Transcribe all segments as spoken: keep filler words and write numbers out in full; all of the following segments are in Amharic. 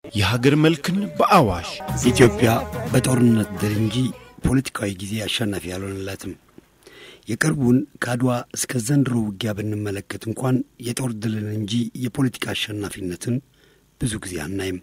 የሀገር መልክን በአዋሽ ኢትዮጵያ በጦርነት ድል እንጂ ፖለቲካዊ ጊዜ አሸናፊ ያልሆነላትም። የቅርቡን ካድዋ እስከ ዘንድሮ ውጊያ ብንመለከት እንኳን የጦር ድልን እንጂ የፖለቲካ አሸናፊነትን ብዙ ጊዜ አናይም።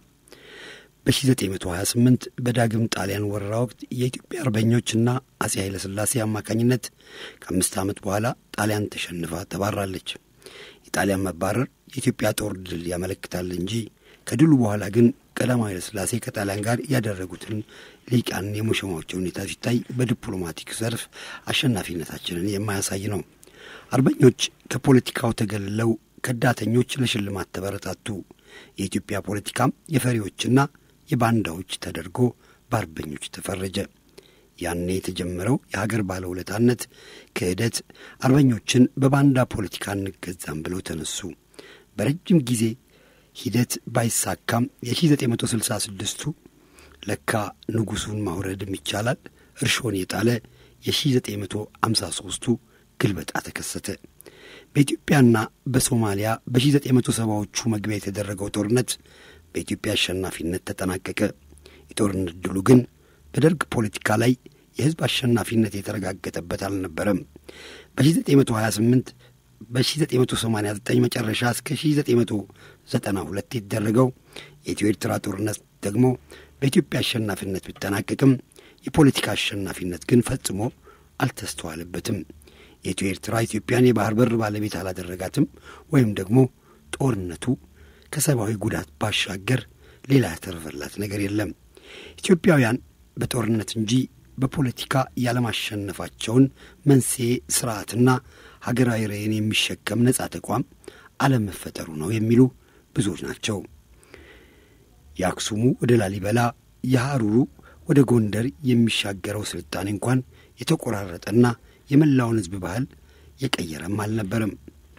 በ1928 በዳግም ጣሊያን ወረራ ወቅት የኢትዮጵያ አርበኞችና አጼ ኃይለ ሥላሴ አማካኝነት ከአምስት ዓመት በኋላ ጣሊያን ተሸንፋ ተባራለች። የጣሊያን መባረር የኢትዮጵያ ጦር ድል ያመለክታል እንጂ ከድሉ በኋላ ግን ቀዳማዊ ኃይለ ሥላሴ ከጣሊያን ጋር ያደረጉትን ሊቃን የሙሽማዎች ሁኔታ ሲታይ በዲፕሎማቲክ ዘርፍ አሸናፊነታችንን የማያሳይ ነው። አርበኞች ከፖለቲካው ተገልለው ከዳተኞች ለሽልማት ተበረታቱ። የኢትዮጵያ ፖለቲካም የፈሪዎችና የባንዳዎች ተደርጎ በአርበኞች ተፈረጀ። ያኔ የተጀመረው የሀገር ባለውለታነት ክህደት አርበኞችን በባንዳ ፖለቲካ እንገዛም ብለው ተነሱ። በረጅም ጊዜ ሂደት ባይሳካም የ1966ቱ ለካ ንጉሱን ማውረድም ይቻላል እርሾን የጣለ የ1953ቱ ግልበጣ ተከሰተ። በኢትዮጵያና በሶማሊያ በ1970ዎቹ መግቢያ የተደረገው ጦርነት በኢትዮጵያ አሸናፊነት ተጠናቀቀ። የጦርነት ድሉ ግን በደርግ ፖለቲካ ላይ የህዝብ አሸናፊነት የተረጋገጠበት አልነበረም። በ1928 በ1989 መጨረሻ እስከ አስራ ዘጠኝ ዘጠና ሁለት የተደረገው የኢትዮ ኤርትራ ጦርነት ደግሞ በኢትዮጵያ አሸናፊነት ቢጠናቀቅም የፖለቲካ አሸናፊነት ግን ፈጽሞ አልተስተዋለበትም። የኢትዮ ኤርትራ ኢትዮጵያን የባህር በር ባለቤት አላደረጋትም፣ ወይም ደግሞ ጦርነቱ ከሰብአዊ ጉዳት ባሻገር ሌላ ያተረፈላት ነገር የለም። ኢትዮጵያውያን በጦርነት እንጂ በፖለቲካ ያለማሸነፋቸውን መንስኤ ስርዓትና ሀገራዊ ራዕይን የሚሸከም ነጻ ተቋም አለመፈጠሩ ነው የሚሉ ብዙዎች ናቸው። የአክሱሙ ወደ ላሊበላ፣ የሐሩሩ ወደ ጎንደር የሚሻገረው ስልጣኔ እንኳን የተቆራረጠና የመላውን ህዝብ ባህል የቀየረም አልነበረም።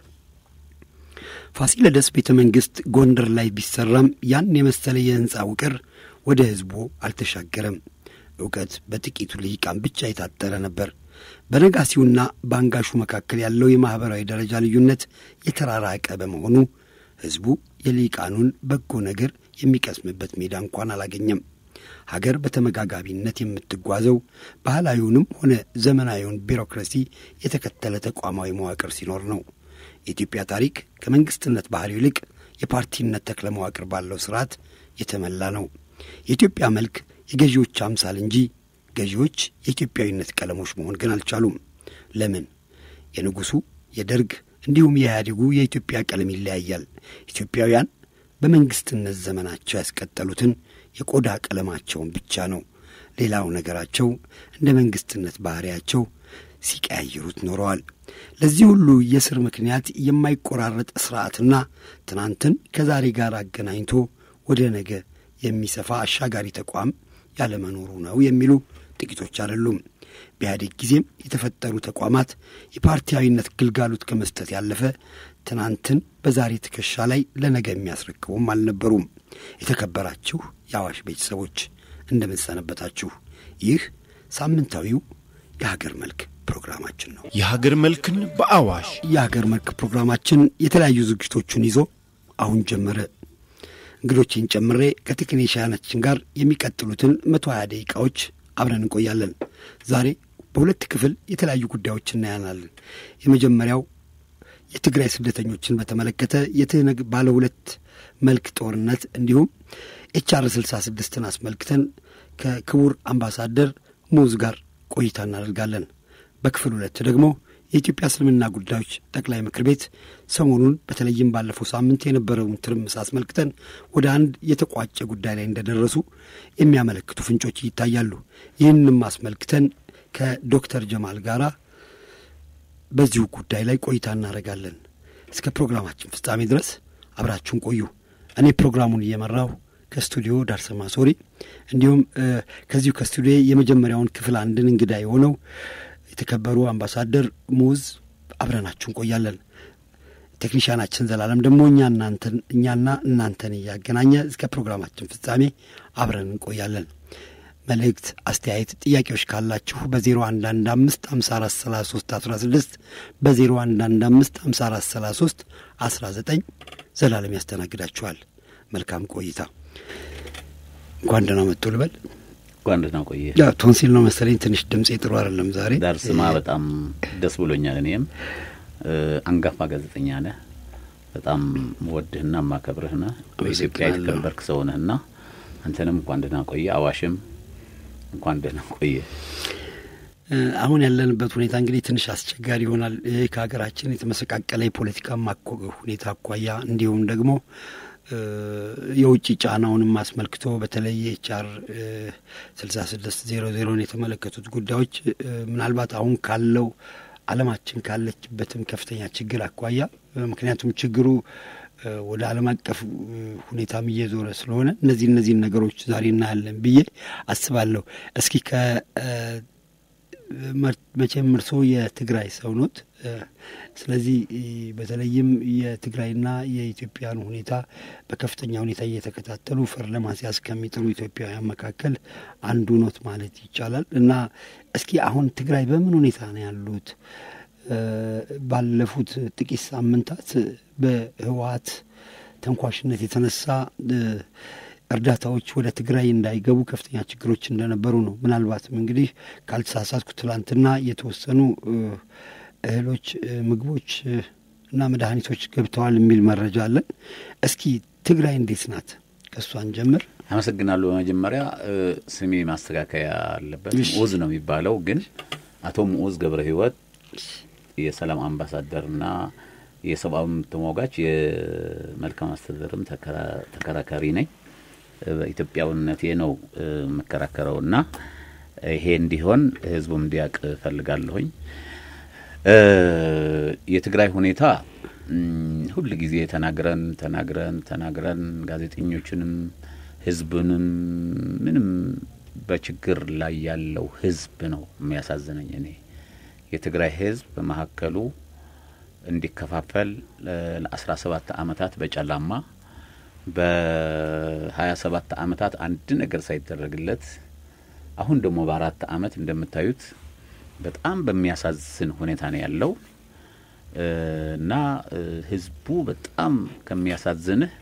ፋሲለደስ ቤተ መንግሥት ጎንደር ላይ ቢሰራም ያን የመሰለ የህንጻ ውቅር ወደ ህዝቡ አልተሻገረም። ዕውቀት በጥቂቱ ልሂቃን ብቻ የታጠረ ነበር። በነጋሲውና በአንጋሹ መካከል ያለው የማኅበራዊ ደረጃ ልዩነት የተራራቀ በመሆኑ ህዝቡ የልሂቃኑን በጎ ነገር የሚቀስምበት ሜዳ እንኳን አላገኘም። ሀገር በተመጋጋቢነት የምትጓዘው ባህላዊውንም ሆነ ዘመናዊውን ቢሮክራሲ የተከተለ ተቋማዊ መዋቅር ሲኖር ነው። የኢትዮጵያ ታሪክ ከመንግሥትነት ባህሪው ይልቅ የፓርቲነት ተክለ መዋቅር ባለው ስርዓት የተመላ ነው። የኢትዮጵያ መልክ የገዢዎች አምሳል እንጂ ገዢዎች የኢትዮጵያዊነት ቀለሞች መሆን ግን አልቻሉም። ለምን? የንጉሱ የደርግ እንዲሁም የኢህአዴጉ የኢትዮጵያ ቀለም ይለያያል። ኢትዮጵያውያን በመንግሥትነት ዘመናቸው ያስቀጠሉትን የቆዳ ቀለማቸውን ብቻ ነው። ሌላው ነገራቸው እንደ መንግሥትነት ባህሪያቸው ሲቀያየሩት ኖረዋል። ለዚህ ሁሉ የስር ምክንያት የማይቆራረጥ ስርዓትና ትናንትን ከዛሬ ጋር አገናኝቶ ወደ ነገ የሚሰፋ አሻጋሪ ተቋም ያለመኖሩ ነው የሚሉ ጥቂቶች አይደሉም። በኢህአዴግ ጊዜም የተፈጠሩ ተቋማት የፓርቲያዊነት ግልጋሎት ከመስጠት ያለፈ ትናንትን በዛሬ ትከሻ ላይ ለነገ የሚያስረክቡም አልነበሩም። የተከበራችሁ የአዋሽ ቤተሰቦች እንደምን ሰነበታችሁ? ይህ ሳምንታዊው የሀገር መልክ ፕሮግራማችን ነው። የሀገር መልክን በአዋሽ የሀገር መልክ ፕሮግራማችን የተለያዩ ዝግጅቶችን ይዞ አሁን ጀመረ። እንግዶችን ጨምሬ ከቴክኒሻናችን ጋር የሚቀጥሉትን መቶ ሀያ ደቂቃዎች አብረን እንቆያለን። ዛሬ በሁለት ክፍል የተለያዩ ጉዳዮችን እናያለን። የመጀመሪያው የትግራይ ስደተኞችን በተመለከተ የትህነግ ባለ ሁለት መልክ ጦርነት እንዲሁም ኤችአር ስልሳ ስድስትን አስመልክተን ከክቡር አምባሳደር ሙዝ ጋር ቆይታ እናደርጋለን። በክፍል ሁለት ደግሞ የኢትዮጵያ እስልምና ጉዳዮች ጠቅላይ ምክር ቤት ሰሞኑን በተለይም ባለፈው ሳምንት የነበረውን ትርምስ አስመልክተን ወደ አንድ የተቋጨ ጉዳይ ላይ እንደደረሱ የሚያመለክቱ ፍንጮች ይታያሉ። ይህንንም አስመልክተን ከዶክተር ጀማል ጋር በዚሁ ጉዳይ ላይ ቆይታ እናደርጋለን። እስከ ፕሮግራማችን ፍጻሜ ድረስ አብራችሁን ቆዩ። እኔ ፕሮግራሙን እየመራሁ ከስቱዲዮ ዳርሰማ ሶሪ እንዲሁም ከዚሁ ከስቱዲዮ የመጀመሪያውን ክፍል አንድን እንግዳ የሆነው የተከበሩ አምባሳደር ሙዝ አብረናችሁን ቆያለን። ቴክኒሻናችን ዘላለም ደግሞ እኛ እናንተን እኛና እናንተን ያገናኘ እስከ ፕሮግራማችን ፍጻሜ አብረን እንቆያለን። መልእክት፣ አስተያየት፣ ጥያቄዎች ካላችሁ በ0115 54 33 16 በ0115 54 33 19 ዘላለም ያስተናግዳችኋል። መልካም ቆይታ። እንኳን ደህና መጡ ልበል? እንኳን ደህና ቆየ። ያ ቶንሲል ነው መሰለኝ ትንሽ ድምጼ ጥሩ አይደለም ዛሬ። ዳርስማ በጣም ደስ ብሎኛል። እኔም አንጋፋ ጋዜጠኛ ነህ፣ በጣም ወድህና ማከብርህ ነህ፣ በኢትዮጵያ የተከበርክ ሰው ነህና አንተንም እንኳን ደህና ቆየ። አዋሽም እንኳን ደህና ቆየ። አሁን ያለንበት ሁኔታ እንግዲህ ትንሽ አስቸጋሪ ይሆናል። ከሀገራችን የተመሰቃቀለ የፖለቲካ ሁኔታ አኳያ እንዲሁም ደግሞ የውጭ ጫናውንም አስመልክቶ በተለይ ኤችአር ስልሳ ስድስት ዜሮ ዜሮን የተመለከቱት ጉዳዮች ምናልባት አሁን ካለው ዓለማችን ካለችበትም ከፍተኛ ችግር አኳያ ምክንያቱም ችግሩ ወደ ዓለም አቀፍ ሁኔታም እየዞረ ስለሆነ እነዚህ እነዚህ ነገሮች ዛሬ እናያለን ብዬ አስባለሁ። እስኪ ከ መቼም እርሶ የትግራይ ሰው ኖት። ስለዚህ በተለይም የትግራይና የኢትዮጵያን ሁኔታ በከፍተኛ ሁኔታ እየተከታተሉ ፈር ለማስያዝ ከሚጥሩ ኢትዮጵያውያን መካከል አንዱ ኖት ማለት ይቻላል እና እስኪ አሁን ትግራይ በምን ሁኔታ ነው ያሉት? ባለፉት ጥቂት ሳምንታት በህወሓት ተንኳሽነት የተነሳ እርዳታዎች ወደ ትግራይ እንዳይገቡ ከፍተኛ ችግሮች እንደነበሩ ነው። ምናልባትም እንግዲህ ካልተሳሳትኩ ትላንትና የተወሰኑ እህሎች፣ ምግቦች እና መድኃኒቶች ገብተዋል የሚል መረጃ አለን። እስኪ ትግራይ እንዴት ናት? ከሷን ጀምር። አመሰግናለሁ። በመጀመሪያ ስሜ ማስተካከያ አለበት። ሙዝ ነው የሚባለው፣ ግን አቶ ሙዝ ገብረ ህይወት የሰላም አምባሳደርና የሰብአዊ ተሟጋች የመልካም አስተዳደርም ተከራካሪ ነኝ። በኢትዮጵያውነቴ ነው መከራከረውና ይሄ እንዲሆን ህዝቡም እንዲያውቅ ፈልጋለሁኝ። የትግራይ ሁኔታ ሁሉ ጊዜ ተናግረን ተናግረን ተናግረን ጋዜጠኞችንም ህዝቡንም ምንም በችግር ላይ ያለው ህዝብ ነው የሚያሳዝነኝ። እኔ የትግራይ ህዝብ በመሐከሉ እንዲከፋፈል ለአስራ ሰባት አመታት በጨላማ በሀያ ሰባት አመታት አንድ ነገር ሳይደረግለት አሁን ደግሞ በአራት አመት እንደምታዩት በጣም በሚያሳዝን ሁኔታ ነው ያለው እና ህዝቡ በጣም ከሚያሳዝንህ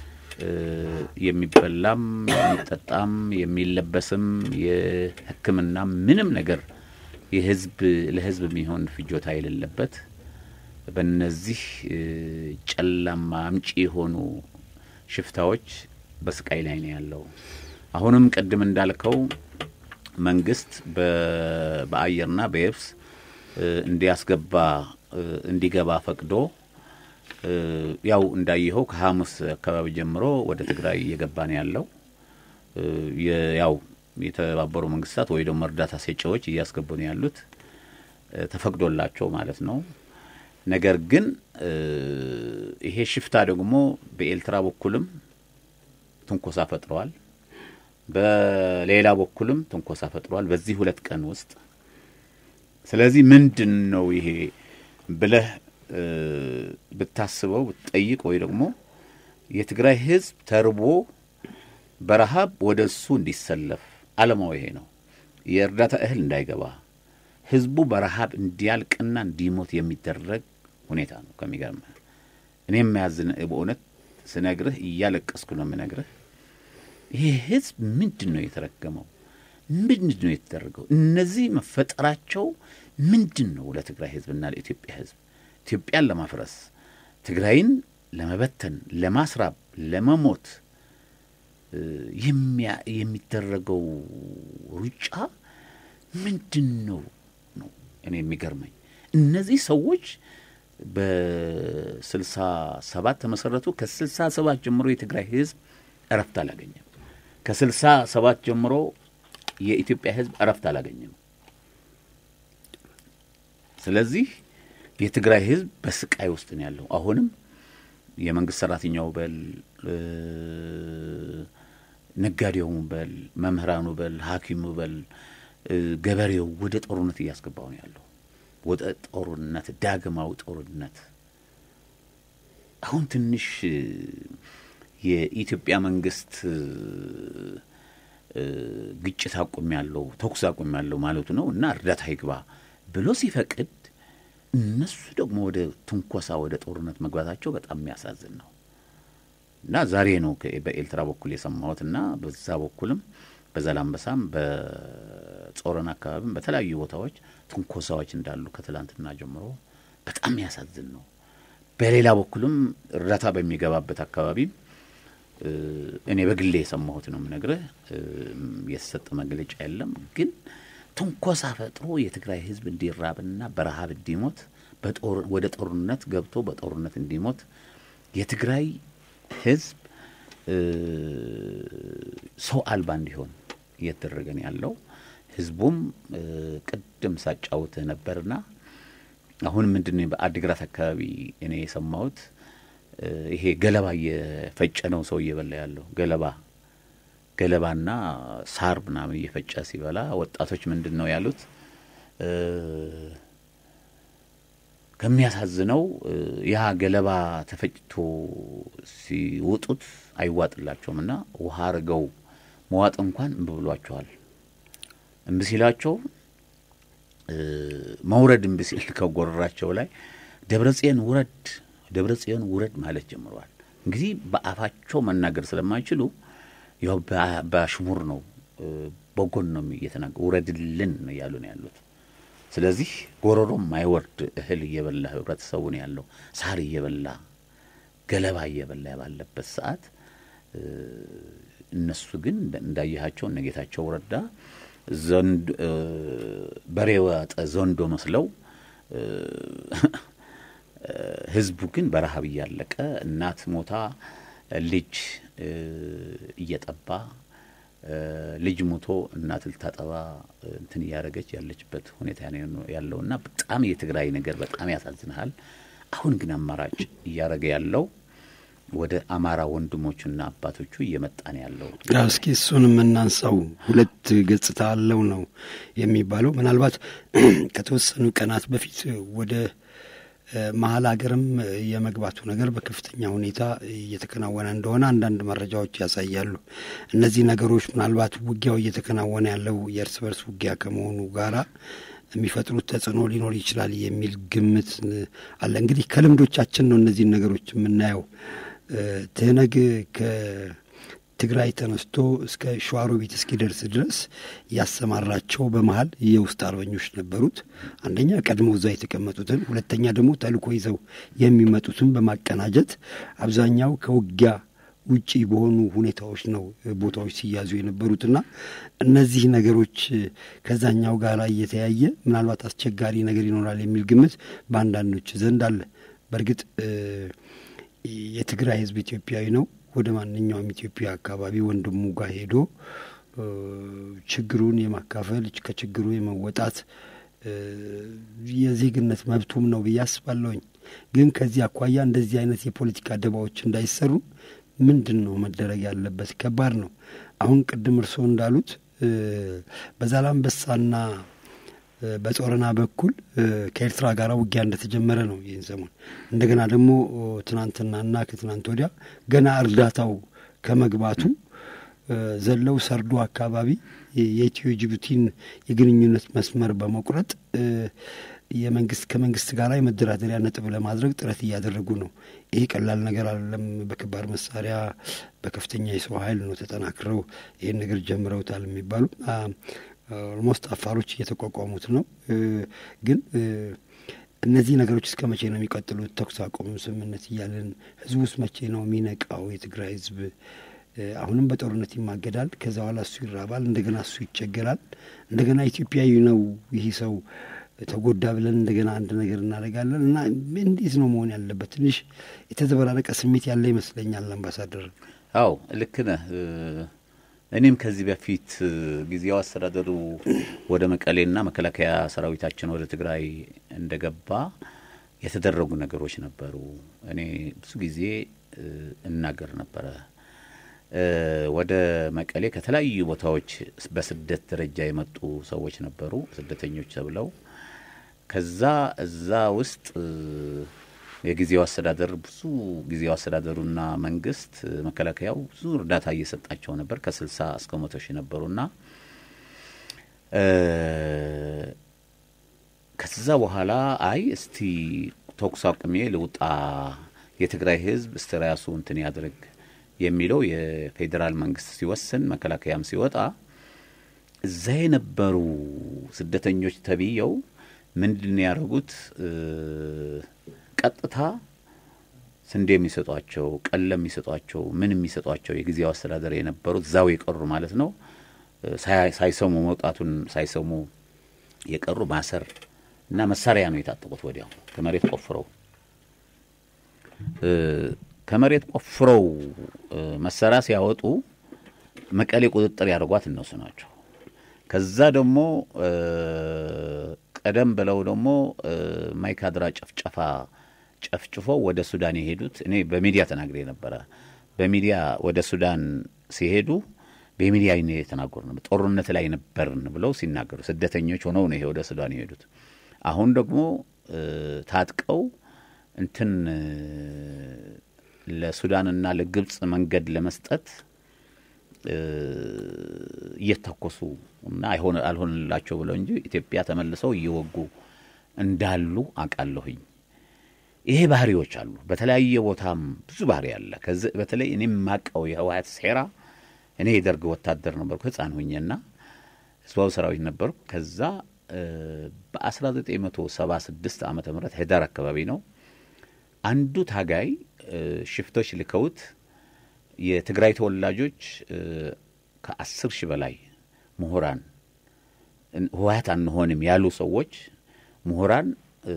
የሚበላም የሚጠጣም የሚለበስም የሕክምና ምንም ነገር የህዝብ ለህዝብ የሚሆን ፍጆታ የሌለበት በእነዚህ ጨላማ አምጪ ሆኑ ሽፍታዎች በስቃይ ላይ ነው ያለው። አሁንም ቀድም እንዳልከው መንግስት በአየርና በየብስ እንዲያስገባ እንዲገባ ፈቅዶ ያው እንዳይኸው ከሐሙስ አካባቢ ጀምሮ ወደ ትግራይ እየገባ ነው ያለው። ያው የተባበሩ መንግስታት ወይ ደግሞ እርዳታ ሰጪዎች እያስገቡ ነው ያሉት ተፈቅዶላቸው ማለት ነው። ነገር ግን ይሄ ሽፍታ ደግሞ በኤልትራ በኩልም ትንኮሳ ፈጥሯል፣ በሌላ በኩልም ትንኮሳ ፈጥሯል በዚህ ሁለት ቀን ውስጥ። ስለዚህ ምንድነው ይሄ ብለህ ብታስበው ብትጠይቅ ወይ ደግሞ የትግራይ ህዝብ ተርቦ በረሃብ ወደሱ እንዲሰለፍ ዓላማው ይሄ ነው። የእርዳታ እህል እንዳይገባ ህዝቡ በረሃብ እንዲያልቅና እንዲሞት የሚደረግ ሁኔታ ነው። ከሚገርም እኔም ያዝን በእውነት ስነግርህ እያለቀስኩ ነው የምነግርህ። ይሄ ህዝብ ምንድነው የተረገመው? ምንድነው የተደረገው? እነዚህ መፈጠራቸው ምንድነው ለትግራይ ህዝብና ለኢትዮጵያ ህዝብ? ኢትዮጵያን ለማፍረስ፣ ትግራይን ለመበተን፣ ለማስራብ፣ ለመሞት የሚደረገው ሩጫ ምንድነው ነው እኔ የሚገርመኝ። እነዚህ ሰዎች በስልሳ ሰባት ተመሰረቱ። ከስልሳ ሰባት ጀምሮ የትግራይ ህዝብ እረፍት አላገኘም። ከስልሳ ሰባት ጀምሮ የኢትዮጵያ ህዝብ እረፍት አላገኘም። ስለዚህ የትግራይ ህዝብ በስቃይ ውስጥ ነው ያለው። አሁንም የመንግስት ሰራተኛው በል ነጋዴው በል መምህራኑ በል ሐኪሙ በል ገበሬው ወደ ጦርነት እያስገባው ነው ያለው። ወደ ጦርነት ዳግማው ጦርነት አሁን ትንሽ የኢትዮጵያ መንግስት ግጭት አቁም ያለው ተኩስ አቁም ያለው ማለቱ ነው እና እርዳታ ይግባ ብሎ ሲፈቅድ እነሱ ደግሞ ወደ ትንኮሳ ወደ ጦርነት መግባታቸው በጣም የሚያሳዝን ነው። እና ዛሬ ነው በኤልትራ በኩል የሰማሁትና በዛ በኩልም በዛላምበሳም በጾረና አካባቢም በተለያዩ ቦታዎች ትንኮሳዎች እንዳሉ ከትላንትና ጀምሮ በጣም ያሳዝን ነው። በሌላ በኩልም እርዳታ በሚገባበት አካባቢ እኔ በግሌ የሰማሁት ነው የምነግርህ። የተሰጠ መግለጫ የለም፣ ግን ትንኮሳ ፈጥሮ የትግራይ ህዝብ እንዲራብና በረሃብ እንዲሞት በጦር ወደ ጦርነት ገብቶ በጦርነት እንዲሞት የትግራይ ህዝብ ሰው አልባ እንዲሆን እየተደረገን ያለው ህዝቡም ቅድም ሳጫውተ ነበርና አሁን ምንድነው በአዲግራት አካባቢ እኔ የሰማሁት ይሄ ገለባ የፈጨነው ሰው እየበላ ያለው ገለባ ገለባና ሳር ምናምን እየፈጨ ሲበላ ወጣቶች ምንድነው ያሉት ከሚያሳዝነው ያ ገለባ ተፈጭቶ ሲውጡት አይዋጥላቸውምና ውሃ አርገው መዋጥ እንኳን እምብሏቸዋል። እምብሲላቸው መውረድ እምብሲል ከጎረራቸው ላይ ደብረጽዮን ውረድ ደብረጽዮን ውረድ ማለት ጀምረዋል። እንግዲህ በአፋቸው መናገር ስለማይችሉ ያው በሽሙር ነው በጎን ነው እየተናገሩ ውረድልን ነው ያሉ ነው ያሉት። ስለዚህ ጎረሮም ማይወርድ እህል እየበላ ህብረተሰቡ ነው ያለው ሳር እየበላ ገለባ እየበላ ባለበት ሰዓት እነሱ ግን እንዳያያቸው ነገታቸው ወረዳ ዘንድ በሬዋ ዘንዶ መስለው ህዝቡ ግን በረሃብ ያለቀ እናት ሞታ ልጅ እየጠባ ልጅ ሞቶ እናት ልታጠባ እንትን ያረጋች ያለችበት ሁኔታ ነው ያለውና በጣም የትግራይ ነገር በጣም ያሳዝናል። አሁን ግን አማራጭ ያረጋ ያለው ወደ አማራ ወንድሞቹና አባቶቹ እየመጣን ያለው እስኪ እሱንም እናንሳው። ሁለት ገጽታ አለው ነው የሚባለው። ምናልባት ከተወሰኑ ቀናት በፊት ወደ መሐል ሀገርም የመግባቱ ነገር በከፍተኛ ሁኔታ እየተከናወነ እንደሆነ አንዳንድ መረጃዎች ያሳያሉ። እነዚህ ነገሮች ምናልባት ውጊያው እየተከናወነ ያለው የእርስ በርስ ውጊያ ከመሆኑ ጋራ የሚፈጥሩት ተጽዕኖ ሊኖር ይችላል የሚል ግምት አለ። እንግዲህ ከልምዶቻችን ነው እነዚህ ነገሮች የምናየው። ትነግ ከትግራይ ተነስቶ እስከ ሸዋሮቢት እስኪደርስ ድረስ ያሰማራቸው በመሃል የውስጥ አርበኞች ነበሩት። አንደኛ ቀድሞ እዛ የተቀመጡትን፣ ሁለተኛ ደግሞ ተልኮ ይዘው የሚመጡትን በማቀናጀት አብዛኛው ከውጊያ ውጪ በሆኑ ሁኔታዎች ነው ቦታዎች ሲያዙ የነበሩትና እነዚህ ነገሮች ከዛኛው ጋር እየተያየ ምናልባት አስቸጋሪ ነገር ይኖራል የሚል ግምት በአንዳንዶች ዘንድ አለ። በእርግጥ የትግራይ ህዝብ ኢትዮጵያዊ ነው። ወደ ማንኛውም ኢትዮጵያ አካባቢ ወንድሙ ጋር ሄዶ ችግሩን የማካፈል ከችግሩ የመወጣት የዜግነት መብቱም ነው ብያስባለሁኝ። ግን ከዚህ አኳያ እንደዚህ አይነት የፖለቲካ ደባዎች እንዳይሰሩ ምንድነው መደረግ ያለበት? ከባድ ነው። አሁን ቅድም እርሶ እንዳሉት በዛላምበሳና በጾረና በኩል ከኤርትራ ጋር ውጊያ እንደተጀመረ ነው ይህን ሰሞን። እንደገና ደግሞ ትናንትናና ከትናንት ወዲያ ገና እርዳታው ከመግባቱ ዘለው ሰርዶ አካባቢ የኢትዮ ጅቡቲን የግንኙነት መስመር በመቁረጥ የመንግስት ከመንግስት ጋር የመደራደሪያ ነጥብ ለማድረግ ጥረት እያደረጉ ነው። ይሄ ቀላል ነገር አይደለም። በከባድ መሳሪያ በከፍተኛ የሰው ኃይል ነው ተጠናክረው ይሄን ነገር ጀምረውታል የሚባሉ ኦልሞስት አፋሮች እየተቋቋሙት ነው። ግን እነዚህ ነገሮች እስከ መቼ ነው የሚቀጥሉት? ተኩስ አቁም ስምምነት እያለን ህዝቡስ መቼ ነው የሚነቃው? የትግራይ ህዝብ አሁንም በጦርነት ይማገዳል። ከዛ በኋላ እሱ ይራባል፣ እንደገና እሱ ይቸገራል። እንደገና ኢትዮጵያዊ ነው ይሄ ሰው ተጎዳ ብለን እንደገና አንድ ነገር እናደርጋለን እና እንዴት ነው መሆን ያለበት? ትንሽ የተዘበራረቀ ስሜት ያለ ይመስለኛል አምባሳደር። አዎ ልክ ነህ። እኔም ከዚህ በፊት ጊዜው አስተዳደሩ ወደ መቀሌና መከላከያ ሰራዊታችን ወደ ትግራይ እንደገባ የተደረጉ ነገሮች ነበሩ። እኔ ብዙ ጊዜ እናገር ነበረ። ወደ መቀሌ ከተለያዩ ቦታዎች በስደት ደረጃ የመጡ ሰዎች ነበሩ፣ ስደተኞች ተብለው። ከዛ እዛ ውስጥ የጊዜው አስተዳደር ብዙ ጊዜው አስተዳደሩና መንግስት መከላከያው ብዙ እርዳታ እየሰጣቸው ነበር። ከስልሳ እስከ መቶ ሺህ ነበሩና ከዛ በኋላ አይ እስቲ ተኩስ አቁሜ ልውጣ፣ የትግራይ ህዝብ እስተራሱ እንትን ያድርግ፣ የሚለው የፌደራል መንግስት ሲወስን መከላከያም ሲወጣ እዛ የነበሩ ስደተኞች ተብየው ምንድን ያደርጉት ቀጥታ ስንዴ የሚሰጧቸው ቀለም የሚሰጧቸው ምን የሚሰጧቸው የጊዜው አስተዳደር የነበሩት ዛው የቀሩ ማለት ነው ሳይሰሙ መውጣቱን ሳይሰሙ የቀሩ ማሰር እና መሳሪያ ነው የታጠቁት ወዲያው ከመሬት ቆፍረው ከመሬት ቆፍረው መሳሪያ ሲያወጡ መቀሌ ቁጥጥር ያደርጓት እነሱ ናቸው ከዛ ደግሞ ቀደም ብለው ደግሞ ማይካድራ ጨፍጨፋ ጨፍጭፎ ወደ ሱዳን የሄዱት እኔ በሚዲያ ተናግሬ ነበር በሚዲያ ወደ ሱዳን ሲሄዱ በሚዲያ ነው የተናገሩ ነው ጦርነት ላይ ነበርን ብለው ሲናገሩ ስደተኞች ሆነው ነው ወደ ሱዳን የሄዱት አሁን ደግሞ ታጥቀው እንትን ለሱዳንና ለግብጽ መንገድ ለመስጠት እየተኮሱ እና አይሆን አልሆንላቸው ብለው እንጂ ኢትዮጵያ ተመልሰው እየወጉ እንዳሉ አቃለሁኝ ይሄ ባህሪዎች አሉ በተለያየ ቦታም ብዙ ባህሪ አለ ከዚህ በተለይ እኔም ማቀው የህወሓት ሴራ እኔ የደርግ ወታደር ነበርኩ ህፃን ሆኜና ስዋው ሰራዊት ነበርኩ ከዛ በ1976 ዓመተ ምህረት ህዳር አካባቢ ነው አንዱ ታጋይ ሽፍቶች ልከውት የትግራይ ተወላጆች ከ10 ሺህ በላይ ምሁራን ህወሓት አንሆንም ያሉ ሰዎች ምሁራን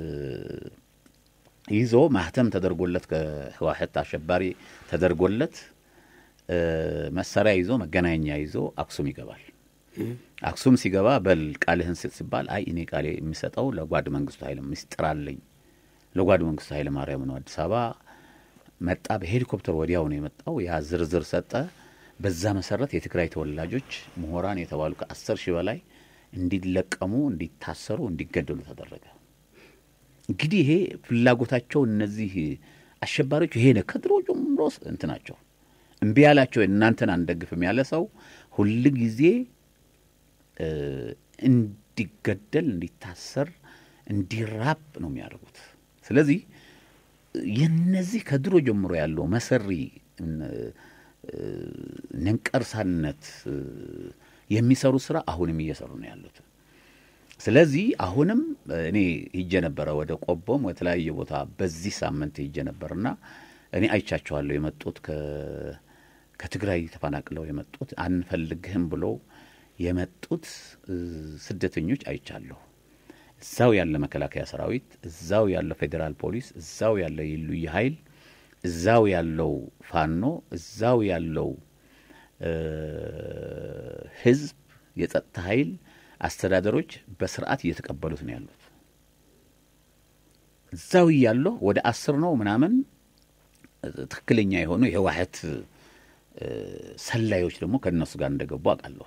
ይዞ ማህተም ተደርጎለት ከህወሓት አሸባሪ ተደርጎለት መሳሪያ ይዞ መገናኛ ይዞ አክሱም ይገባል አክሱም ሲገባ በል ቃልህን ሲባል አይ እኔ ቃሌ የሚሰጠው ለጓድ መንግስቱ ኃይለ ምስጥራለኝ ለጓድ መንግስቱ ኃይለ ማርያም ነው አዲስ አበባ መጣ በሄሊኮፕተር ወዲያው ነው የመጣው ያ ዝርዝር ሰጠ በዛ መሰረት የትግራይ ተወላጆች ምሁራን የተባሉ ከ10 ሺህ በላይ እንዲለቀሙ እንዲታሰሩ እንዲገደሉ ተደረገ እንግዲህ ይሄ ፍላጎታቸው እነዚህ አሸባሪዎች ይሄ ነው ከድሮ ጀምሮ እንትናቸው እንቢ ያላቸው እናንተን አንደግፍም ያለ ሰው ሁሉ ጊዜ እንዲገደል እንዲታሰር እንዲራብ ነው የሚያደርጉት ስለዚህ የነዚህ ከድሮ ጀምሮ ያለው መሰሪ ነንቀርሳነት የሚሰሩ ስራ አሁንም እየሰሩ ነው ያሉት ስለዚህ አሁንም እኔ ሄጄ ነበር ወደ ቆቦም ወተለያየ ቦታ በዚህ ሳምንት ሄጄ ነበርና እኔ አይቻቸዋለሁ የመጡት ከ ከትግራይ ተፈናቅለው የመጡት አንፈልግህም ብሎ የመጡት ስደተኞች አይቻለሁ እዛው ያለ መከላከያ ሰራዊት እዛው ያለ ፌደራል ፖሊስ እዛው ያለ የልዩ ኃይል እዛው ያለው ፋኖ እዛው ያለው ህዝብ የጸጥታ ኃይል አስተዳደሮች በስርዓት እየተቀበሉት ነው ያሉት እዛው ያለው ወደ አስር ነው ምናምን ትክክለኛ የሆኑ የህወሓት ሰላዮች ደግሞ ከነሱ ጋር እንደገቡ አቃለሁ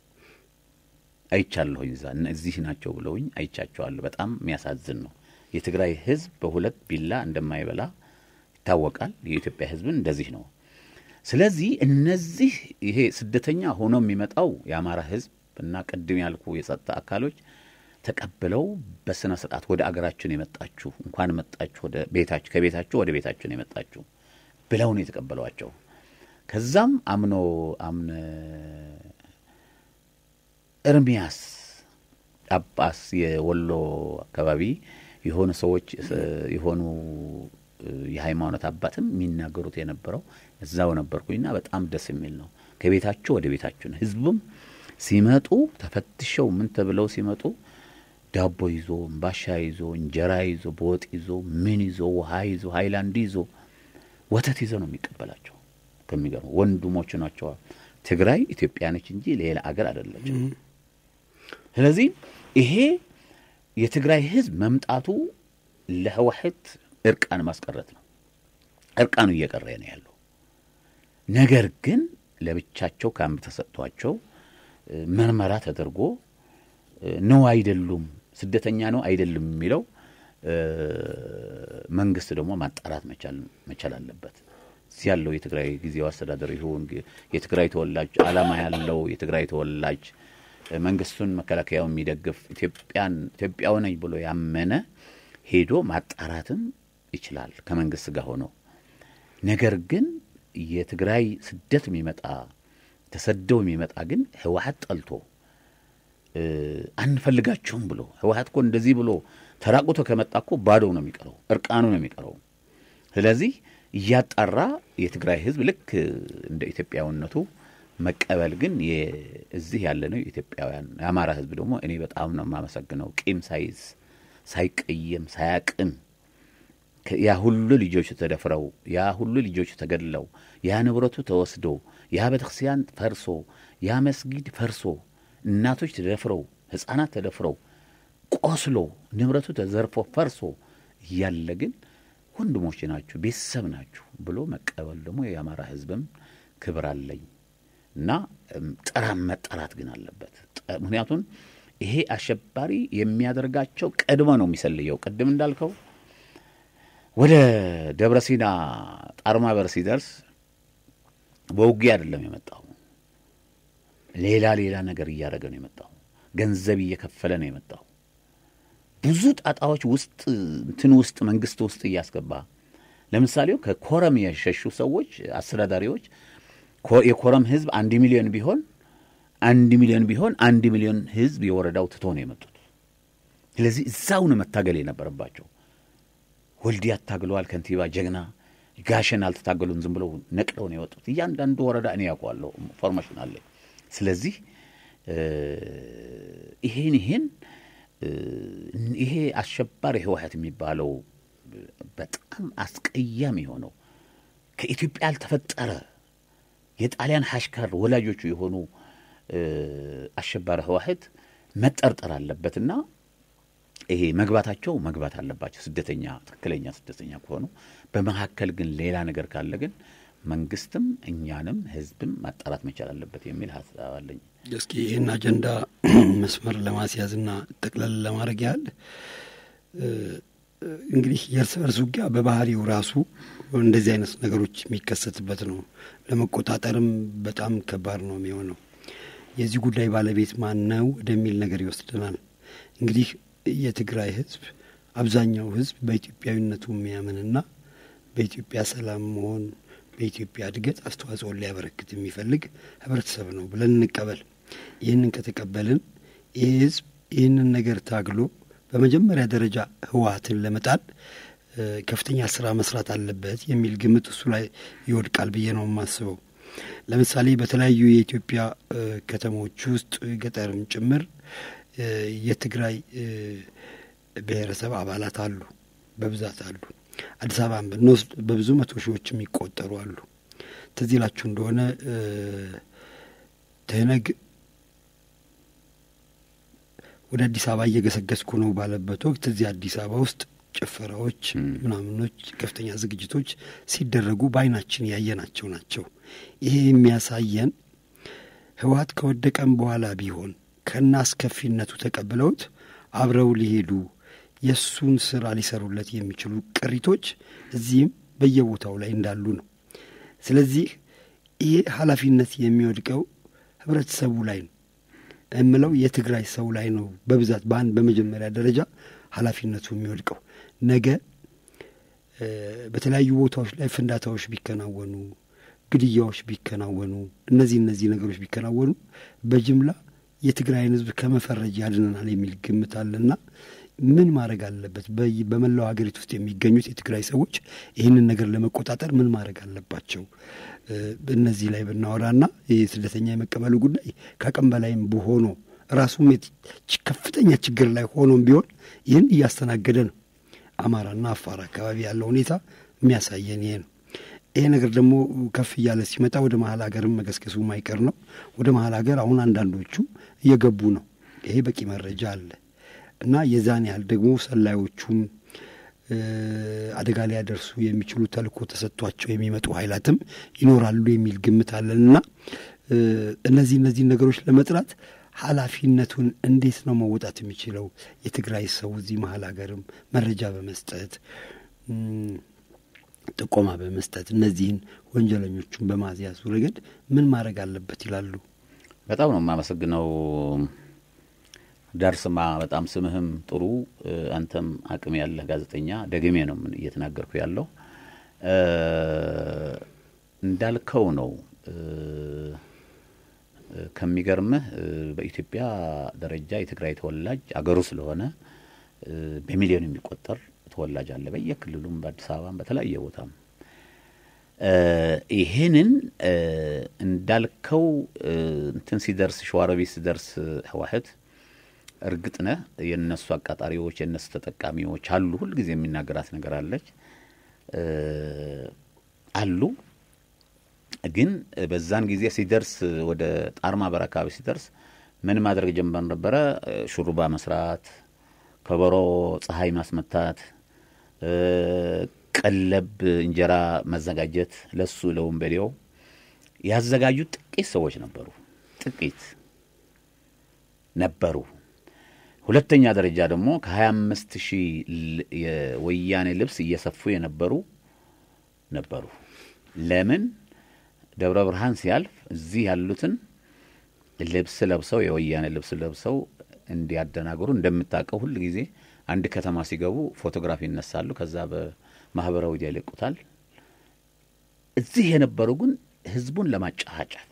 አይቻለሁኝ እዚህ ናቸው ብለውኝ አይቻቸዋለሁ በጣም የሚያሳዝን ነው የትግራይ ህዝብ በሁለት ቢላ እንደማይበላ ይታወቃል የኢትዮጵያ ህዝብ እንደዚህ ነው ስለዚህ እነዚህ ይሄ ስደተኛ ሆኖ የሚመጣው የአማራ ህዝብ እና ቀድም ያልኩ የጸጥታ አካሎች ተቀበለው በስነ ስርዓት ወደ አገራችን የመጣችሁ እንኳን መጣችሁ ወደ ቤታችሁ ከቤታችሁ ወደ ቤታችሁ የመጣችሁ ብለው ነው የተቀበሏቸው ከዛም አምኖ አምነ ኤርሚያስ አባስ የወሎ አካባቢ የሆኑ ሰዎች የሆኑ የሃይማኖት አባትም የሚናገሩት የነበረው እዛው ነበርኩኝና በጣም ደስ የሚል ነው ከቤታችሁ ወደ ቤታችሁ ነው ህዝቡም ሲመጡ ተፈትሸው ምን ተብለው ሲመጡ ዳቦ ይዞ ባሻ ይዞ እንጀራ ይዞ ቦጥ ይዞ ምን ይዞ ውሃ ይዞ ሃይላንድ ይዞ ወተት ይዞ ነው የሚቀበላቸው ከሚገርም ወንድሞች ናቸው ትግራይ ኢትዮጵያ ነች እንጂ ሌላ አገር አይደለችም ስለዚህ ይሄ የትግራይ ህዝብ መምጣቱ ለህወሓት እርቃን ማስቀረት ነው እርቃኑ እየቀረ ነው ያለው ነገር ግን ለብቻቸው ካምፕ ተሰጥቷቸው መርመራ ተደርጎ ነው አይደሉም ስደተኛ ነው አይደለም የሚለው መንግስት ደግሞ ማጣራት መቻል መቻል አለበት ሲያለው የትግራይ ጊዜው አስተዳደር ይሁን የትግራይ ተወላጅ አላማ ያለው የትግራይ ተወላጅ መንግስቱን መከላከያው የሚደግፍ ኢትዮጵያን ኢትዮጵያው ነኝ ብሎ ያመነ ሄዶ ማጣራትም ይችላል ከመንግስት ጋር ሆኖ ነገር ግን የትግራይ ስደት የሚመጣ ተሰደው የሚመጣ ግን ህወሓት ጠልቶ አንፈልጋቸውም ብሎ ህወሓት እኮ እንደዚህ ብሎ ተራቆቶ ከመጣኮ ባዶ ነው የሚቀረው እርቃኑ ነው የሚቀረው ስለዚህ ያጣራ የትግራይ ህዝብ ልክ እንደ ኢትዮጵያውነቱ መቀበል ግን የዚህ ያለ ነው ኢትዮጵያውያን የአማራ ህዝብ ደግሞ እኔ በጣም ነው ማመሰግነው ቂም ሳይዝ ሳይቀየም ሳያቅም ያ ሁሉ ልጆች ተደፍረው ያ ሁሉ ልጆች ተገድለው ያ ንብረቱ ተወስዶ ያ ቤተክርስቲያን ፈርሶ ያ መስጊድ ፈርሶ እናቶች ተደፍረው ህፃናት ተደፍረው ቆስሎ ንብረቱ ተዘርፎ ፈርሶ ያለ ግን ወንድሞች ናችሁ ቤተሰብ ናችሁ ብሎ መቀበል ደግሞ የአማራ ህዝብም ክብር አለኝ እና ጠራም መጠራት ግን አለበት ምክንያቱም ይሄ አሸባሪ የሚያደርጋቸው ቀድሞ ነው የሚሰልየው ቀድም እንዳልከው ወደ ደብረሲና ጣርማ በር ሲደርስ በውጊያ አይደለም የመጣው ሌላ ሌላ ነገር እያደረገ ነው የመጣው ገንዘብ እየከፈለ ነው የመጣው ብዙ ጣጣዎች ውስጥ እንትን ውስጥ መንግስት ውስጥ እያስገባ ለምሳሌ ከኮረም የሸሹ ሰዎች አስተዳዳሪዎች የኮረም ህዝብ አንድ ሚሊዮን ቢሆን አንድ ሚሊዮን ቢሆን አንድ ሚሊዮን ህዝብ የወረዳው ትቶ ነው የመጡት ስለዚህ እዛው ነው መታገል የነበረባቸው ወልዲያ ታግሏል ከንቲባ ጀግና ጋሸን አልተታገሉን ዝም ብለው ነቅለው ነው የወጡት እያንዳንዱ ወረዳ እኔ ያውቃለሁ ኢንፎርሜሽን አለ ስለዚህ ይሄን ይሄን ይሄ አሸባሪ ህወሓት የሚባለው በጣም አስቀያሚ ሆኖ ከኢትዮጵያ አልተፈጠረ የጣሊያን ሐሽካር ወላጆቹ የሆኑ አሸባሪ ህወሓት መጠርጠር አለበትና ይሄ መግባታቸው መግባት አለባቸው ስደተኛ ተከለኛ ስደተኛ ከሆኑ በመሐከል ግን ሌላ ነገር ካለ ግን መንግስትም እኛንም ህዝብም ማጣራት መቻል አለበት የሚል ሐሳብ አለኝ እስኪ ይሄን አጀንዳ መስመር ለማስያዝና ተቅለል ለማድረግ ያህል እንግዲህ የእርስ በርስ ውጊያ በባህሪው ራሱ እንደዚህ አይነት ነገሮች የሚከሰትበት ነው ለመቆጣጠርም በጣም ከባድ ነው የሚሆነው የዚህ ጉዳይ ባለቤት ማን ነው ወደሚል ነገር ይወስደናል እንግዲህ የትግራይ ህዝብ አብዛኛው ህዝብ በኢትዮጵያዊነቱ የሚያምንና በኢትዮጵያ ሰላም መሆን በኢትዮጵያ እድገት አስተዋጽኦ ሊያበረክት የሚፈልግ ህብረተሰብ ነው ብለን እንቀበል ይህንን ከተቀበልን ይህ ህዝብ ይህንን ነገር ታግሎ በመጀመሪያ ደረጃ ህወሓትን ለመጣል ከፍተኛ ስራ መስራት አለበት የሚል ግምት እሱ ላይ ይወድቃል ብዬ ነው የማስበው ለምሳሌ በተለያዩ የኢትዮጵያ ከተሞች ውስጥ ገጠርም ጭምር የትግራይ ብሔረሰብ አባላት አሉ በብዛት አሉ አዲስ አበባን ብንወስድ በብዙ መቶ ሺዎች የሚቆጠሩ አሉ ትዝ ይላችሁ እንደሆነ ተነግ ወደ አዲስ አበባ እየገሰገስኩ ነው ባለበት ወቅት እዚህ አዲስ አበባ ውስጥ ጭፈራዎች ምናምኖች ከፍተኛ ዝግጅቶች ሲደረጉ ባይናችን ያየናቸው ናቸው ይሄ የሚያሳየን ህወሓት ከወደቀም በኋላ ቢሆን ከናስከፊነቱ ተቀበለውት አብረው ሊሄዱ የሱን ስራ ሊሰሩለት የሚችሉ ቅሪቶች እዚህም በየቦታው ላይ እንዳሉ ነው ስለዚህ ይሄ ኃላፊነት የሚወድቀው ህብረተሰቡ ላይ ነው እምለው የትግራይ ሰው ላይ ነው በብዛት ባን በመጀመሪያ ደረጃ ኃላፊነቱ የሚወድቀው ነገ በተለያዩ ቦታዎች ላይ ፍንዳታዎች ቢከናወኑ ግድያዎች ቢከናወኑ እነዚህ እነዚህ ነገሮች ቢከናወኑ በጅምላ የትግራይን ህዝብ ከመፈረጅ ያድነናል የሚል ግምት አለና ምን ማድረግ አለበት በመላው ሀገሪቱ ውስጥ የሚገኙት የትግራይ ሰዎች ይህንን ነገር ለመቆጣጠር ምን ማድረግ አለባቸው በእነዚህ ላይ ብናወራና የስደተኛ የመቀበሉ ጉዳይ ከቀን በላይም በሆኖ ራሱም ከፍተኛ ችግር ላይ ሆኖም ቢሆን ይህን እያስተናገደ ነው አማራና አፋር አካባቢ ያለው ሁኔታ የሚያሳየን ይሄ ነው ይሄ ነገር ደግሞ ከፍ ያለ ሲመጣ ወደ መሐል ሀገርም መገስገሱ ማይቀር ነው ወደ መሐል ሀገር አሁን አንዳንዶቹ እየገቡ ነው ይሄ በቂ መረጃ አለ እና የዛን ያህል ደግሞ ሰላዮቹም አደጋ ላይ ያደርሱ የሚችሉ ተልኮ ተሰጥቷቸው የሚመጡ ኃይላትም ይኖራሉ የሚል ግምት አለና እነዚህ እነዚህ ነገሮች ለመጥራት ኃላፊነቱን እንዴት ነው መወጣት የሚችለው የትግራይ ሰው እዚህ መሐል ሀገርም መረጃ በመስጠት ጥቆማ በመስጠት እነዚህን ወንጀለኞቹን በማዝያዙ ረገድ ምን ማድረግ አለበት ይላሉ በጣም ነው የማመሰግነው ዳርስማ በጣም ስምህም ጥሩ አንተም አቅም ያለህ ጋዜጠኛ ደግሜ ነው ምን እየተናገርኩ ያለው እንዳልከው ነው ከሚገርምህ በኢትዮጵያ ደረጃ የትግራይ ተወላጅ አገሩ ስለሆነ በሚሊዮን የሚቆጠር ተወላጅ አለ በየክልሉም በአዲስ አበባም በተለያየ ቦታም ይሄንን እንዳልከው እንትን ሲደርስ ሸዋሮቢት ሲደርስ ህወሓት እርግጥነ የነሱ አቃጣሪዎች የነሱ ተጠቃሚዎች አሉ ሁሉ ጊዜ የሚናገራት ነገር አለች አሉ ግን በዛን ጊዜ ሲደርስ ወደ ጣርማ በረካብ ሲደርስ ምን ማድረግ ጀመር ነበር ሹሩባ መስራት ከበሮ ፀሐይ ማስመታት ቀለብ እንጀራ ማዘጋጀት ለሱ ለወንበዴው ያዘጋጁት ጥቂት ሰዎች ነበሩ ጥቂት ነበሩ ሁለተኛ ደረጃ ደግሞ ከ25 ሺህ የወያኔ ልብስ እየሰፉ የነበሩ ነበሩ ለምን ደብረ ብርሃን ሲያልፍ እዚህ ያሉትን ልብስ ለብሰው የወያኔ ልብስ ለብሰው እንዲያደናገሩ እንደምታቀው ሁሉ ጊዜ አንድ ከተማ ሲገቡ ፎቶግራፊ ይነሳሉ ከዛ በማህበራዊ ሚዲያ ይለቁታል እዚህ የነበሩ ግን ህዝቡን ለማጫጫፍ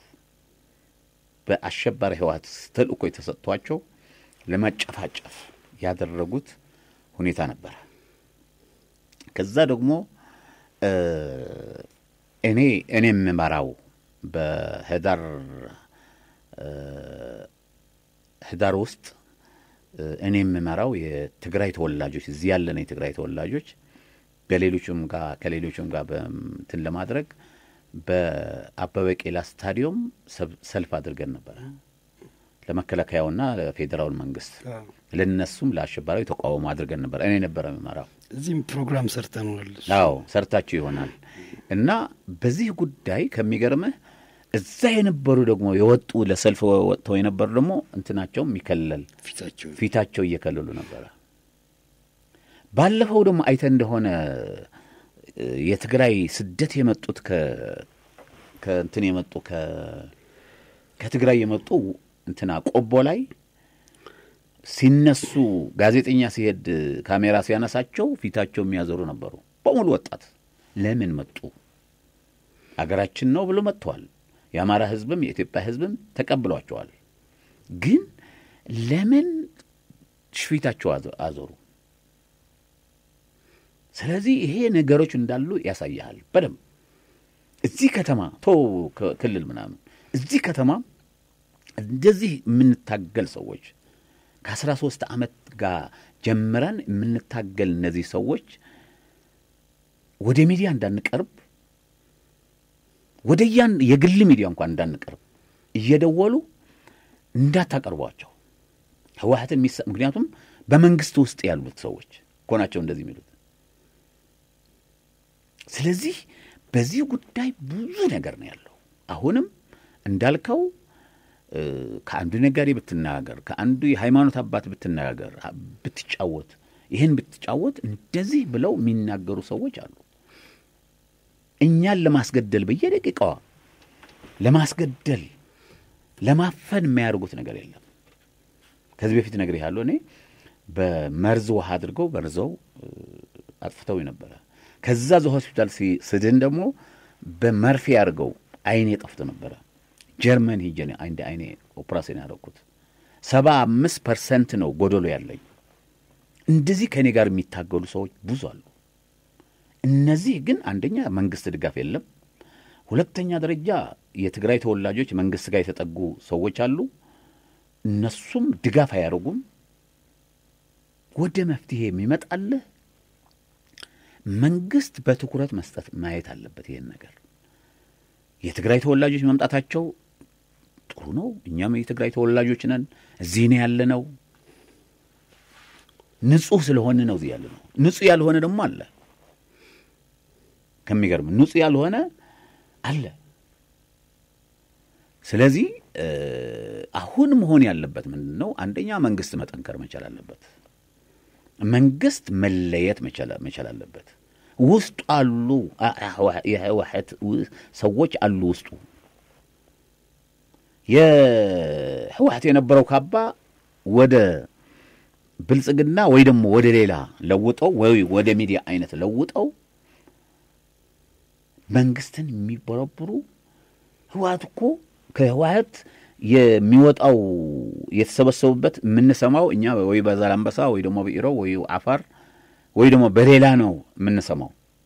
በአሸባሪ ህወሓት ተልእኮ የተሰጥቷቸው ለማጫፋጫፍ ያደረጉት ሁኔታ ነበር ከዛ ደግሞ እኔ እኔም መራው በህዳር ህዳር ውስጥ እኔም መራው የትግራይ ተወላጆች እዚህ ያለነ የትግራይ ተወላጆች በሌሎችም ጋር ከሌሎችም ጋር በእንትን ለማድረግ በአበበ ቂላ ስታዲየም ሰልፍ አድርገን ነበር ለመከላከያውና ለፌደራል መንግስት ለነሱም ለአሸባሪው ተቃውሞ አድርገን ነበር እኔ ነበር መራው እዚህም ፕሮግራም ሰርተናል አዎ ሰርታችሁ ይሆናል እና በዚህ ጉዳይ ከሚገርምህ እዛ የነበሩ ደግሞ የወጡ ለሰልፍ ወጥተው የነበሩ ደግሞ እንትናቸው የሚከለል ፊታቸው ፊታቸው እየከለሉ ነበር ባለፈው ደግሞ አይተ እንደሆነ የትግራይ ስደት የመጡት ከ ከእንትን የመጡ ከ ከትግራይ የመጡ እንትና ቆቦ ላይ ሲነሱ ጋዜጠኛ ሲሄድ ካሜራ ሲያነሳቸው ፊታቸው የሚያዘሩ ነበሩ በሙሉ ወጣት ለምን መጡ አገራችን ነው ብሎ መጥተዋል የአማራ ህዝብም የኢትዮጵያ ህዝብም ተቀብሏቸዋል ግን ለምን ፊታቸው አዘሩ ስለዚህ ይሄ ነገሮች እንዳሉ ያሳያል በደም እዚህ ከተማ ቶ ክልል ምናምን እዚህ ከተማ እንደዚህ የምንታገል ሰዎች ከ13 አመት ጋር ጀምረን የምንታገል እነዚህ ሰዎች ወደ ሚዲያ እንዳንቀርብ ወደያን የግል ሚዲያ እንኳን እንዳንቀርብ እየደወሉ እንዳታቀርቧቸው ህወሓትን ምክንያቱም በመንግስት ውስጥ ያሉት ሰዎች ኮናቸው እንደዚህ የሚሉት ስለዚህ በዚህ ጉዳይ ብዙ ነገር ነው ያለው አሁንም እንዳልከው ከአንዱ ነጋዴ ብትናገር ከአንዱ የሃይማኖት አባት ብትናገር ብትጫወት ይሄን ብትጫወት እንደዚህ ብለው የሚናገሩ ሰዎች አሉ እኛን ለማስገደል በየደቂቃው ለማስገደል ለማፈን የሚያደርጉት ነገር የለም ከዚህ በፊት ነገር ያለው እኔ በመርዝ ውሃ አድርገው በርዘው አጥፍተው ነበር ከዛ ሆስፒታል ሲድን ደግሞ በመርፌ አድርገው አይኔ ጠፍቶ ነበር ጀርመን ሄጄ አንድ አይኔ ኦፕራሲዮን ያደረኩት ሰባ አምስት ፐርሰንት ነው ጎዶሎ ያለኝ እንደዚህ ከኔ ጋር የሚታገሉ ሰዎች ብዙ አሉ እነዚህ ግን አንደኛ መንግስት ድጋፍ የለም ሁለተኛ ደረጃ የትግራይ ተወላጆች መንግስት ጋር የተጠጉ ሰዎች አሉ እነሱም ድጋፍ አያደርጉም ወደ መፍትሄ የሚመጣል መንግስት በትኩረት መስጠት ማየት አለበት ይሄን ነገር የትግራይ ተወላጆች መምጣታቸው ጥሩ ነው እኛም የትግራይ ተወላጆች ነን እዚህ ነው ያለነው ንጹህ ስለሆነ ነው እዚህ ያለነው ንጹህ ያልሆነ ደግሞ አለ ከሚገርም ንጹህ ያልሆነ አለ ስለዚህ አሁን መሆን ያለበት ምንድነው አንደኛ መንግስት መጠንከር መቻል አለበት መንግስት መለየት መቻል አለበት ውስጡ አሉ የህወሓት ሰዎች አሉ ውስጡ የህወሓት የነበረው ካባ ወደ ብልጽግና ወይ ደግሞ ወደ ሌላ ለውጠው ወይ ወደ ሚዲያ አይነት ለውጠው መንግስትን የሚበረብሩ ህወሓት እኮ ከህወሓት የሚወጣው የተሰበሰቡበት የምንሰማው እኛ ወይ በዛላምበሳ ወይ ደግሞ በኢሮብ ወይ አፋር ወይ ደግሞ በሌላ ነው የምንሰማው።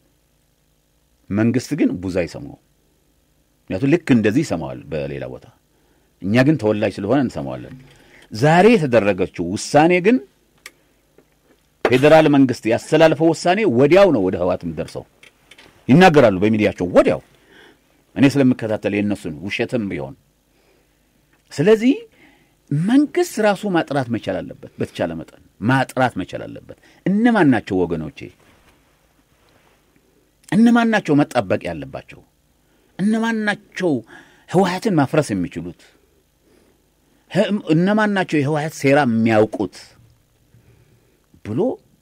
መንግስት ግን ብዙ አይሰማው። ምክንያቱም ልክ እንደዚህ ይሰማዋል በሌላ ቦታ። እኛ ግን ተወላጅ ስለሆነ እንሰማዋለን። ዛሬ የተደረገችው ውሳኔ ግን ፌደራል መንግስት ያስተላልፈው ውሳኔ ወዲያው ነው ወደ ህወሓት የሚደርሰው። ይናገራሉ በሚዲያቸው ወዲያው። እኔ ስለምከታተል የነሱን ውሸትም ቢሆን። ስለዚህ መንግስት ራሱ ማጥራት መቻል አለበት። በተቻለ መጠን ማጥራት መቻል አለበት። እነማን ናቸው ወገኖቼ? እነማን ናቸው መጣበቅ ያለባቸው? እነማን ናቸው ህወሓትን ማፍረስ የሚችሉት? እነማን ናቸው የህወሓት ሴራ የሚያውቁት ብሎ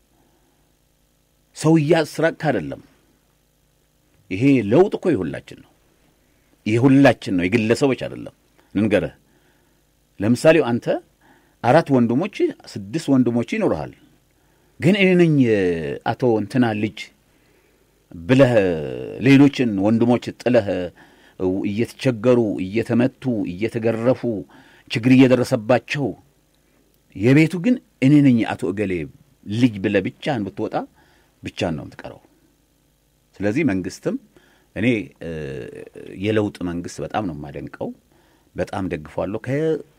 ሰው ያስራቅ አይደለም። ይሄ ለውጥ እኮ የሁላችን ነው። የሁላችን ነው፣ የግለሰቦች አይደለም። እንገረህ ለምሳሌ አንተ አራት ወንድሞች ስድስት ወንድሞች ይኖርሃል። ግን እኔ ነኝ አቶ እንትና ልጅ ብለህ ሌሎችን ወንድሞች ጥለህ እየተቸገሩ እየተመቱ እየተገረፉ ችግር እየደረሰባቸው የቤቱ ግን እኔ ነኝ አቶ እገሌ ልጅ ብለህ ብቻህን ብትወጣ ብቻህን ነው የምትቀረው። ስለዚህ መንግስትም እኔ የለውጥ መንግስት በጣም ነው የማደንቀው፣ በጣም ደግፏለሁ። ከ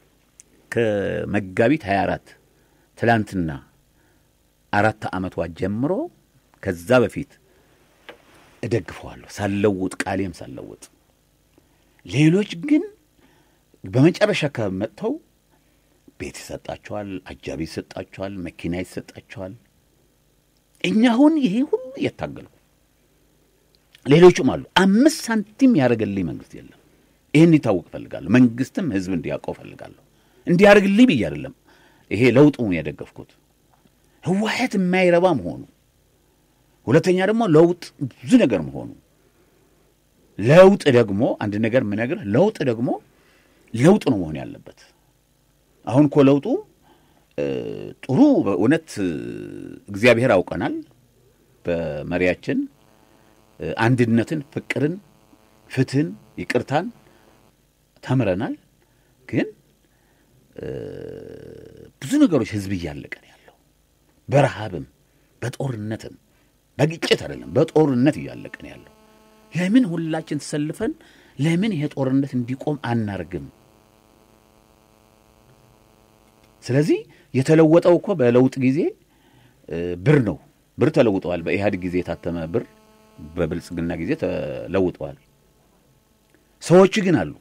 ከመጋቢት ሃያ አራት ትላንትና አራት ዓመቷ ጀምሮ ከዛ በፊት እደግፈዋለሁ ሳልለውጥ ቃሌም ሳልለውጥ። ሌሎች ግን በመጨረሻ ከመጣው ቤት ይሰጣቸዋል፣ አጃቢ ይሰጣቸዋል፣ መኪና ይሰጣቸዋል። እኛ አሁን ይሄ ሁሉ እየታገልኩ ሌሎችም አሉ። አምስት ሳንቲም ያደርግልኝ መንግስት የለም። ይሄን ይታወቅ ፈልጋለሁ። መንግስትም ህዝብ እንዲያውቀው ፈልጋለሁ። እንዲያርግልኝ ብዬ አይደለም ይሄ ለውጡን ያደገፍኩት። ህወሓት የማይረባ መሆኑ፣ ሁለተኛ ደግሞ ለውጥ ብዙ ነገር መሆኑ። ለውጥ ደግሞ አንድ ነገር ምን ነገር ለውጥ ደግሞ ለውጥ ነው መሆን ያለበት። አሁን እኮ ለውጡ ጥሩ በእውነት እግዚአብሔር አውቀናል። በመሪያችን አንድነትን፣ ፍቅርን፣ ፍትህን፣ ይቅርታን ተምረናል። ግን ብዙ ነገሮች ህዝብ እያለቀ ነው ያለው። በረሃብም በጦርነትም በግጭት አይደለም በጦርነት እያለቀ ነው ያለው። ለምን ሁላችን ተሰልፈን ለምን ይሄ ጦርነት እንዲቆም አናርግም? ስለዚህ የተለወጠው እኮ በለውጥ ጊዜ ብር ነው። ብር ተለውጧል። በኢህአዴግ ጊዜ የታተመ ብር በብልጽግና ጊዜ ተለውጧል። ሰዎች ግን አሉ።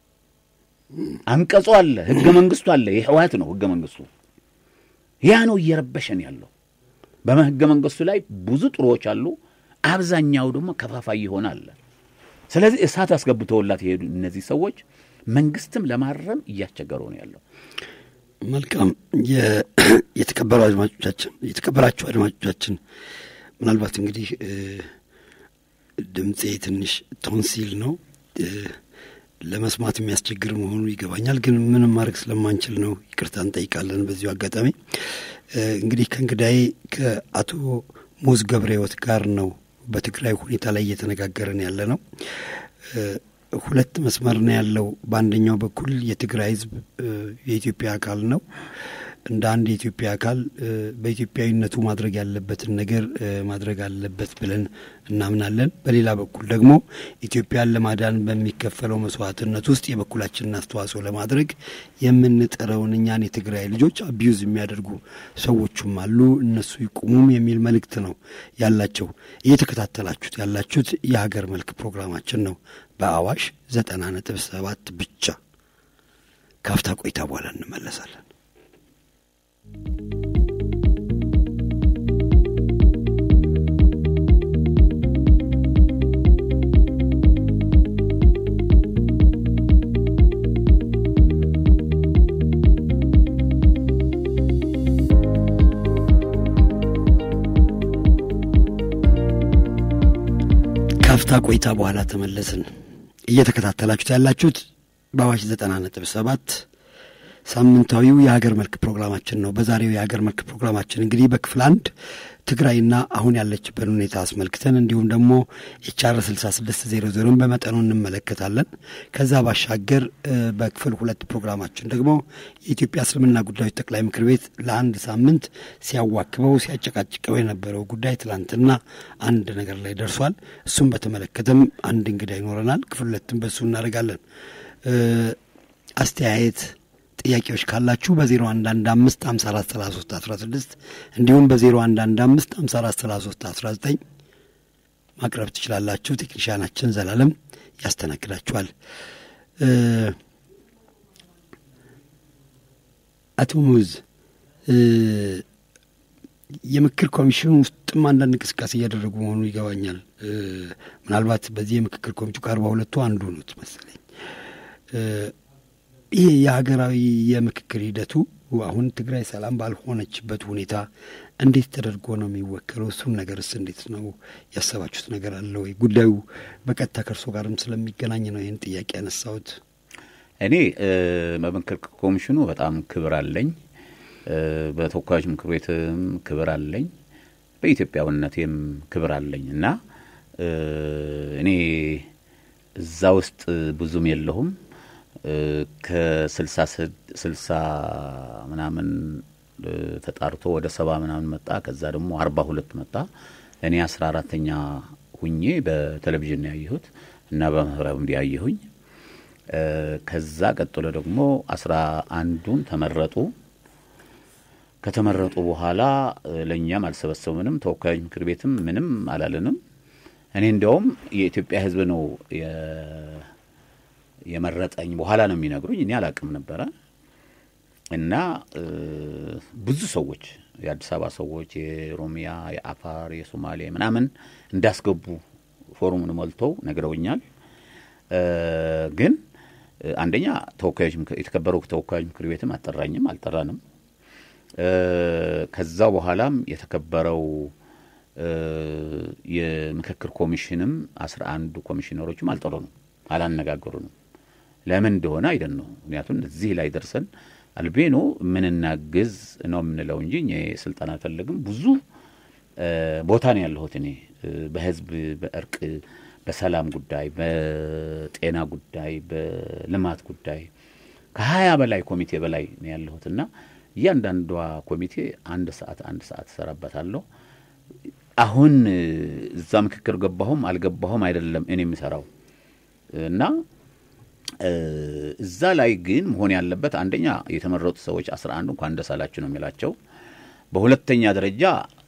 አንቀጹ አለ፣ ህገ መንግስቱ አለ። የህወሓት ነው ህገ መንግስቱ። ያ ነው እየረበሸን ያለው። በህገ መንግስቱ ላይ ብዙ ጥሩዎች አሉ፣ አብዛኛው ደግሞ ከፋፋይ ይሆናል። ስለዚህ እሳት አስገብተውላት ይሄዱ እነዚህ ሰዎች መንግስትም ለማረም እያስቸገሩ ነው ያለው። መልካም የተከበሩ አድማጮቻችን የተከበራችሁ አድማጮቻችን ምናልባት እንግዲህ ድምጼ ትንሽ ቶንሲል ነው ለመስማት የሚያስቸግር መሆኑ ይገባኛል። ግን ምንም ማድረግ ስለማንችል ነው ይቅርታ እንጠይቃለን። በዚሁ አጋጣሚ እንግዲህ ከእንግዳዬ ከአቶ ሙዝ ገብረሕይወት ጋር ነው በትግራይ ሁኔታ ላይ እየተነጋገርን ያለ ነው። ሁለት መስመር ነው ያለው። በአንደኛው በኩል የትግራይ ህዝብ የኢትዮጵያ አካል ነው። እንደ አንድ የኢትዮጵያ አካል በኢትዮጵያዊነቱ ማድረግ ያለበትን ነገር ማድረግ አለበት ብለን እናምናለን። በሌላ በኩል ደግሞ ኢትዮጵያን ለማዳን በሚከፈለው መስዋዕትነት ውስጥ የበኩላችንን አስተዋጽኦ ለማድረግ የምንጠረውን እኛን የትግራይ ልጆች አቢዩዝ የሚያደርጉ ሰዎችም አሉ። እነሱ ይቁሙም የሚል መልእክት ነው ያላቸው። እየተከታተላችሁት ያላችሁት የሀገር መልክ ፕሮግራማችን ነው በአዋሽ ዘጠና ነጥብ ሰባት ብቻ። ካፍታ ቆይታ በኋላ እንመለሳለን። ካፍታ ቆይታ በኋላ ተመለስን። እየተከታተላችሁት ያላችሁት በአዋሽ ዘጠና ነጥብ ሰባት ሳምንታዊው የሀገር መልክ ፕሮግራማችን ነው። በዛሬው የሀገር መልክ ፕሮግራማችን እንግዲህ በክፍል አንድ ትግራይና አሁን ያለችበት ሁኔታ አስመልክተን እንዲሁም ደግሞ ኤችአር ስልሳ ስድስት ዜሮ ዜሮን በመጠኑ እንመለከታለን። ከዛ ባሻገር በክፍል ሁለት ፕሮግራማችን ደግሞ የኢትዮጵያ እስልምና ጉዳዮች ጠቅላይ ምክር ቤት ለአንድ ሳምንት ሲያዋክበው ሲያጨቃጭቀው የነበረው ጉዳይ ትላንትና አንድ ነገር ላይ ደርሷል። እሱም በተመለከተም አንድ እንግዳ ይኖረናል። ክፍል ሁለትም በሱ እናደርጋለን። አስተያየት ጥያቄዎች ካላችሁ በዜሮ አንድ አንድ አምስት ሃምሳ አራት ሰላሳ ሶስት አስራ ስድስት እንዲሁም በዜሮ አንድ አንድ አምስት ሃምሳ አራት ሰላሳ ሶስት አስራ ዘጠኝ ማቅረብ ትችላላችሁ። ቴክኒሻናችን ዘላለም ያስተናግዳችኋል። አቶ ሙዝ የምክክር ኮሚሽኑ ውስጥም አንዳንድ እንቅስቃሴ እያደረጉ መሆኑ ይገባኛል። ምናልባት በዚህ የምክክር ኮሚቴው ከአርባ ሁለቱ አንዱ ነው መሰለኝ። ይሄ የሀገራዊ የምክክር ሂደቱ አሁን ትግራይ ሰላም ባልሆነችበት ሁኔታ እንዴት ተደርጎ ነው የሚወከለው? እሱን ነገርስ እንዴት ነው ያሰባችሁት ነገር አለ ወይ? ጉዳዩ በቀጥታ ከእርሶ ጋርም ስለሚገናኝ ነው ይህን ጥያቄ ያነሳሁት። እኔ በምክክር ኮሚሽኑ በጣም ክብር አለኝ፣ በተወካዮች ምክር ቤትም ክብር አለኝ፣ በኢትዮጵያዊነቴም ክብር አለኝ እና እኔ እዛ ውስጥ ብዙም የለሁም። ከስልሳ ስልሳ ምናምን ተጣርቶ ወደ ሰባ ምናምን መጣ። ከዛ ደግሞ አርባ ሁለት መጣ። እኔ አስራ አራተኛ ሁኜ በቴሌቪዥን ያየሁት እና በማህበራዊ ሚዲያ ያየሁኝ። ከዛ ቀጥሎ ደግሞ አስራ አንዱን ተመረጡ። ከተመረጡ በኋላ ለኛም አልሰበሰቡንም። ተወካዮች ምክር ቤትም ምንም አላለንም። እኔ እንደውም የኢትዮጵያ ሕዝብ ነው የመረጠኝ በኋላ ነው የሚነግሩኝ። እኔ አላቅም ነበረ እና ብዙ ሰዎች የአዲስ አበባ ሰዎች የኦሮሚያ፣ የአፋር፣ የሶማሌ ምናምን እንዳስገቡ ፎርሙን ሞልተው ነግረውኛል። ግን አንደኛ ተወካዮች የተከበረው ተወካዮች ምክር ቤትም አጠራኝም አልጠራንም። ከዛ በኋላም የተከበረው የምክክር ኮሚሽንም አስራ አንዱ ኮሚሽነሮችም አልጠሩንም፣ አላነጋገሩንም። ለምን እንደሆነ አይደል ነው። ምክንያቱም እዚህ ላይ ደርሰን አልቤኖ ምን እናግዝ ነው የምንለው እንጂ እኔ ስልጣን አልፈልግም። ብዙ ቦታ ነው ያለሁት እኔ በህዝብ በእርቅ በሰላም ጉዳይ በጤና ጉዳይ በልማት ጉዳይ ከሀያ በላይ ኮሚቴ በላይ ነው ያለሁትና እያንዳንዷ ኮሚቴ አንድ ሰዓት አንድ ሰዓት ሰራበታለሁ። አሁን እዛ ምክክር ገባሁም አልገባሁም አይደለም እኔ የምሰራው እና እዛ ላይ ግን መሆን ያለበት አንደኛ የተመረጡ ሰዎች አስራ አንድ እንኳን ደስ አላችሁ ነው የሚላቸው። በሁለተኛ ደረጃ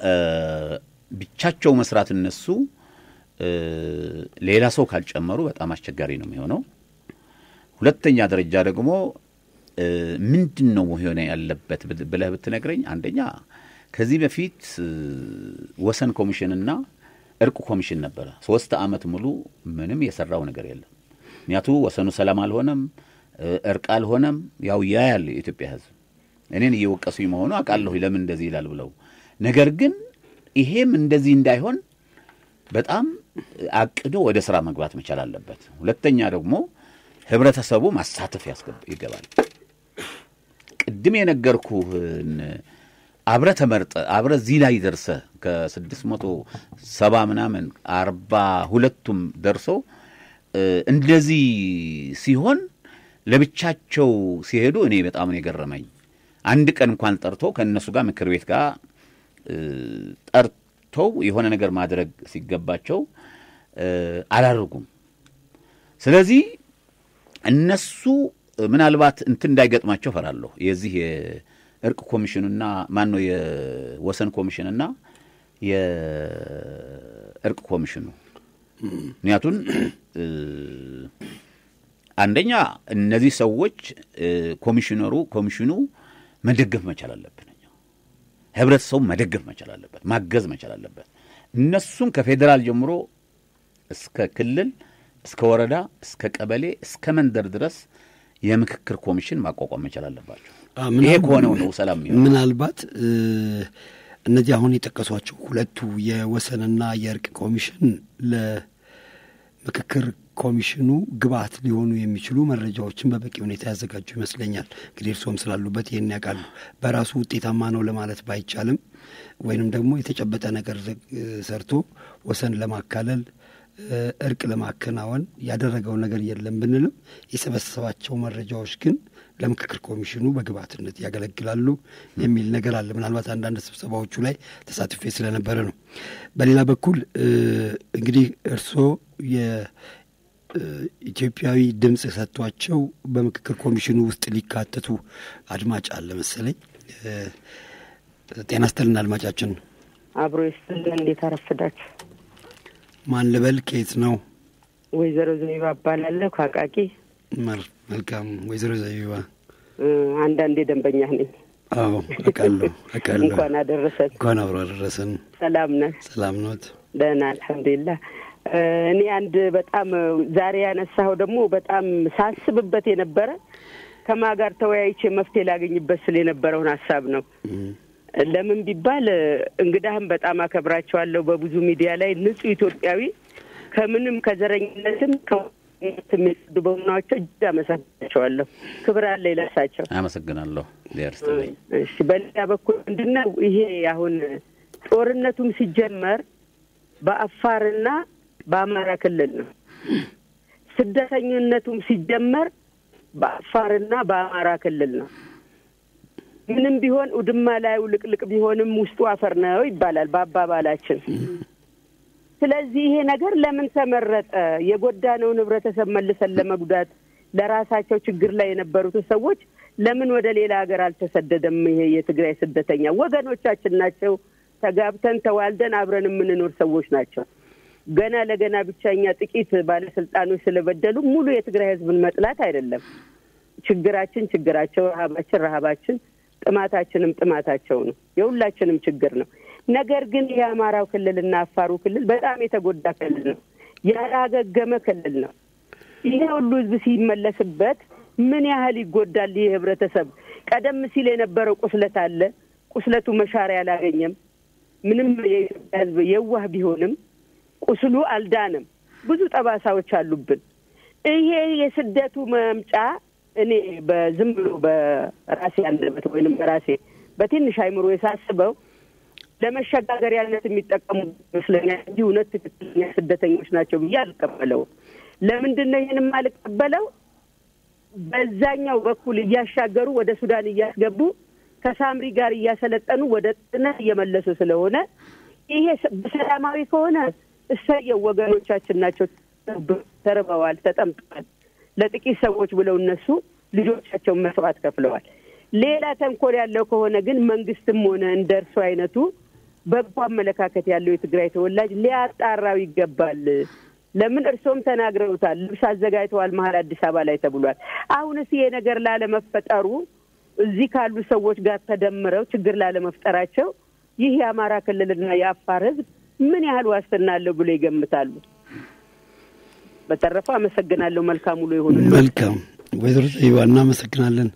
ብቻቸው መስራት እነሱ ሌላ ሰው ካልጨመሩ በጣም አስቸጋሪ ነው የሚሆነው። ሁለተኛ ደረጃ ደግሞ ምንድነው መሆን ያለበት ብለህ ብትነግረኝ አንደኛ ከዚህ በፊት ወሰን ኮሚሽንና እርቅ ኮሚሽን ነበረ። ሶስት አመት ሙሉ ምንም የሰራው ነገር የለም። ምክንያቱ ወሰኑ ሰላም አልሆነም፣ እርቅ አልሆነም። ያው ያያል የኢትዮጵያ ሕዝብ እኔን እየወቀሱኝ መሆኑ አቃለሁ ለምን እንደዚህ ይላል ብለው። ነገር ግን ይሄም እንደዚህ እንዳይሆን በጣም አቅዶ ወደ ስራ መግባት መቻል አለበት። ሁለተኛ ደግሞ ህብረተሰቡ ማሳተፍ ይገባል። ቅድም የነገርኩህን አብረ ተመርጠ አብረ እዚህ ላይ ደርሰ ከስድስት መቶ ሰባ ምናምን አርባ ሁለቱም ደርሶ እንደዚህ ሲሆን ለብቻቸው ሲሄዱ እኔ በጣም ነው የገረመኝ። አንድ ቀን እንኳን ጠርቶ ከነሱ ጋር ምክር ቤት ጋር ጠርተው የሆነ ነገር ማድረግ ሲገባቸው አላደረጉም። ስለዚህ እነሱ ምናልባት እንትን እንዳይገጥማቸው ፈራለሁ። የዚህ የእርቅ ኮሚሽኑና ማን ነው የወሰን ኮሚሽንና የእርቅ ኮሚሽኑ ምክንያቱም አንደኛ እነዚህ ሰዎች ኮሚሽነሩ ኮሚሽኑ መደገፍ መቻል አለበት። ህብረተሰቡ መደገፍ መቻል አለበት፣ ማገዝ መቻል አለበት። እነሱን ከፌደራል ጀምሮ እስከ ክልል እስከ ወረዳ እስከ ቀበሌ እስከ መንደር ድረስ የምክክር ኮሚሽን ማቋቋም መቻል አለባቸው። ይሄ ከሆነው ነው ሰላም ነው። ምናልባት እነዚህ አሁን የጠቀሷቸው ሁለቱ የወሰንና የእርቅ ኮሚሽን ምክክር ኮሚሽኑ ግብአት ሊሆኑ የሚችሉ መረጃዎችን በበቂ ሁኔታ ያዘጋጁ ይመስለኛል። እንግዲህ እርሶም ስላሉበት ይሄን ያውቃሉ። በራሱ ውጤታማ ነው ለማለት ባይቻልም ወይንም ደግሞ የተጨበጠ ነገር ሰርቶ ወሰን ለማካለል እርቅ ለማከናወን ያደረገው ነገር የለም ብንልም የሰበሰባቸው መረጃዎች ግን ለምክክር ኮሚሽኑ በግብአትነት ያገለግላሉ የሚል ነገር አለ። ምናልባት አንዳንድ ስብሰባዎቹ ላይ ተሳትፌ ስለነበረ ነው። በሌላ በኩል እንግዲህ እርስዎ የኢትዮጵያዊ ድምጽ ሰጥቷቸው በምክክር ኮሚሽኑ ውስጥ ሊካተቱ አድማጭ አለ መሰለኝ። ጤና ይስጥልን አድማጫችን። አብሮ ይስጥልን። እንዴት አረፈዳችሁ? ማን ልበል? ከየት ነው? ወይዘሮ ዘቢባ እባላለሁ ከአቃቂ። መልካም ወይዘሮ ዘቢባ። አንዳንዴ ደንበኛ ነኝ። አዎ አቃለሁ አቃለሁ። እንኳን አደረሰን። እንኳን አብሮ አደረሰን። ሰላም ነህ? ሰላም ነው። ደህና አልሐምዱሊላህ። እኔ አንድ በጣም ዛሬ ያነሳው ደግሞ በጣም ሳስብበት የነበረ ከማጋር ተወያይቼ መፍትሄ ላገኝበት ስለ የነበረውን ሐሳብ ነው። ለምን ቢባል እንግዳህም በጣም አከብራቸዋለሁ። በብዙ ሚዲያ ላይ ንጹህ ኢትዮጵያዊ ከምንም ከዘረኝነትም ከትምጽዱ በመሆናቸው እጅግ አመሰግናቸዋለሁ። ክብር አለ ይለሳቸው። አመሰግናለሁ። ሊያርስተኝ እሺ። በሌላ በኩል ምንድነው ይሄ አሁን ጦርነቱም ሲጀመር በአፋርና በአማራ ክልል ነው። ስደተኝነቱም ሲጀመር በአፋርና በአማራ ክልል ነው። ምንም ቢሆን ውድማ ላይ ውልቅልቅ ቢሆንም ውስጡ አፈር ነው ይባላል በአባባላችን። ስለዚህ ይሄ ነገር ለምን ተመረጠ? የጎዳነው ህብረተሰብ መልሰን ለመጉዳት ለራሳቸው ችግር ላይ የነበሩት ሰዎች ለምን ወደ ሌላ ሀገር አልተሰደደም? ይሄ የትግራይ ስደተኛ ወገኖቻችን ናቸው። ተጋብተን ተዋልደን አብረን የምንኖር ሰዎች ናቸው። ገና ለገና ብቻኛ ጥቂት ባለስልጣኖች ስለበደሉ ሙሉ የትግራይ ህዝብን መጥላት አይደለም። ችግራችን ችግራቸው፣ ረሃባችን ረሃባችን፣ ጥማታችንም ጥማታቸው ነው። የሁላችንም ችግር ነው። ነገር ግን የአማራው ክልልና አፋሩ ክልል በጣም የተጎዳ ክልል ነው። ያላገገመ ክልል ነው። ይሄ ሁሉ ህዝብ ሲመለስበት ምን ያህል ይጎዳል ይሄ ህብረተሰብ? ቀደም ሲል የነበረው ቁስለት አለ። ቁስለቱ መሻሪያ አላገኘም። ምንም የኢትዮጵያ ህዝብ የዋህ ቢሆንም ቁስሉ አልዳንም። ብዙ ጠባሳዎች አሉብን። ይሄ የስደቱ መምጫ እኔ በዝም ብሎ በራሴ አንደበት ወይንም በራሴ በትንሽ አይምሮ የሳስበው ለመሸጋገሪያነት የሚጠቀሙ መስለኛል እንጂ እውነት ትክክለኛ ስደተኞች ናቸው ብዬ አልቀበለው። ለምንድን ነው ይሄንን ማልቀበለው? በዛኛው በኩል እያሻገሩ ወደ ሱዳን እያስገቡ ከሳምሪ ጋር እያሰለጠኑ ወደ ጥነት እየመለሱ ስለሆነ ይሄ በሰላማዊ ከሆነ እሰየው ወገኖቻችን ናቸው። ተርበዋል፣ ተጠምጠዋል። ለጥቂት ሰዎች ብለው እነሱ ልጆቻቸውን መስዋዕት ከፍለዋል። ሌላ ተንኮል ያለው ከሆነ ግን መንግስትም ሆነ እንደርሱ አይነቱ በጎ አመለካከት ያለው የትግራይ ተወላጅ ሊያጣራው ይገባል። ለምን እርሶም ተናግረውታል። ልብስ አዘጋጅተዋል መሀል አዲስ አበባ ላይ ተብሏል። አሁንስ ይሄ ነገር ላለመፈጠሩ እዚህ ካሉ ሰዎች ጋር ተደምረው ችግር ላለመፍጠራቸው ይህ የአማራ ክልልና የአፋር ህዝብ ምን ያህል ዋስትና አለው ብሎ ይገምታሉ? በተረፈ አመሰግናለሁ። መልካም ሁሉ ይሁን። መልካም ወይዘሮ ዘቢባ እናመሰግናለን።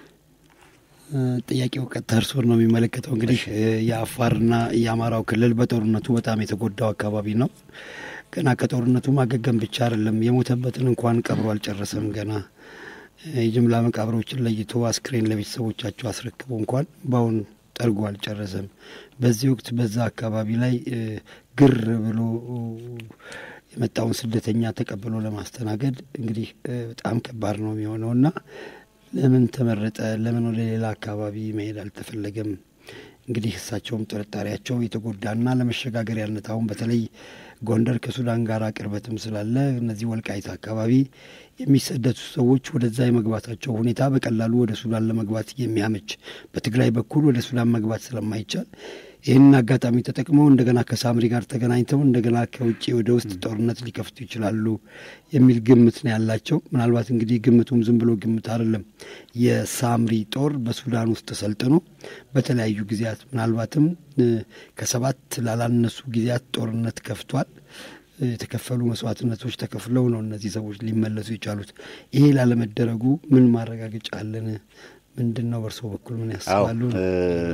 ጥያቄው ቀጥታ እርስዎን ነው የሚመለከተው። እንግዲህ የአፋርና የአማራው ክልል በጦርነቱ በጣም የተጎዳው አካባቢ ነው። ገና ከጦርነቱ ማገገም ብቻ አይደለም፣ የሞተበትን እንኳን ቀብሮ አልጨረሰም። ገና የጅምላ መቃብሮችን ለይቶ አስክሬን ለቤተሰቦቻቸው አስረክቦ እንኳን ባውን ጠርጎ አልጨረሰም። በዚህ ወቅት በዛ አካባቢ ላይ ግር ብሎ የመጣውን ስደተኛ ተቀብሎ ለማስተናገድ እንግዲህ በጣም ከባድ ነው የሚሆነውና ለምን ተመረጠ? ለምን ወደ ሌላ አካባቢ መሄድ አልተፈለገም? እንግዲህ እሳቸውም ጥርጣሬያቸው የተጎዳና ለመሸጋገሪያነት አሁን በተለይ ጎንደር ከሱዳን ጋር ቅርበትም ስላለ እነዚህ ወልቃይት አካባቢ የሚሰደቱ ሰዎች ወደዛ የመግባታቸው ሁኔታ በቀላሉ ወደ ሱዳን ለመግባት የሚያመች በትግራይ በኩል ወደ ሱዳን መግባት ስለማይቻል ይህንን አጋጣሚ ተጠቅመው እንደገና ከሳምሪ ጋር ተገናኝተው እንደገና ከውጭ ወደ ውስጥ ጦርነት ሊከፍቱ ይችላሉ የሚል ግምት ነው ያላቸው። ምናልባት እንግዲህ ግምቱም ዝም ብሎ ግምት አይደለም። የሳምሪ ጦር በሱዳን ውስጥ ተሰልጥኖ በተለያዩ ጊዜያት ምናልባትም ከሰባት ላላነሱ ጊዜያት ጦርነት ከፍቷል። የተከፈሉ መስዋዕትነቶች ተከፍለው ነው እነዚህ ሰዎች ሊመለሱ የቻሉት። ይሄ ላለመደረጉ ምን ማረጋገጫ አለን? ምንድነው በርሶ በኩል ምን ያስባሉ?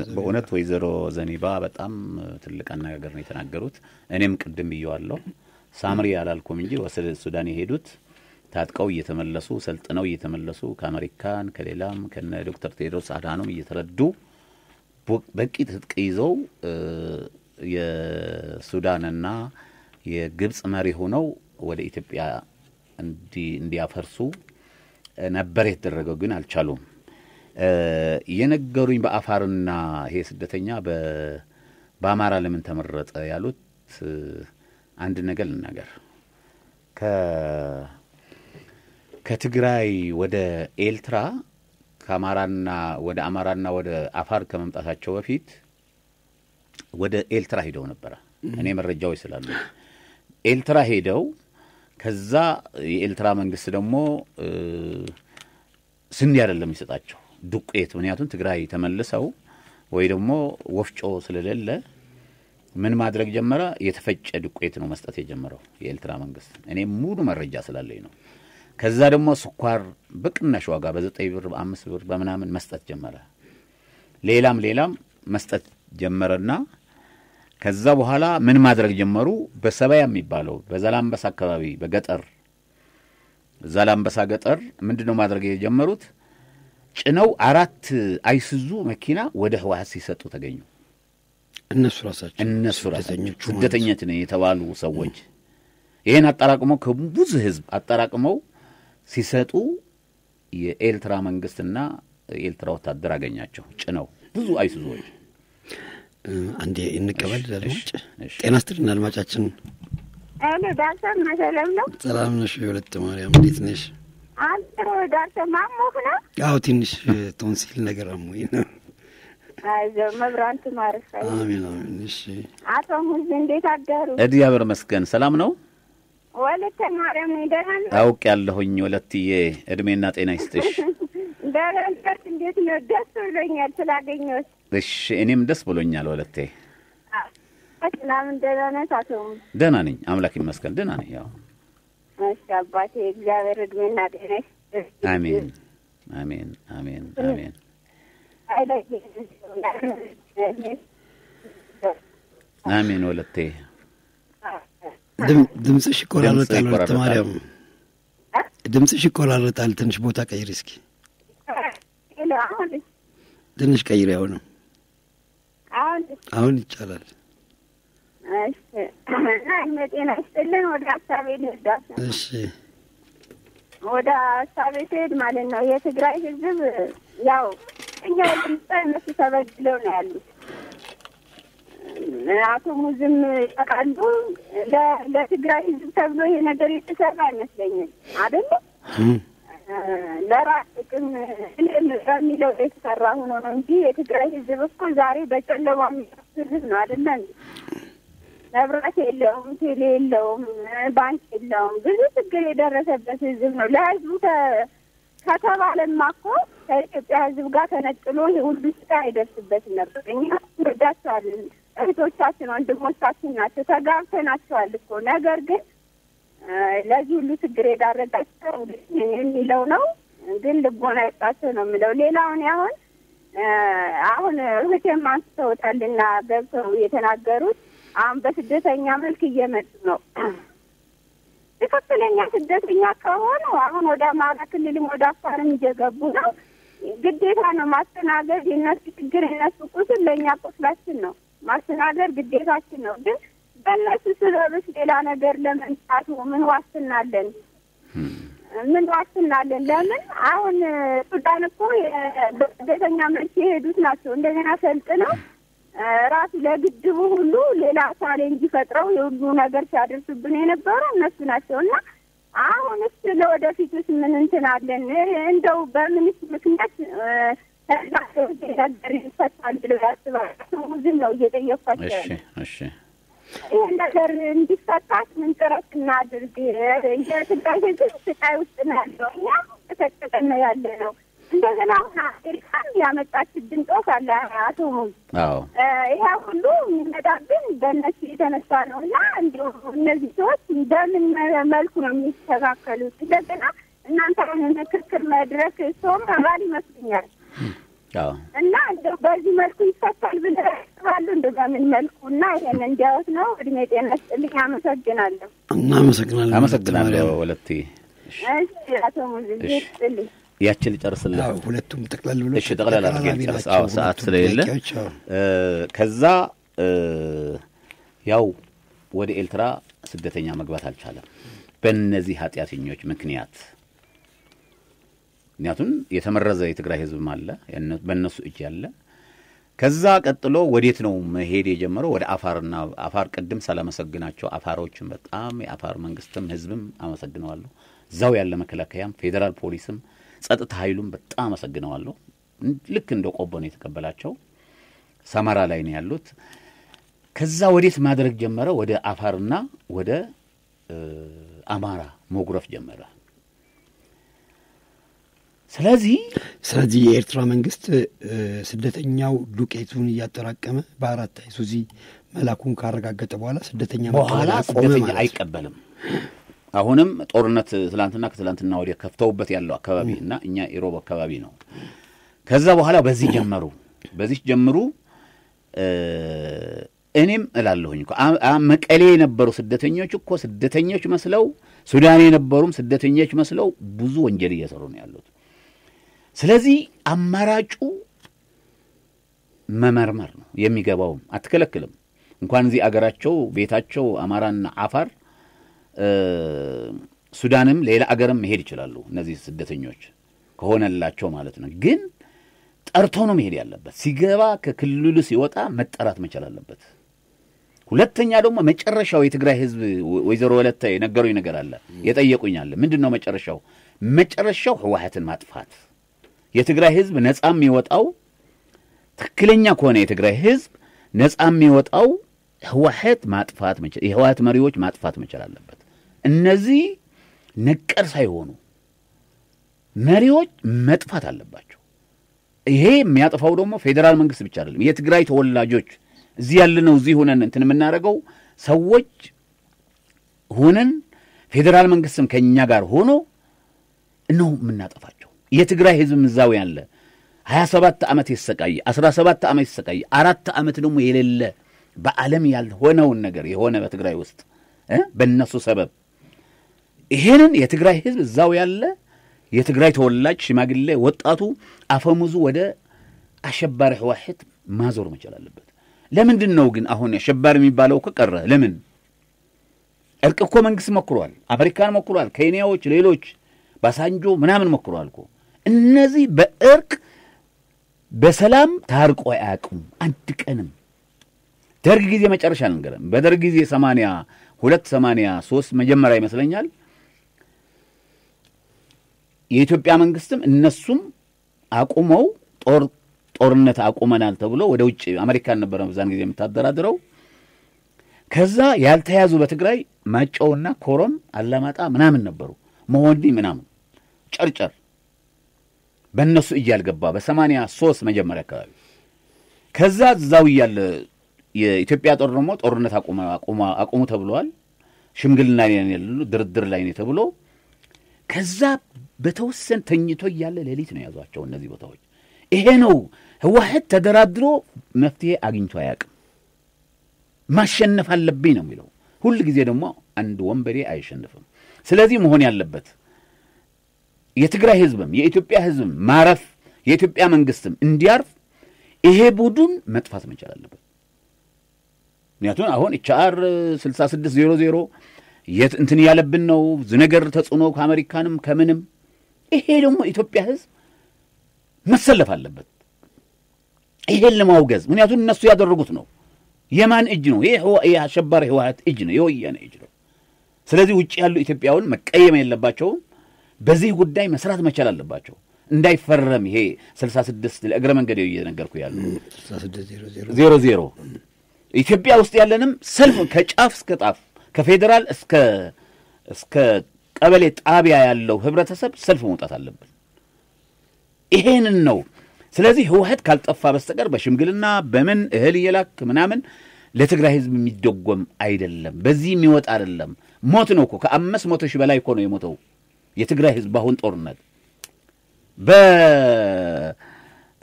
በእውነት ወይዘሮ ዘኒባ በጣም ትልቅ አነጋገር ነው የተናገሩት። እኔም ቅድም ብየዋለሁ። ሳምሪ ያላልኩም እንጂ ወደ ሱዳን የሄዱት ታጥቀው እየተመለሱ ሰልጥነው እየተመለሱ ከአሜሪካን ከሌላም ከነ ዶክተር ቴድሮስ አድሃኖም እየተረዱ በቂ ትጥቅ ይዘው የሱዳንና የግብጽ መሪ ሆነው ወደ ኢትዮጵያ እንዲ እንዲያፈርሱ ነበር የተደረገው ግን አልቻሉም የነገሩኝ በአፋርና ይሄ ስደተኛ በ በአማራ ለምን ተመረጠ ያሉት አንድ ነገር ልናገር ከ ከትግራይ ወደ ኤልትራ ከአማራና ወደ አማራና ወደ አፋር ከመምጣታቸው በፊት ወደ ኤልትራ ሄደው ነበር እኔ መረጃው ይስላሉ ኤልትራ ሄደው ከዛ የኤልትራ መንግስት ደግሞ ስንዴ አይደለም ይሰጣቸው ዱቄት ምክንያቱም ትግራይ ተመልሰው ወይ ደግሞ ወፍጮ ስለሌለ ምን ማድረግ ጀመረ የተፈጨ ዱቄት ነው መስጠት የጀመረው የኤልትራ መንግስት እኔ ሙሉ መረጃ ስላለኝ ነው ከዛ ደግሞ ስኳር በቅናሽ ዋጋ በዘጠኝ ብር በአምስት ብር በመናምን መስጠት ጀመረ ሌላም ሌላም መስጠት ጀመረና ከዛ በኋላ ምን ማድረግ ጀመሩ በሰባያ የሚባለው በዛላምበሳ አካባቢ በገጠር ዛላምበሳ ገጠር ምንድነው ማድረግ የጀመሩት ጭነው አራት አይሱዙ መኪና ወደ ህዋስ ሲሰጡ ተገኙ እነሱ ራሳቸው እነሱ ራሳቸው ስደተኞች ነው የተባሉ ሰዎች ይሄን አጣራቅመው ከብዙ ህዝብ አጣራቅመው ሲሰጡ የኤልትራ መንግስትና የኤልትራ ወታደር አገኛቸው ጭነው ብዙ አይሱዞች አንዴ እንቀበል ለልጅ ጤና ይስጥልን አድማጫችን አለ ዳክተር መሰለም ነው ሰላም ነሽ የወለተ ማርያም እንዴት ነሽ አንተ ዳክተር ማሞክ ነው ያው ትንሽ ቶንሲል ነገር አሞኝ ነው አይዞ መብራንት ማርሳ አሜን አሜን እሺ አቶ ሙዝ እንዴት አደሩ እግዚአብሔር ይመስገን ሰላም ነው ወለተ ማርያም እንደሆነ አውቅ ያለሁኝ ወለትዬ እድሜና ጤና ይስጥሽ ደረንከት እንዴት ነው ደስ ብሎኛል ስላገኘሁት እሺ እኔም ደስ ብሎኛል ወለቴ ሰላም እንደሆነ ታቶ ደህና ነኝ አምላክ ይመስገን ደህና ነኝ ያው እሺ አባቴ እግዚአብሔር እድሜና ጤና አሜን አሜን አሜን አሜን አሜን ወለቴ ድም ድምጽሽ ይቆራረጣል ወለተ ማርያም ድምጽሽ ይቆራረጣል ትንሽ ቦታ ቀይሪ እስኪ ትንሽ ቀይሪ አሁን አሁን አሁን ይቻላል እሺ እና ጤና ይስጥልን ወደ ሀሳቤ ልሄድ እሺ ወደ ሀሳቤ ልሄድ ማለት ነው የትግራይ ህዝብ ያው እኛ ለምሳሌ እነሱ ተበድለው ነው ያሉት አቶ ሙዝም ተቃሉ ለትግራይ ህዝብ ተብሎ ይሄ ነገር የተሰራ አይመስለኝም አይደል ለራስ ጥቅም ለሚለው የተሰራ ሆኖ ነው እንጂ የትግራይ ህዝብ እኮ ዛሬ በጨለማ ህዝብ ነው አይደል መብራት የለውም ቴሌ የለውም ባንክ የለውም ብዙ ችግር የደረሰበት ህዝብ ነው ለህዝቡ ከተባለማ እኮ ከኢትዮጵያ ህዝብ ጋር ተነጥሎ የሁሉ ስራ አይደርስበትም ነበር እኛ ወዳቸዋለን እህቶቻችን ወንድሞቻችን ናቸው ተጋብተናቸዋል እኮ ነገር ግን ለዚህ ሁሉ ችግር የዳረጋቸው የሚለው ነው ግን ልቦና ይጣቸው ነው የሚለው ሌላውን ያሁን አሁን እህቴም አንስተውታልና ገብተው የተናገሩት አሁን በስደተኛ መልክ እየመጡ ነው ትክክለኛ ስደተኛ ከሆኑ አሁን ወደ አማራ ክልልም ወደ አፋርም እየገቡ ነው ግዴታ ነው ማስተናገድ የነሱ ችግር የነሱ ቁስል ለእኛ ቁስላችን ነው ማስተናገድ ግዴታችን ነው ግን በእነሱ ስለብስ ሌላ ነገር ለመንጣቱ ምን ዋስትናለን ምን ዋስትናለን ለምን አሁን ሱዳን እኮ በስደተኛ መልክ የሄዱት ናቸው እንደገና ሰልጥነው ራሱ ለግድቡ ሁሉ ሌላ ቻሌንጅ ፈጥረው የሁሉ ነገር ሲያደርሱብን የነበረው እነሱ ናቸውና አሁን እስ ለወደፊቱስ ምን እንትን አለን እንደው በምንስ ምክንያት ተዛቸው ነገር ይፈታል ብለው ያስባሉ ሙዝም ነው እየጠየኳቸው እሺ እሺ ይሄ ነገር እንዲፈታስ ምን ጥረት እናድርግ የትግራይ ህዝብ ስቃይ ውስጥ ነው ያለው እኛ ተሰቀቀን ያለ ነው እንደገና አሜሪካን ያመጣችብን ጦስ አለ አቶ ሙዝ አዎ ይሄ ሁሉ የሚመጣብን በእነሱ የተነሳ ነው እና እንዲሁ እነዚህ ሰዎች በምን መልኩ ነው የሚስተካከሉት እንደገና እናንተ ምክክር መድረክ ሰውም አባል ይመስለኛል አዎ እና እንደው በዚህ መልኩ ይፈታል ብለህ ታስባለህ? እንደው በምን መልኩና ይሄን እንዲያውት ነው። እድሜ ጤና ይስጥልኝ። አመሰግናለሁ። እናመሰግናለን። አመሰግናለሁ ወለቴ። እሺ አቶ ሙሉጌ ይስጥልኝ። ያችን ልጨርስልህ። አዎ ሁለቱም ጠቅላላ ብሎ እሺ ጠቅላላ አድርገን ጨርስ። አዎ ሰዓት ስለሌለ ከዛ ያው ወደ ኤርትራ ስደተኛ መግባት አልቻለም በእነዚህ ኃጢአተኞች ምክንያት። ምክንያቱም የተመረዘ የትግራይ ህዝብ አለ በእነሱ እጅ ያለ። ከዛ ቀጥሎ ወዴት ነው መሄድ የጀመረው? ወደ አፋርና አፋር ቅድም ሳላመሰግናቸው አፋሮችን በጣም የአፋር መንግስትም ህዝብም አመሰግነዋለሁ። እዛው ያለ መከላከያም ፌደራል ፖሊስም ጸጥታ ኃይሉም በጣም አመሰግነዋለሁ። ልክ እንደ ቆቦ ነው የተቀበላቸው። ሰመራ ላይ ነው ያሉት። ከዛ ወዴት ማድረግ ጀመረ? ወደ አፋርና ወደ አማራ መጉረፍ ጀመረ። ስለዚህ ስለዚህ የኤርትራ መንግስት ስደተኛው ዱቄቱን እያጠራቀመ በአራት አይሱዚ መላኩን ካረጋገጠ በኋላ ስደተኛ በኋላ ስደተኛ አይቀበልም። አሁንም ጦርነት ትላንትና ከትላንትና ወዲያ ከፍተውበት ያለው አካባቢ እና እኛ ኢሮብ አካባቢ ነው። ከዛ በኋላ በዚህ ጀመሩ በዚህ ጀምሩ እኔም እላለሁኝ እኮ መቀሌ የነበሩ ስደተኞች እኮ ስደተኞች መስለው ሱዳን የነበሩም ስደተኞች መስለው ብዙ ወንጀል እየሰሩ ነው ያሉት። ስለዚህ አማራጩ መመርመር ነው። የሚገባውም አትከለክልም። እንኳን እዚህ አገራቸው ቤታቸው አማራና አፋር ሱዳንም ሌላ አገርም መሄድ ይችላሉ እነዚህ ስደተኞች ከሆነላቸው ማለት ነው። ግን ጠርቶ ነው መሄድ ያለበት። ሲገባ ከክልሉ ሲወጣ መጠራት መቻል አለበት። ሁለተኛ ደግሞ መጨረሻው የትግራይ ህዝብ ወይዘሮ ወለተ የነገሩኝ ነገር አለ የጠየቁኝ አለ። ምንድነው መጨረሻው? መጨረሻው ህወሓትን ማጥፋት። የትግራይ ህዝብ ነፃም ይወጣው ትክክለኛ ከሆነ የትግራይ ህዝብ ነፃም ይወጣው ህወሓት ማጥፋት መቻል የህወሓት መሪዎች ማጥፋት መቻል አለበት። እነዚህ ነቀር ሳይሆኑ መሪዎች መጥፋት አለባቸው። ይሄ የሚያጠፋው ደግሞ ፌደራል መንግስት ብቻ አይደለም። የትግራይ ተወላጆች እዚህ ያለነው እዚህ ሆነን እንትን የምናደርገው ሰዎች ሆነን ፌደራል መንግስትም ከኛ ጋር ሆኖ ነው የምናጠፋቸው። የትግራይ ህዝብ ምዛው ያለ ሀያ ሰባት ዓመት ይሰቃይ አስራ ሰባት ዓመት ይሰቃይ አራት ዓመት ደግሞ የሌለ በዓለም ያልሆነውን ነገር የሆነ በትግራይ ውስጥ እ በእነሱ ሰበብ ይሄንን የትግራይ ህዝብ እዛው ያለ የትግራይ ተወላጅ ሽማግሌ ወጣቱ አፈሙዙ ወደ አሸባሪ ህወሓት ማዞር መቻል አለበት። ለምንድን ነው ግን አሁን አሸባሪ የሚባለው ከቀረ ለምን? እርቅ እኮ መንግስት መክሯል፣ አሜሪካን መክሯል፣ ኬንያዎች ሌሎች ባሳንጆ ምናምን መክሯል እኮ። እነዚህ በእርቅ በሰላም ታርቆ አያውቁም አንድ ቀንም። ደርግ ጊዜ መጨረሻ ነገርም በደርግ ጊዜ ሰማንያ ሁለት ሰማንያ ሶስት መጀመሪያ ይመስለኛል የኢትዮጵያ መንግስትም እነሱም አቁመው ጦር ጦርነት አቁመናል ተብሎ ወደ ውጭ አሜሪካን ነበር በዛን ጊዜ የምታደራድረው። ከዛ ያልተያዙ በትግራይ ማጨውና ኮረም አላማጣ ምናምን ነበሩ መሆንዲ ምናምን ጨርጨር በእነሱ እጅ ያልገባ በሰማንያ ሶስት መጀመሪያ አካባቢ። ከዛ ዛው ያለ የኢትዮጵያ ጦር ደግሞ ጦርነት አቁመ አቁመ አቁሙ ተብሏል። ሽምግልና ላይ ያለው ድርድር ላይ ነው ተብሎ ከዛ በተወሰነ ተኝቶ ያለ ሌሊት ነው ያዟቸው እነዚህ ቦታዎች። ይሄ ነው ህወሓት ተደራድሮ መፍትሄ አግኝቶ አያውቅም። ማሸነፍ አለብኝ ነው የሚለው። ሁሉ ጊዜ ደግሞ አንድ ወንበዴ አይሸነፍም። ስለዚህ መሆን ያለበት የትግራይ ህዝብም የኢትዮጵያ ህዝብም ማረፍ የኢትዮጵያ መንግስትም እንዲያርፍ ይሄ ቡድን መጥፋት መቻል አለበት። ምክንያቱም አሁን ኤችአር ስልሳ ስድስት ዜሮ ዜሮ የት እንትን ያለብን ነው ዝነገር ተጽኖ ከአሜሪካንም ከምንም። ይሄ ደግሞ ኢትዮጵያ ህዝብ መሰለፍ አለበት ይሄን ለማውገዝ። ምክንያቱም እነሱ ያደረጉት ነው። የማን እጅ ነው? ይሄ የአሸባሪ ህወሓት እጅ ነው፣ የወያኔ እጅ ነው። ስለዚህ ውጪ ያሉ ኢትዮጵያውን መቀየም የለባቸውም። በዚህ ጉዳይ መስራት መቻል አለባቸው እንዳይፈረም። ይሄ ስልሳ ስድስት ለእግረ መንገድ እየነገርኩ ያለው ስልሳ ስድስት ዜሮ ዜሮ ኢትዮጵያ ውስጥ ያለንም ሰልፍ ከጫፍ እስከ ጣፍ ከፌደራል እስከ እስከ ቀበሌ ጣቢያ ያለው ህብረተሰብ ሰልፍ መውጣት አለበት። ይሄንን ነው። ስለዚህ ህወሓት ካልጠፋ በስተቀር በሽምግልና በምን እህል ይላክ ምናምን ለትግራይ ህዝብ የሚደጎም አይደለም። በዚህ የሚወጣ አይደለም። ሞት ነው እኮ ከአምስት መቶ ሺህ በላይ እኮ ነው የሞተው የትግራይ ህዝብ አሁን ጦርነት። በ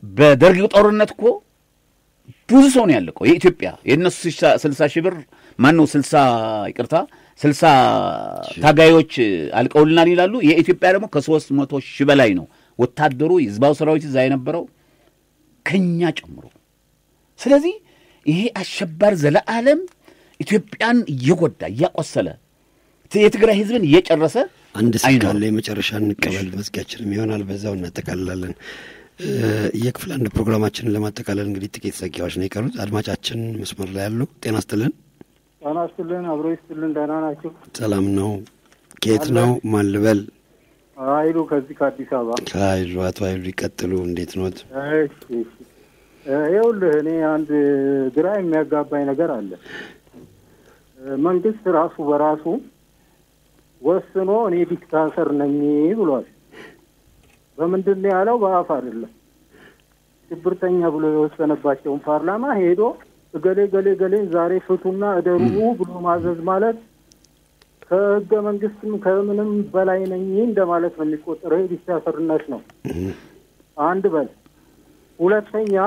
በደርግ ጦርነት እኮ ብዙ ሰው ነው ያለቀው የኢትዮጵያ የነሱ ስልሳ ሺህ ብር ማን ነው ስልሳ ይቅርታ ስልሳ ታጋዮች አልቀውልናል ይላሉ የኢትዮጵያ ደግሞ ከሶስት መቶ ሺህ በላይ ነው ወታደሩ ህዝባው ሰራዊት እዛ የነበረው ከኛ ጨምሮ ስለዚህ ይሄ አሸባሪ ዘላለም ኢትዮጵያን እየጎዳ እያቆሰለ የትግራይ ህዝብን እየጨረሰ አንድ ስካለ የመጨረሻ እንቀበል መስጊያችንም ይሆናል በዛው እናጠቃልላለን የክፍል አንድ ፕሮግራማችንን ለማጠቃለል እንግዲህ ጥቂት ሰቂያዎች ነው የቀሩት አድማጫችን መስመር ላይ ያለው ጤና ይስጥልን ጤና ይስጥልን አብሮ ይስጥልን ደህና ናችሁ ሰላም ነው ከየት ነው ማን ልበል አይሉ ከዚህ ከአዲስ አበባ አይሉ አቶ አይሉ ይቀጥሉ እንዴት ኖት እሺ ይኸውልህ እኔ አንድ ግራ የሚያጋባኝ ነገር አለ መንግስት ራሱ በራሱ ወስኖ እኔ ዲክታተር ነኝ ብሏል በምንድን ነው ያለው በአፍ አይደለም ሽብርተኛ ብሎ የወሰነባቸውን ፓርላማ ሄዶ ገሌ ገሌ ገሌ ዛሬ ፍቱና እደሩ ብሎ ማዘዝ ማለት ከህገ መንግስትም ከምንም በላይ ነኝ እንደማለት ነው የሚቆጠረው ዲክታተርነት ነው አንድ በል ሁለተኛ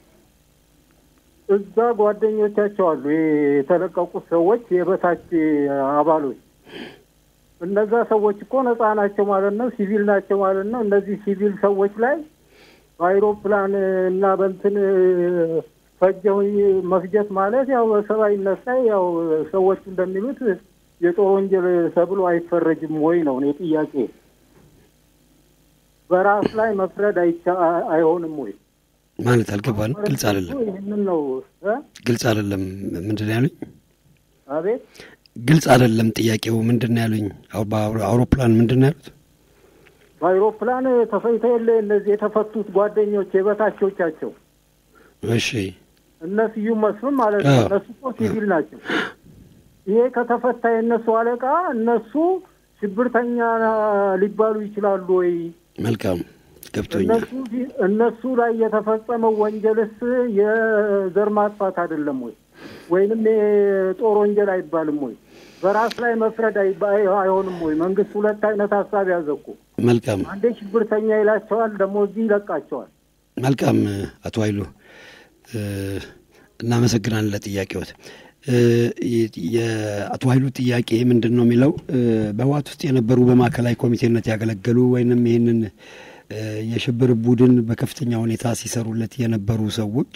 እዛ ጓደኞቻቸው አሉ የተለቀቁት ሰዎች የበታች አባሎች እነዛ ሰዎች እኮ ነፃ ናቸው ማለት ነው ሲቪል ናቸው ማለት ነው እነዚህ ሲቪል ሰዎች ላይ አይሮፕላን እና በእንትን ፈጀውኝ መፍጀት ማለት ያው ሰባይነት ላይ ያው ሰዎች እንደሚሉት የጦር ወንጀል ተብሎ አይፈረጅም ወይ ነው እኔ ጥያቄ በራስ ላይ መፍረድ አይሆንም ወይ ማለት አልገባንም ግልጽ አይደለም ይሄንን ነው ግልጽ አይደለም ምንድነው ያሉኝ አቤት ግልጽ አይደለም ጥያቄው ምንድነው ያሉኝ አውሮፕላን ምንድነው ያሉት አይሮፕላን ተፈይተለ እነዚህ የተፈቱት ጓደኞች የበታቾቻቸው እሺ እነሱ ይመስሉም ማለት ነው እነሱ ሲቪል ናቸው ይሄ ከተፈታ የነሱ አለቃ እነሱ ሽብርተኛ ሊባሉ ይችላሉ ወይ መልካም ገብቶኛል እነሱ ላይ የተፈጸመው ወንጀልስ የዘር ማጥፋት አይደለም ወይ ወይንም የጦር ወንጀል አይባልም ወይ በራስ ላይ መፍረድ አይሆንም ወይ መንግስት ሁለት አይነት ሐሳብ ያዘኩ መልካም አንዴ ሽብርተኛ ይላቸዋል ደግሞ እዚህ ይለቃቸዋል መልካም አቶ አይሉ እናመሰግናለን ለጥያቄዎት የአቶ ኃይሉ ጥያቄ ምንድነው የሚለው በህወሓት ውስጥ የነበሩ በማዕከላዊ ኮሚቴነት ያገለገሉ ወይንም ይሄንን የሽብር ቡድን በከፍተኛ ሁኔታ ሲሰሩለት የነበሩ ሰዎች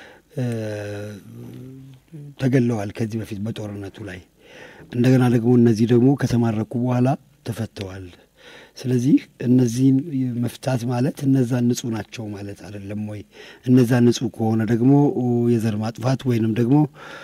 ተገለዋል ከዚህ በፊት በጦርነቱ ላይ እንደገና ደግሞ እነዚህ ደግሞ ከተማረኩ በኋላ ተፈተዋል ስለዚህ እነዚህ መፍታት ማለት እነዛ ንጹህ ናቸው ማለት አይደለም ወይ እነዛ ንጹህ ከሆነ ደግሞ የዘር ማጥፋት ወይንም ደግሞ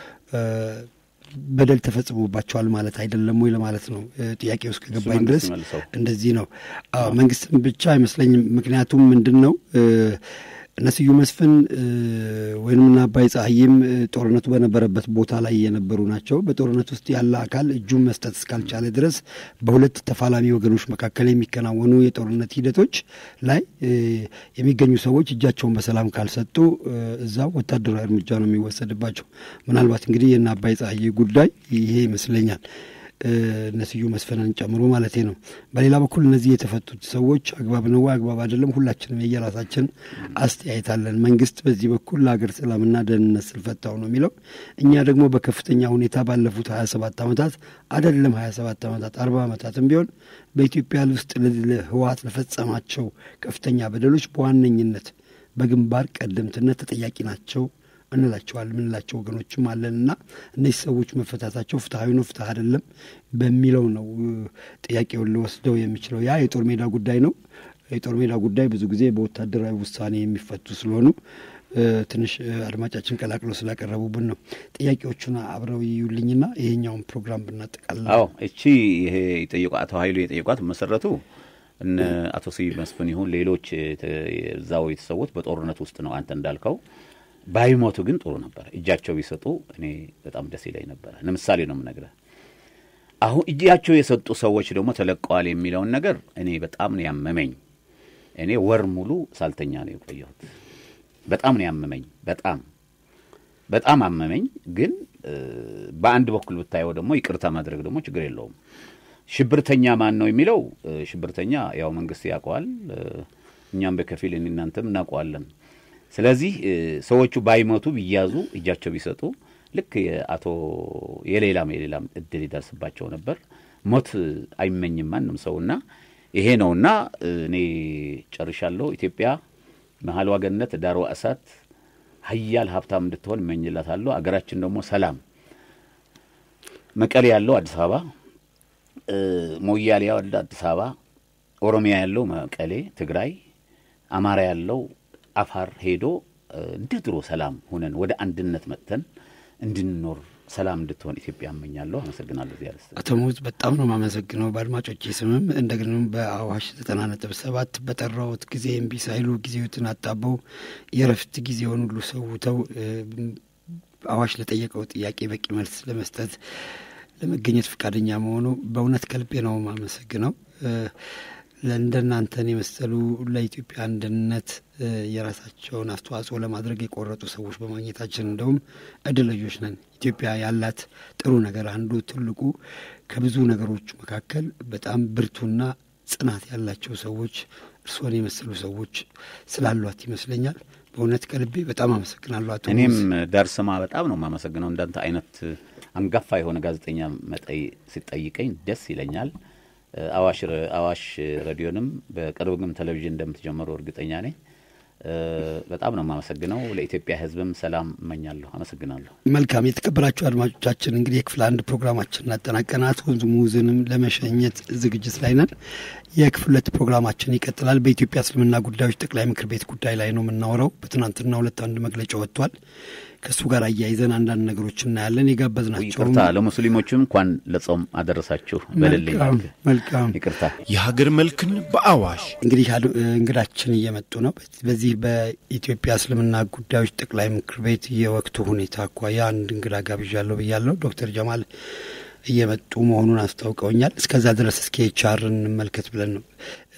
በደል ተፈጽሞባቸዋል ማለት አይደለም ወይ ለማለት ነው ጥያቄው እስከ ገባኝ ድረስ እንደዚህ ነው አዎ መንግስትም ብቻ አይመስለኝም ምክንያቱም ምንድነው እነሱ መስፍን ወይንም አባይ ጻህይም ጦርነቱ በነበረበት ቦታ ላይ የነበሩ ናቸው በጦርነቱ ውስጥ ያለ አካል እጁን መስጠት እስካልቻለ ድረስ በሁለት ተፋላሚ ወገኖች መካከል የሚከናወኑ የጦርነት ሂደቶች ላይ የሚገኙ ሰዎች እጃቸውን በሰላም ካልሰጡ እዛው ወታደራዊ እርምጃ ነው የሚወሰድባቸው ምናልባት እንግዲህ የና አባይ ጻህይ ጉዳይ ይሄ ይመስለኛል እነሱ መስፈናን ጨምሮ ማለት ነው በሌላ በኩል እነዚህ የተፈቱት ሰዎች አግባብ ነው አግባብ አይደለም ሁላችንም የየራሳችን አስተያየታለን መንግስት በዚህ በኩል ለሀገር ሰላምና ደህንነት ስለፈታው ነው የሚለው እኛ ደግሞ በከፍተኛ ሁኔታ ባለፉት ሀያ ሰባት አመታት አይደለም ሀያ ሰባት አመታት አርባ አመታትም ቢሆን በኢትዮጵያ ውስጥ ለህወሓት ለፈጸማቸው ከፍተኛ በደሎች በዋነኝነት በግንባር ቀደምትነት ተጠያቂ ናቸው እንላቸዋል ምንላቸው ወገኖችም አለንና እነዚህ ሰዎች መፈታታቸው ፍትሃዊ ነው ፍትህ አይደለም በሚለው ነው ጥያቄውን ለወስደው የሚችለው ያ የጦር ሜዳ ጉዳይ ነው የጦር ሜዳ ጉዳይ ብዙ ጊዜ በወታደራዊ ውሳኔ የሚፈቱ ስለሆኑ ትንሽ አድማጫችን ቀላቅሎ ስላቀረቡብን ነው ጥያቄዎቹን አብረው ይዩልኝና ይሄኛውን ፕሮግራም ብናጠቃልል አዎ እቺ ይሄ የጠየቋት ኃይሉ የጠየቋት መሰረቱ እነ አቶ ስይ መስፍን ይሁን ሌሎች ዛው የተሰውት በጦርነት ውስጥ ነው አንተ እንዳልከው ባይሞቱ ግን ጥሩ ነበር እጃቸው ቢሰጡ እኔ በጣም ደስ ይለኝ ነበር ለምሳሌ ነው የምነግርህ አሁን እጃቸው የሰጡ ሰዎች ደግሞ ተለቀዋል የሚለውን ነገር እኔ በጣም ነው ያመመኝ እኔ ወር ሙሉ ሳልተኛ ነው የቆየሁት በጣም ነው ያመመኝ በጣም በጣም አመመኝ ግን በአንድ በኩል ብታየው ደግሞ ይቅርታ ማድረግ ደግሞ ችግር የለውም ሽብርተኛ ማን ነው የሚለው ሽብርተኛ ያው መንግስት ያቋል እኛም በከፊል እናንተም እናቋለን ስለዚህ ሰዎቹ ባይሞቱ ቢያዙ እጃቸው ቢሰጡ ልክ አቶ የሌላም የሌላም እድል ይደርስባቸው ነበር። ሞት አይመኝም ማንም ሰውና ይሄ ነውና እኔ ጨርሻለሁ። ኢትዮጵያ መሐልዋ ገነት ዳርዋ እሳት ሀያል ሀብታም እንድትሆን እመኝላታለሁ። አገራችን ደግሞ ሰላም መቀሌ ያለው አዲስ አበባ ሞያሌ ያለው አዲስ አበባ ኦሮሚያ ያለው መቀሌ ትግራይ አማራ ያለው አፋር ሄዶ እንደ ድሮ ሰላም ሆነን ወደ አንድነት መጥተን እንድንኖር ሰላም እንድትሆን ኢትዮጵያ እመኛለሁ። አመሰግናለሁ። ዚያርስ አቶ ሙዝ በጣም ነው ማመሰግነው። ባድማጮቼ ስምም እንደገናም በአዋሽ ዘጠና ነጥብ ሰባት በጠራውት ጊዜ እምቢ ሳይሉ ጊዜውትን አጣበው የረፍት ጊዜውን ሁሉ ሰውተው አዋሽ ለጠየቀው ጥያቄ በቂ መልስ ለመስጠት ለመገኘት ፍቃደኛ መሆኑ በእውነት ከልቤ ነው ማመሰግነው። ለእንደናንተን የመሰሉ ለኢትዮጵያ አንድነት የራሳቸውን አስተዋጽኦ ለማድረግ የቆረጡ ሰዎች በማግኘታችን እንደውም እድለኞች ነን። ኢትዮጵያ ያላት ጥሩ ነገር አንዱ ትልቁ ከብዙ ነገሮች መካከል በጣም ብርቱና ጽናት ያላቸው ሰዎች እርስዎን የመሰሉ ሰዎች ስላሏት ይመስለኛል። በእውነት ከልቤ በጣም አመሰግናለሁ አቶ። እኔም ዳርሰማ በጣም ነው ማመሰግነው። እንዳንተ አይነት አንጋፋ የሆነ ጋዜጠኛ መጠይ ሲጠይቀኝ ደስ ይለኛል። አዋሽ አዋሽ ሬዲዮንም በቅርብም ቴሌቪዥን እንደምትጀምሩ እርግጠኛ ነኝ። በጣም ነው ማመሰግነው። ለኢትዮጵያ ሕዝብም ሰላም እመኛለሁ። አመሰግናለሁ። መልካም የተከበራችሁ አድማጮቻችን እንግዲህ የክፍል አንድ ፕሮግራማችንን አጠናቀናት ወንዙ ሙዝንም ለመሸኘት ዝግጅት ላይ ነን። የክፍል ሁለት ፕሮግራማችን ይቀጥላል። በኢትዮጵያ እስልምና ጉዳዮች ጠቅላይ ምክር ቤት ጉዳይ ላይ ነው የምናወራው። በትናንትና ሁለት አንድ መግለጫ ወጥቷል። ከሱ ጋር አያይዘን አንዳንድ ነገሮች እናያለን። የጋበዝናቸው ይቅርታ ለሙስሊሞችም እንኳን ለጾም አደረሳችሁ በልልኝ። መልካም ይቅርታ። የሀገር መልክን በአዋሽ እንግዲህ እንግዳችን እየመጡ ነው። በዚህ በኢትዮጵያ እስልምና ጉዳዮች ጠቅላይ ምክር ቤት የወቅቱ ሁኔታ አኳያ አንድ እንግዳ ጋብዣለሁ ብያለሁ። ዶክተር ጀማል እየመጡ መሆኑን አስታውቀውኛል። እስከዛ ድረስ እስኪ ኤችአርን እንመልከት ብለን ነው።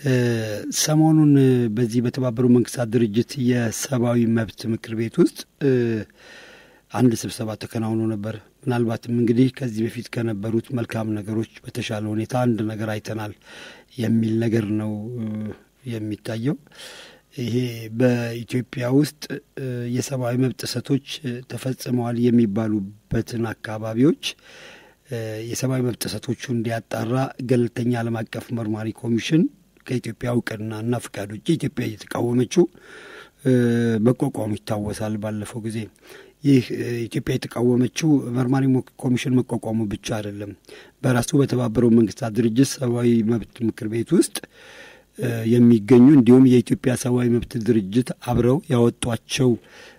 ሰሞኑን በዚህ በተባበሩት መንግስታት ድርጅት የሰብአዊ መብት ምክር ቤት ውስጥ አንድ ስብሰባ ተከናውኖ ነበር። ምናልባትም እንግዲህ ከዚህ በፊት ከነበሩት መልካም ነገሮች በተሻለ ሁኔታ አንድ ነገር አይተናል የሚል ነገር ነው የሚታየው። ይሄ በኢትዮጵያ ውስጥ የሰብአዊ መብት ጥሰቶች ተፈጽመዋል የሚባሉበትን አካባቢዎች የሰብአዊ መብት ጥሰቶቹ እንዲያጣራ ገለልተኛ ዓለም አቀፍ መርማሪ ኮሚሽን ከኢትዮጵያ እውቅናና ፍቃድ ውጭ ኢትዮጵያ እየተቃወመችው መቋቋሙ ይታወሳል። ባለፈው ጊዜ ይህ ኢትዮጵያ የተቃወመችው መርማሪ ኮሚሽን መቋቋሙ ብቻ አይደለም። በራሱ በተባበሩት መንግስታት ድርጅት ሰብአዊ መብት ምክር ቤት ውስጥ የሚገኙ እንዲሁም የኢትዮጵያ ሰብአዊ መብት ድርጅት አብረው ያወጧቸው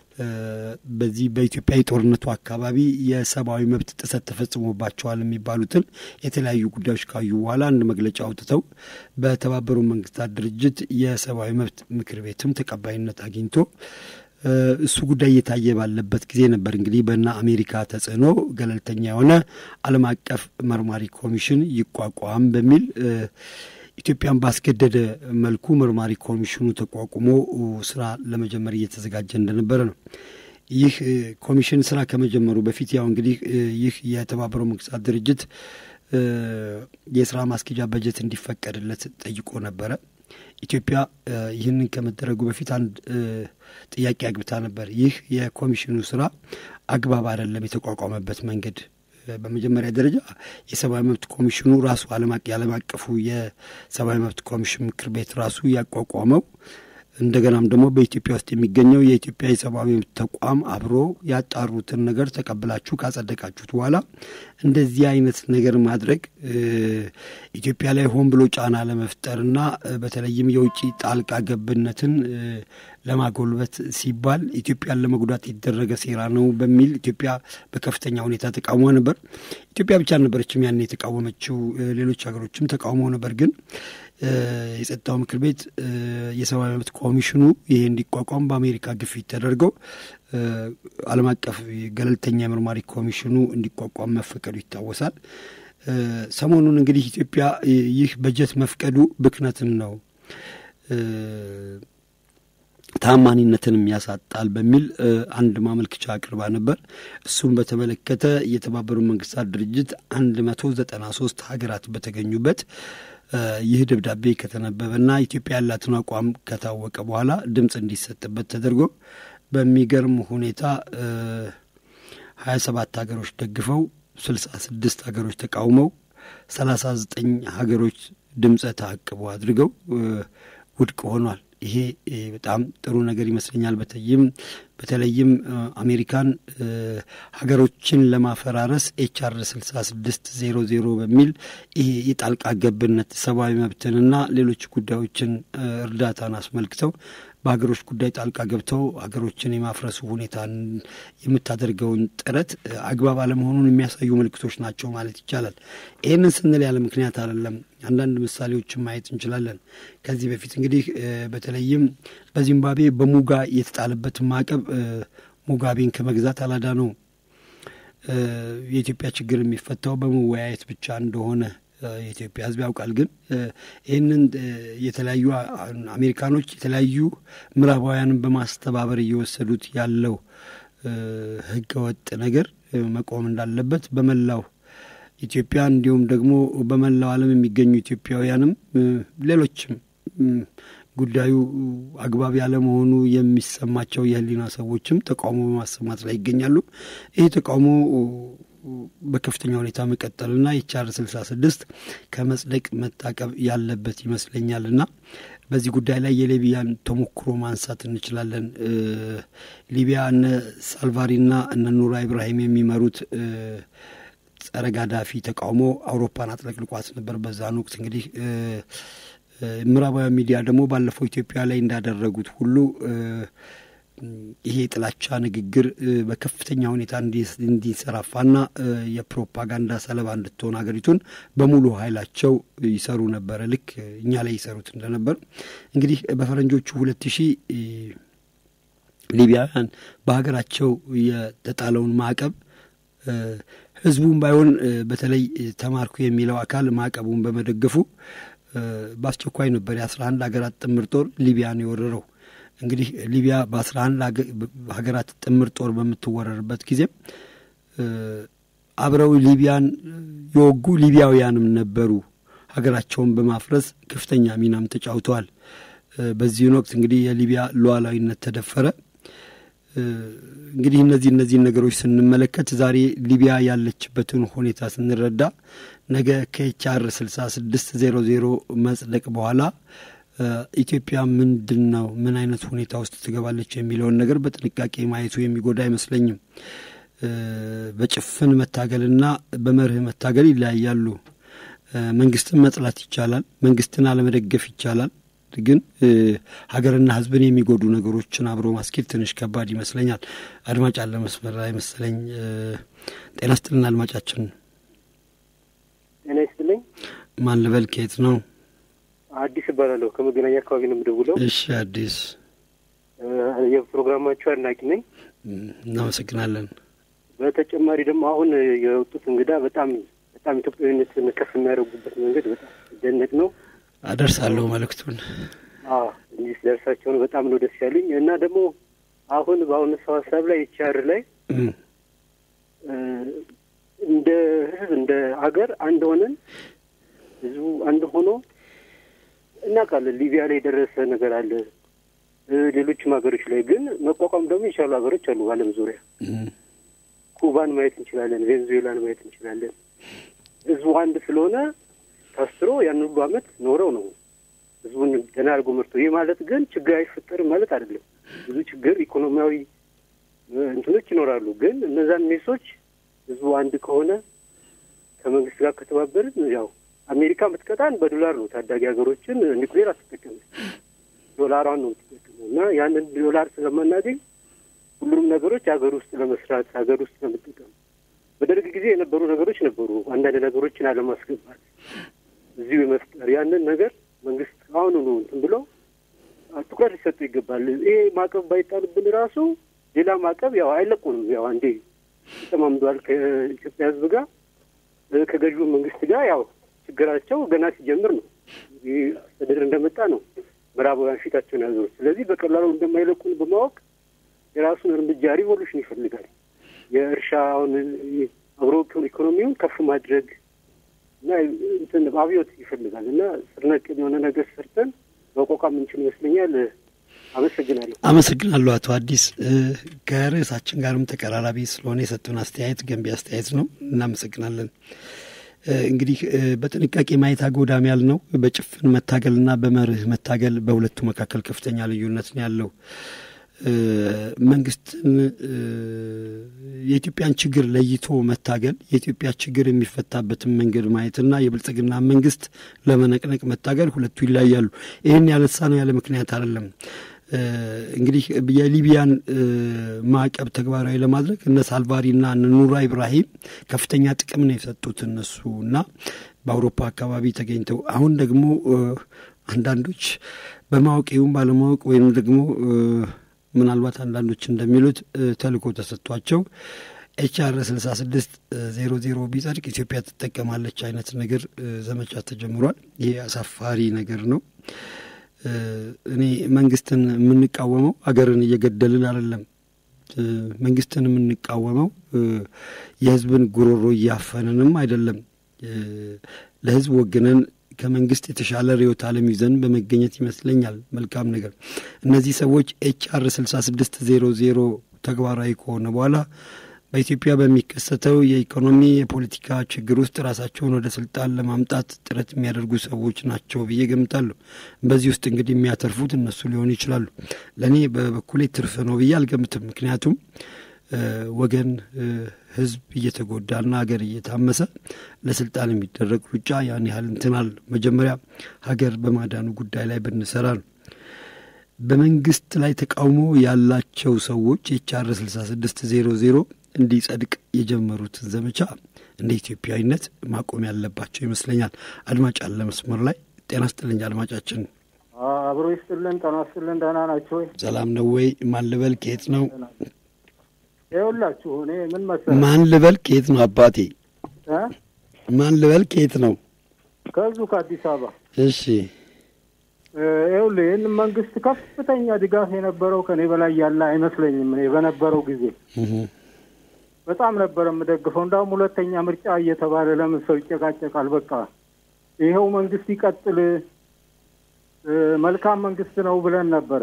በዚህ በኢትዮጵያ የጦርነቱ አካባቢ የሰብአዊ መብት ጥሰት ተፈጽሞባቸዋል የሚባሉትን የተለያዩ ጉዳዮች ካዩ በኋላ አንድ መግለጫ አውጥተው በተባበሩት መንግስታት ድርጅት የሰብአዊ መብት ምክር ቤትም ተቀባይነት አግኝቶ እሱ ጉዳይ እየታየ ባለበት ጊዜ ነበር እንግዲህ በእና አሜሪካ ተጽዕኖ ገለልተኛ የሆነ ዓለም አቀፍ መርማሪ ኮሚሽን ይቋቋም በሚል ኢትዮጵያን ባስገደደ መልኩ መርማሪ ኮሚሽኑ ተቋቁሞ ስራ ለመጀመር እየተዘጋጀ እንደነበረ ነው። ይህ ኮሚሽን ስራ ከመጀመሩ በፊት ያው እንግዲህ ይህ የተባበሩት መንግስታት ድርጅት የስራ ማስኬጃ በጀት እንዲፈቀድለት ጠይቆ ነበረ። ኢትዮጵያ ይህንን ከመደረጉ በፊት አንድ ጥያቄ አግብታ ነበር። ይህ የኮሚሽኑ ስራ አግባብ አይደለም የተቋቋመበት መንገድ። በመጀመሪያ ደረጃ የሰብአዊ መብት ኮሚሽኑ ራሱ ዓለም አቀፉ የሰብአዊ መብት ኮሚሽን ምክር ቤት ራሱ ያቋቋመው እንደገናም ደግሞ በኢትዮጵያ ውስጥ የሚገኘው የኢትዮጵያ የሰብአዊ መብት ተቋም አብሮ ያጣሩትን ነገር ተቀብላችሁ ካጸደቃችሁት በኋላ እንደዚህ አይነት ነገር ማድረግ ኢትዮጵያ ላይ ሆን ብሎ ጫና ለመፍጠርና በተለይም የውጭ ጣልቃ ገብነትን ለማጎልበት ሲባል ኢትዮጵያን ለመጉዳት የተደረገ ሴራ ነው በሚል ኢትዮጵያ በከፍተኛ ሁኔታ ተቃውሞ ነበር። ኢትዮጵያ ብቻ ነበረችም ያን የተቃወመችው፣ ሌሎች ሀገሮችም ተቃውሞ ነበር። ግን የጸጥታው ምክር ቤት የሰብአዊ መብት ኮሚሽኑ ይሄ እንዲቋቋም በአሜሪካ ግፊት ተደርገው ዓለም አቀፍ ገለልተኛ የመርማሪ ኮሚሽኑ እንዲቋቋም መፈቀዱ ይታወሳል። ሰሞኑን እንግዲህ ኢትዮጵያ ይህ በጀት መፍቀዱ ብክነትን ነው ታማኒነትንም ያሳጣል በሚል አንድ ማመልከቻ አቅርባ ነበር። እሱም በተመለከተ የተባበሩት መንግስታት ድርጅት አንድ መቶ ዘጠና ሶስት ሀገራት በተገኙበት ይህ ደብዳቤ ከተነበበና ኢትዮጵያ ያላትን አቋም ከታወቀ በኋላ ድምጽ እንዲሰጥበት ተደርጎ በሚገርም ሁኔታ ሀያ ሰባት ሀገሮች ደግፈው ስልሳ ስድስት ሀገሮች ተቃውመው ሰላሳ ዘጠኝ ሀገሮች ድምጽ ተአቅቦ አድርገው ውድቅ ሆኗል። ይሄ በጣም ጥሩ ነገር ይመስለኛል። በተለይም በተለይም አሜሪካን ሀገሮችን ለማፈራረስ ኤች አር ስልሳ ስድስት ዜሮ ዜሮ በሚል ይሄ የጣልቃ ገብነት ሰብአዊ መብትንና ሌሎች ጉዳዮችን እርዳታን አስመልክተው በሀገሮች ጉዳይ ጣልቃ ገብተው ሀገሮችን የማፍረሱ ሁኔታን የምታደርገውን ጥረት አግባብ አለመሆኑን የሚያሳዩ ምልክቶች ናቸው ማለት ይቻላል። ይህንን ስንል ያለ ምክንያት አይደለም። አንዳንድ ምሳሌዎችን ማየት እንችላለን። ከዚህ በፊት እንግዲህ በተለይም በዚምባብዌ በሙጋ የተጣለበት ማዕቀብ ሙጋቤን ከመግዛት አላዳነውም። የኢትዮጵያ ችግር የሚፈታው በመወያየት ብቻ እንደሆነ የኢትዮጵያ ሕዝብ ያውቃል። ግን ይህንን የተለያዩ አሜሪካኖች የተለያዩ ምዕራባውያንን በማስተባበር እየወሰዱት ያለው ህገወጥ ነገር መቆም እንዳለበት በመላው ኢትዮጵያ እንዲሁም ደግሞ በመላው ዓለም የሚገኙ ኢትዮጵያውያንም ሌሎችም ጉዳዩ አግባብ ያለ መሆኑ የሚሰማቸው የህሊና ሰዎችም ተቃውሞ በማሰማት ላይ ይገኛሉ። ይህ ተቃውሞ በከፍተኛ ሁኔታ መቀጠልና ኤች አር ስልሳ ስድስት ከመጽደቅ መታቀብ ያለበት ይመስለኛልና በዚህ ጉዳይ ላይ የሊቢያን ተሞክሮ ማንሳት እንችላለን። ሊቢያ እነ ሳልቫሪና እነ ኑራ ኢብራሂም የሚመሩት ጸረ ጋዳፊ ተቃውሞ አውሮፓን አጥለቅልቋት ነበር። በዛን ወቅት እንግዲህ ምዕራባዊ ሚዲያ ደግሞ ባለፈው ኢትዮጵያ ላይ እንዳደረጉት ሁሉ ይሄ ጥላቻ ንግግር በከፍተኛ ሁኔታ እንዲሰራፋና የፕሮፓጋንዳ ሰለባ እንድትሆን ሀገሪቱን በሙሉ ኃይላቸው ይሰሩ ነበር። ልክ እኛ ላይ ይሰሩት እንደነበር እንግዲህ በፈረንጆቹ ሁለት ሺህ ሊቢያውያን በሀገራቸው የተጣለውን ማዕቀብ ህዝቡን ባይሆን በተለይ ተማርኩ የሚለው አካል ማዕቀቡን በመደገፉ በአስቸኳይ ነበር የአስራ አንድ ሀገራት ጥምር ጦር ሊቢያን የወረረው። እንግዲህ ሊቢያ በአስራ አንድ ሀገራት ጥምር ጦር በምትወረርበት ጊዜ አብረው ሊቢያን የወጉ ሊቢያውያንም ነበሩ። ሀገራቸውን በማፍረስ ከፍተኛ ሚናም ተጫውተዋል። በዚህ ወቅት እንግዲህ የሊቢያ ሉዓላዊነት ተደፈረ። እንግዲህ እነዚህ እነዚህ ነገሮች ስንመለከት ዛሬ ሊቢያ ያለችበትን ሁኔታ ስንረዳ ነገ ከኤች አር ስልሳ ስድስት ዜሮ ዜሮ መጽደቅ በኋላ ኢትዮጵያ ምንድነው ምን አይነት ሁኔታ ውስጥ ትገባለች የሚለውን ነገር በጥንቃቄ ማየቱ የሚጎዳ አይመስለኝም። በጭፍን መታገልና በመርህ መታገል ይለያያሉ። መንግስትን መጥላት ይቻላል፣ መንግስትን አለመደገፍ ይቻላል። ግን ሀገርና ህዝብን የሚጎዱ ነገሮችን አብሮ ማስኬድ ትንሽ ከባድ ይመስለኛል። አድማጭ አለ መስመር ላይ መሰለኝ። ጤና ይስጥልን አድማጫችን። ጤና ይስጥልኝ። ማን ልበል? ከየት ነው? አዲስ እባላለሁ። ከመገናኛ አካባቢ ነው የምደውለው። እሺ አዲስ፣ የፕሮግራማችሁ አድናቂ ነኝ። እናመሰግናለን። በተጨማሪ ደግሞ አሁን የወጡት እንግዳ በጣም በጣም ኢትዮጵያዊነትን ከፍ የሚያደርጉበት መንገድ በጣም ደነቅ ነው። አደርሳለሁ መልእክቱን። አዎ እንጂ ደርሳቸው ነው በጣም ነው ደስ ያለኝ። እና ደግሞ አሁን በአሁኑ ሰው ሀሳብ ላይ ኤች አር ላይ እንደ ህዝብ እንደ ሀገር አንድ ሆነን ህዝቡ አንድ ሆኖ እናውቃለን። ሊቢያ ላይ የደረሰ ነገር አለ፣ ሌሎችም ሀገሮች ላይ ግን መቋቋም ደግሞ የቻሉ ሀገሮች አሉ በዓለም ዙሪያ። ኩባን ማየት እንችላለን፣ ቬንዙዌላን ማየት እንችላለን። ህዝቡ አንድ ስለሆነ ታስሮ ያን ሁሉ አመት ኖረው ነው ህዝቡን ደህና አድርጎ መርቶ። ይህ ማለት ግን ችግር አይፈጠርም ማለት አይደለም። ብዙ ችግር ኢኮኖሚያዊ እንትኖች ይኖራሉ። ግን እነዛን ሜሶች ህዝቡ አንድ ከሆነ ከመንግስት ጋር ከተባበርን ያው አሜሪካ የምትቀጣን በዶላር ነው። ታዳጊ ሀገሮችን ኒውክሌር አትጠቀምም፣ ዶላሯን ነው የምትጠቀመው። እና ያንን ዶላር ስለማናገኝ ሁሉንም ነገሮች ሀገር ውስጥ ለመስራት ሀገር ውስጥ ለመጠቀም በደርግ ጊዜ የነበሩ ነገሮች ነበሩ። አንዳንድ ነገሮችን አለማስገባት እዚሁ የመፍጠር ያንን ነገር መንግስት አሁኑ ነው እንትን ብሎ ትኩረት ሊሰጡ ይገባል። ይሄ ማዕቀብ ባይጣልብን ራሱ ሌላ ማዕቀብ ያው አይለቁንም። ያው አንዴ ተማምዷል ከኢትዮጵያ ህዝብ ጋር ከገዢው መንግስት ጋር ያው ችግራቸው ገና ሲጀምር ነው። ይህ አስተዳደር እንደመጣ ነው ምዕራባውያን ፊታቸውን ያዞሩት። ስለዚህ በቀላሉ እንደማይለቁን በማወቅ የራሱን እርምጃ ሪቮሉሽን ይፈልጋል። የእርሻውን አብሮ ኢኮኖሚውን ከፍ ማድረግ እና እንትን አብዮት ይፈልጋል እና ስር ነቀል የሆነ ነገር ሰርተን መቋቋም እንችል ይመስለኛል። አመሰግናለሁ። አመሰግናለሁ አቶ አዲስ። ከርዕሳችን ጋርም ተቀራራቢ ስለሆነ የሰጡን አስተያየት ገንቢ አስተያየት ነው። እናመሰግናለን። እንግዲህ በጥንቃቄ ማየት አጎዳሚ ያልነው በጭፍን መታገልና በመርህ መታገል በሁለቱ መካከል ከፍተኛ ልዩነት ነው ያለው። መንግስትን የኢትዮጵያን ችግር ለይቶ መታገል የኢትዮጵያ ችግር የሚፈታበትን መንገድ ማየትና የብልጽግና መንግስት ለመነቅነቅ መታገል ሁለቱ ይለያያሉ። ይህን ያነሳ ነው ያለ ምክንያት አይደለም። እንግዲህ የሊቢያን ማዕቀብ ተግባራዊ ለማድረግ እነ ሳልቫሪና እነ ኑራ ኢብራሂም ከፍተኛ ጥቅም ነው የሰጡት እነሱና በአውሮፓ አካባቢ ተገኝተው አሁን ደግሞ አንዳንዶች በማወቅም ባለማወቅ ወይም ደግሞ ምናልባት አንዳንዶች እንደሚሉት ተልእኮ ተሰጥቷቸው ኤችአር ስልሳ ስድስት ዜሮ ዜሮ ቢጸድቅ ኢትዮጵያ ትጠቀማለች አይነት ነገር ዘመቻ ተጀምሯል። ይሄ አሳፋሪ ነገር ነው። እኔ መንግስትን የምንቃወመው አገርን እየገደልን አይደለም። መንግስትን የምንቃወመው የህዝብን ጉሮሮ እያፈነንም አይደለም። ለህዝብ ወገነን ከመንግስት የተሻለ ርዕዮተ ዓለም ይዘን በመገኘት ይመስለኛል መልካም ነገር። እነዚህ ሰዎች ኤችአር ስልሳ ስድስት ዜሮ ዜሮ ተግባራዊ ከሆነ በኋላ በኢትዮጵያ በሚከሰተው የኢኮኖሚ የፖለቲካ ችግር ውስጥ ራሳቸውን ወደ ስልጣን ለማምጣት ጥረት የሚያደርጉ ሰዎች ናቸው ብዬ ገምታለሁ። በዚህ ውስጥ እንግዲህ የሚያተርፉት እነሱ ሊሆኑ ይችላሉ። ለእኔ በበኩሌ ትርፍ ነው ብዬ አልገምትም። ምክንያቱም ወገን ህዝብ እየተጎዳና ሀገር እየታመሰ ለስልጣን የሚደረግ ሩጫ ያን ያህል እንትናል። መጀመሪያ ሀገር በማዳኑ ጉዳይ ላይ ብንሰራ ነው። በመንግስት ላይ ተቃውሞ ያላቸው ሰዎች ኤችአር ስልሳ ስድስት ዜሮ ዜሮ እንዲጸድቅ የጀመሩትን ዘመቻ እንደ ኢትዮጵያዊነት ማቆም ያለባቸው ይመስለኛል። አድማጭ አለ መስመር ላይ። ጤና ይስጥልኝ አድማጫችን። አብሮ ይስጥልን። ጤና ይስጥልን። ደህና ናችሁ ወይ? ሰላም ነው ወይ? ማን ልበል? ከየት ነው? ይኸውላችሁ እኔ ምን መሰለህ። ማን ልበል? ከየት ነው አባቴ? እ ማን ልበል? ከየት ነው? ከዚሁ ከአዲስ አበባ። እሺ። ይኸውልህ ይህን መንግስት ከፍተኛ ድጋፍ የነበረው ከኔ በላይ ያለ አይመስለኝም። እኔ በነበረው ጊዜ በጣም ነበር የምደግፈው። እንዳውም ሁለተኛ ምርጫ እየተባለ ለምን ሰው ይጨቃጨቃል? በቃ ይኸው መንግስት ይቀጥል፣ መልካም መንግስት ነው ብለን ነበረ።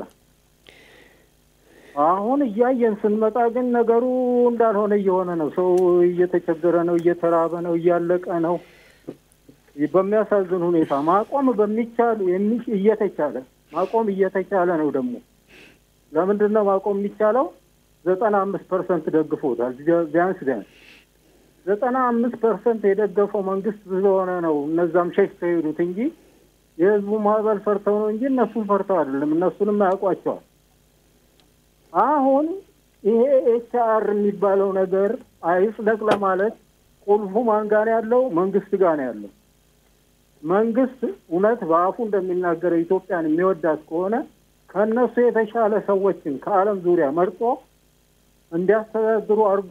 አሁን እያየን ስንመጣ ግን ነገሩ እንዳልሆነ እየሆነ ነው። ሰው እየተቸገረ ነው፣ እየተራበ ነው፣ እያለቀ ነው። በሚያሳዝን ሁኔታ ማቆም በሚቻል የሚሽ እየተቻለ ማቆም እየተቻለ ነው። ደግሞ ለምንድን ነው ማቆም የሚቻለው? ዘጠና አምስት ፐርሰንት ደግፎታል። ቢያንስ ቢያንስ ዘጠና አምስት ፐርሰንት የደገፈው መንግስት ስለሆነ ነው እነዛም ሸሽተው ሄዱት እንጂ የህዝቡ ማዕበል ፈርተው ነው እንጂ እነሱም ፈርተው አይደለም። እነሱንም አያውቋቸዋል። አሁን ይሄ ኤችአር የሚባለው ነገር አይጽደቅ ለማለት ቁልፉ ማን ጋር ያለው? መንግስት ጋር ነው ያለው። መንግስት እውነት በአፉ እንደሚናገረው ኢትዮጵያን የሚወዳት ከሆነ ከእነሱ የተሻለ ሰዎችን ከዓለም ዙሪያ መርጦ እንዲያስተዳድሩ አድርጎ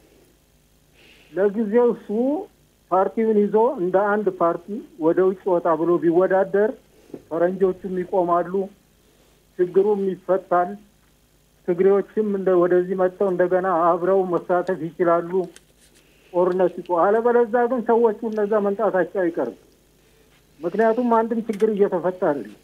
ለጊዜው እሱ ፓርቲውን ይዞ እንደ አንድ ፓርቲ ወደ ውጭ ወጣ ብሎ ቢወዳደር ፈረንጆቹም ይቆማሉ፣ ችግሩም ይፈታል። ትግሬዎችም እንደ ወደዚህ መጥተው እንደገና አብረው መሳተፍ ይችላሉ። ጦርነት ይቆ አለበለዚያ ግን ሰዎቹ እነዛ መንጣታቸው አይቀርም። ምክንያቱም አንድም ችግር እየተፈታ አይደለም።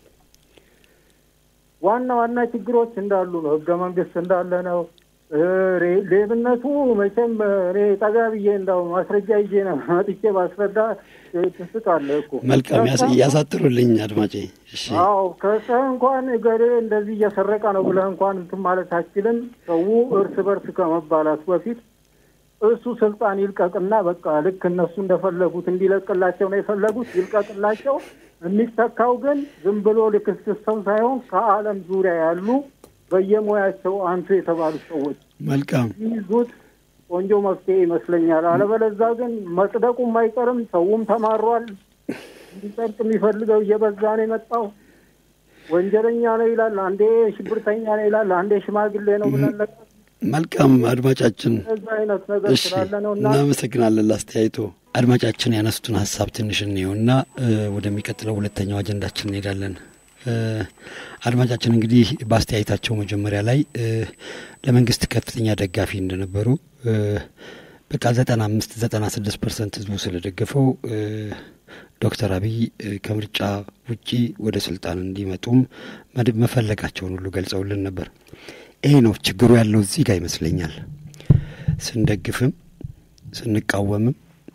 ዋና ዋና ችግሮች እንዳሉ ነው። ህገ መንግስት እንዳለ ነው። ሌብነቱ መቼም እኔ ጠጋ ብዬ እንዳው ማስረጃ ይዤ ነው መጥቼ ባስረዳ ትስቃለህ እኮ። መልካም ያሳጥሩልኝ አድማጬ። እሺ። አዎ ከሰ እንኳን ገሬ እንደዚህ እየሰረቀ ነው ብለህ እንኳን እንትን ማለት አትችልም። ሰው እርስ በርስ ከመባላት በፊት እሱ ስልጣን ይልቀቅና በቃ ልክ እነሱ እንደፈለጉት እንዲለቅላቸው ነው የፈለጉት፣ ይልቀቅላቸው። የሚተካው ግን ዝም ብሎ ልክስክስ ሰው ሳይሆን ከዓለም ዙሪያ ያሉ በየሙያቸው አንቱ የተባሉ ሰዎች መልካም ይዙት ቆንጆ መፍትሄ ይመስለኛል። አለበለዚያ ግን መጽደቁም አይቀርም። ሰውም ተማሯል። እንዲጸድቅ የሚፈልገው እየበዛ ነው የመጣው። ወንጀለኛ ነው ይላል፣ አንዴ ሽብርተኛ ነው ይላል፣ አንዴ ሽማግሌ ነው ብለን ለቀ መልካም አድማጫችን። እዛ አይነት ነገር ስላለ ነውና እናመሰግናለን ለአስተያየቶ። አድማጫችን ያነሱትን ሀሳብ ትንሽ እንየውና ወደሚቀጥለው ሁለተኛው አጀንዳችን እንሄዳለን። አድማጫችን እንግዲህ በአስተያየታቸው መጀመሪያ ላይ ለመንግስት ከፍተኛ ደጋፊ እንደነበሩ በቃ ዘጠና አምስት ዘጠና ስድስት ፐርሰንት ህዝቡ ስለደገፈው ዶክተር አብይ ከምርጫ ውጪ ወደ ስልጣን እንዲመጡም መፈለጋቸውን ሁሉ ገልጸውልን ነበር። ይሄ ነው ችግሩ ያለው እዚህ ጋር ይመስለኛል። ስንደግፍም ስንቃወምም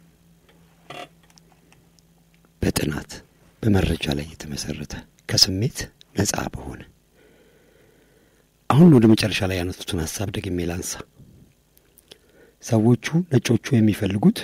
በጥናት በመረጃ ላይ የተመሰረተ ከስሜት ነፃ በሆነ አሁን ወደ መጨረሻ ላይ ያነሱትን ሐሳብ ደግሜ ላንሳ። ሰዎቹ ነጮቹ የሚፈልጉት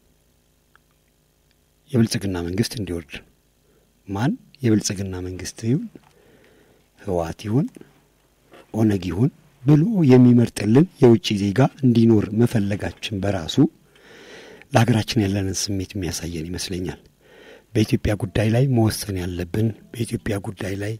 የብልጽግና መንግስት እንዲወርድ ማን የብልጽግና መንግስት ይሁን ህዋት ይሁን ኦነግ ይሁን ብሎ የሚመርጥልን የውጪ ዜጋ እንዲኖር መፈለጋችን በራሱ ለሀገራችን ያለንን ስሜት የሚያሳየን ይመስለኛል። በኢትዮጵያ ጉዳይ ላይ መወሰን ያለብን በኢትዮጵያ ጉዳይ ላይ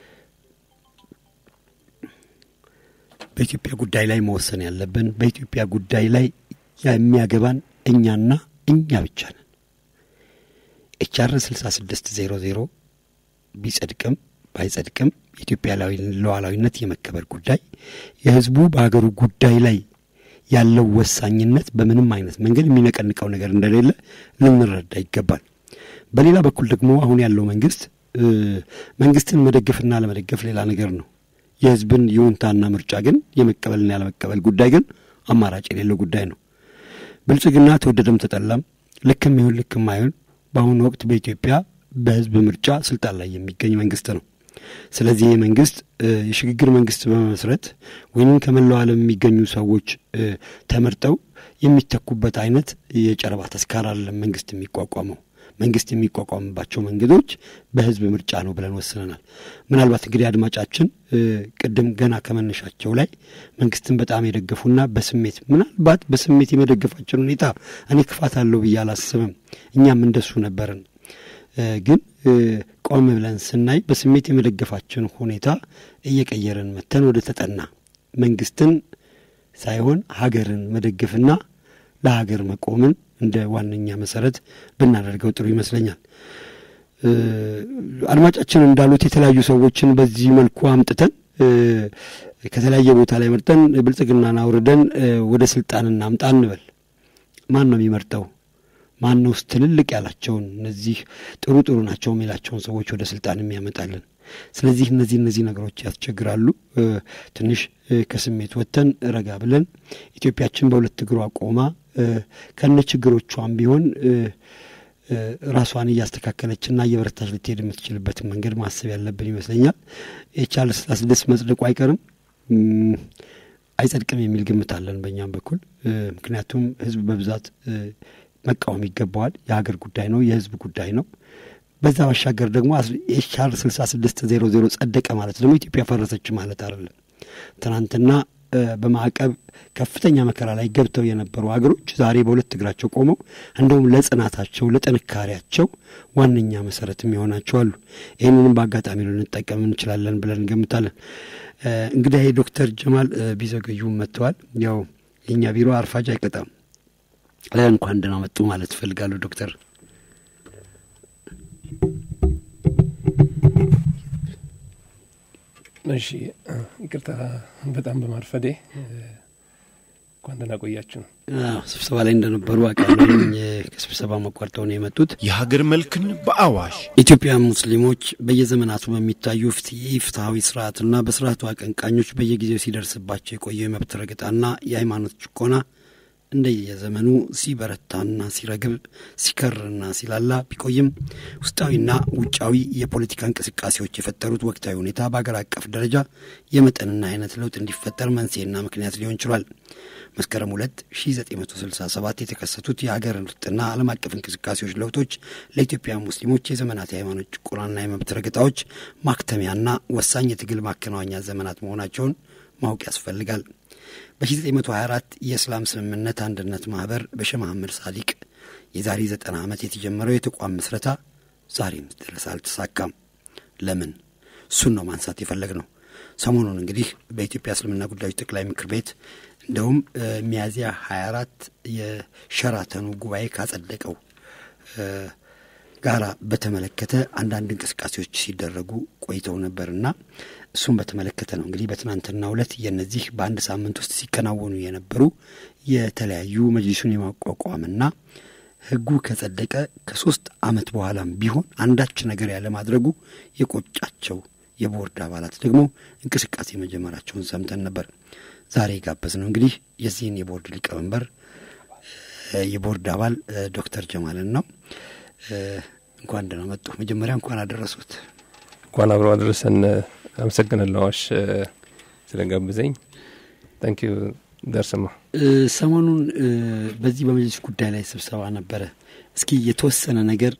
በኢትዮጵያ ጉዳይ ላይ መወሰን ያለብን በኢትዮጵያ ጉዳይ ላይ የሚያገባን እኛና እኛ ብቻ ነን። ኤችአር ስልሳ ስድስት መቶ ቢጸድቅም ባይጸድቅም ኢትዮጵያ ሉዓላዊነት የመከበር ጉዳይ የህዝቡ በአገሩ ጉዳይ ላይ ያለው ወሳኝነት በምንም አይነት መንገድ የሚነቀንቀው ነገር እንደሌለ ልንረዳ ይገባል። በሌላ በኩል ደግሞ አሁን ያለው መንግስት መንግስትን መደገፍና ለመደገፍ ሌላ ነገር ነው። የህዝብን ይሁንታና ምርጫ ግን የመቀበልና ያለመቀበል ጉዳይ ግን አማራጭ የሌለው ጉዳይ ነው። ብልጽግና ተወደደም ተጠላም ልክም ይሁን ልክም አይሁን በአሁኑ ወቅት በኢትዮጵያ በህዝብ ምርጫ ስልጣን ላይ የሚገኝ መንግስት ነው። ስለዚህ የመንግስት የሽግግር መንግስት በመመስረት ወይንም ከመላው ዓለም የሚገኙ ሰዎች ተመርጠው የሚተኩበት አይነት የጨረባ ተስካር አይደለም መንግስት የሚቋቋመው። መንግስት የሚቋቋምባቸው መንገዶች በህዝብ ምርጫ ነው ብለን ወስነናል። ምናልባት እንግዲህ አድማጫችን ቅድም ገና ከመነሻቸው ላይ መንግስትን በጣም የደገፉና በስሜት ምናልባት በስሜት የመደገፋቸው ሁኔታ እኔ ክፋት አለው ብዬ አላስብም። እኛም እንደሱ ነበርን። ግን ቆም ብለን ስናይ በስሜት የመደገፋችን ሁኔታ እየቀየረን መተን ወደ ተጠና መንግስትን ሳይሆን ሀገርን መደገፍና ለሀገር መቆምን እንደ ዋነኛ መሰረት ብናደርገው ጥሩ ይመስለኛል። አድማጫችን እንዳሉት የተለያዩ ሰዎችን በዚህ መልኩ አምጥተን ከተለያየ ቦታ ላይ መርጠን ብልጽግናን አውርደን ወደ ስልጣን እናምጣ እንበል። ማን ነው የሚመርጠው? ማን ነው ትልልቅ ያላቸውን እነዚህ ጥሩ ጥሩ ናቸው የሚላቸውን ሰዎች ወደ ስልጣን የሚያመጣልን? ስለዚህ እነዚህ እነዚህ ነገሮች ያስቸግራሉ። ትንሽ ከስሜት ወጥተን ረጋ ብለን ኢትዮጵያችን በሁለት እግሯ ቆማ ከነ ችግሮቿም ቢሆን ራሷን እያስተካከለችና እየበረታች ልትሄድ የምትችልበትን መንገድ ማሰብ ያለብን ይመስለኛል። ኤችአር ስልሳ ስድስት መጽደቁ አይቀርም አይጸድቅም የሚል ግምት አለን በእኛም በኩል። ምክንያቱም ህዝብ በብዛት መቃወም ይገባዋል። የሀገር ጉዳይ ነው፣ የህዝብ ጉዳይ ነው። በዛ ባሻገር ደግሞ ኤችአር ስልሳ ስድስት መቶ ጸደቀ ማለት ደግሞ ኢትዮጵያ ፈረሰች ማለት አይደለም። ትናንትና በማዕቀብ ከፍተኛ መከራ ላይ ገብተው የነበሩ ሀገሮች ዛሬ በሁለት እግራቸው ቆመው እንደውም ለጽናታቸው ለጥንካሬያቸው ዋነኛ መሰረት የሚሆናቸው አሉ። ይህንንም በአጋጣሚ ልንጠቀም እንችላለን ብለን እንገምታለን። እንግዲህ ዶክተር ጀማል ቢዘገዩም መጥተዋል። ያው የኛ ቢሮ አርፋጅ አይቀጣም። ለእንኳን ደህና መጡ ማለት ፈልጋለሁ ዶክተር። እሺ ይቅርታ በጣም በማርፈዴ እንኳን ደህና ቆያችሁ። አዎ ስብሰባ ላይ እንደነበሩ አቀርበኝ ከስብሰባ መቋርጠው ነው የመጡት። የሀገር መልክን በአዋሽ ኢትዮጵያ ሙስሊሞች በየዘመናቱ በሚታዩ ፍትሃዊ ስርዓትና በስርዓቱ አቀንቃኞች በየጊዜው ሲደርስባቸው የቆየው የመብት ረገጣና የሃይማኖት ጭቆና እንደየዘመኑ ሲበረታና ሲረግብ ሲከርና ሲላላ ቢቆይም ውስጣዊና ውጫዊ የፖለቲካ እንቅስቃሴዎች የፈጠሩት ወቅታዊ ሁኔታ በአገር አቀፍ ደረጃ የመጠንና አይነት ለውጥ እንዲፈጠር መንስኤና ምክንያት ሊሆን ይችላል። መስከረም ሁለት ሺህ ዘጠኝ መቶ ስልሳ ሰባት የተከሰቱት የሀገር ምርጥና ዓለም አቀፍ እንቅስቃሴዎች ለውጦች ለኢትዮጵያ ሙስሊሞች የዘመናት የሃይማኖት ጭቆናና የመብት ረገጣዎች ማክተሚያና ወሳኝ የትግል ማከናወኛ ዘመናት መሆናቸውን ማወቅ ያስፈልጋል። በ1924 መቶ ሀያ አራት የእስላም ስምምነት አንድነት ማህበር በሼህ መሐመድ ሳዲቅ የዛሬ ዘጠና ዓመት የተጀመረው የተቋም መስረታ ዛሬም ድረስ አልተሳካም። ለምን? እሱን ነው ማንሳት የፈለግነው። ሰሞኑን እንግዲህ በኢትዮጵያ እስልምና ጉዳዮች ጠቅላይ ምክር ቤት እንደውም ሚያዝያ ሀያ አራት የሸራተኑ ጉባኤ ካጸደቀው ጋራ በተመለከተ አንዳንድ እንቅስቃሴዎች ሲደረጉ ቆይተው ነበርና እሱም በተመለከተ ነው እንግዲህ በትናንትናው ዕለት የነዚህ በአንድ ሳምንት ውስጥ ሲከናወኑ የነበሩ የተለያዩ መጅሊሱን የማቋቋምና ህጉ ከጸደቀ ከሶስት አመት በኋላም ቢሆን አንዳች ነገር ያለ ማድረጉ የቆጫቸው የቦርድ አባላት ደግሞ እንቅስቃሴ መጀመራቸውን ሰምተን ነበር። ዛሬ ጋበዝ ነው እንግዲህ የዚህን የቦርድ ሊቀመንበር የቦርድ አባል ዶክተር ጀማልን ነው። እንኳን ደህና መጡ። መጀመሪያ እንኳን አደረሱት። እንኳን አብሮ አደረሰን። አመሰግናለሁ ስለጋበዘኝ። ታንክ ዩ ደርሰማ። ሰሞኑን በዚህ በመጅሊስ ጉዳይ ላይ ስብሰባ ነበረ። እስኪ የተወሰነ ነገር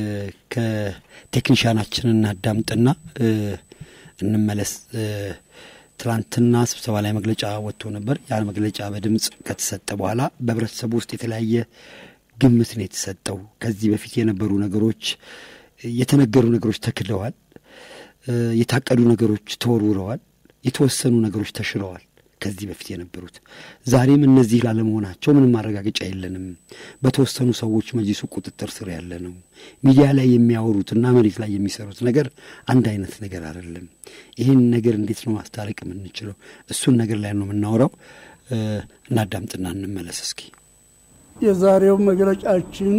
ከቴክኒሻናችን እናዳምጥና እንመለስ። ትላንትና ስብሰባ ላይ መግለጫ ወጥቶ ነበር። ያ መግለጫ በድምጽ ከተሰጠ በኋላ በህብረተሰቡ ውስጥ የተለያየ ግምት ነው የተሰጠው። ከዚህ በፊት የነበሩ ነገሮች የተነገሩ ነገሮች ተክለዋል፣ የታቀዱ ነገሮች ተወርውረዋል፣ የተወሰኑ ነገሮች ተሽረዋል። ከዚህ በፊት የነበሩት ዛሬም እነዚህ ላለመሆናቸው ምንም ማረጋገጫ የለንም። በተወሰኑ ሰዎች መጅሊሱ ቁጥጥር ስር ያለ ነው። ሚዲያ ላይ የሚያወሩትና መሬት ላይ የሚሰሩት ነገር አንድ አይነት ነገር አይደለም። ይሄን ነገር እንዴት ነው ማስታረቅ የምንችለው? እሱን ነገር ላይ ነው የምናወራው። እናዳምጥና እንመለስ እስኪ። የዛሬው መግለጫችን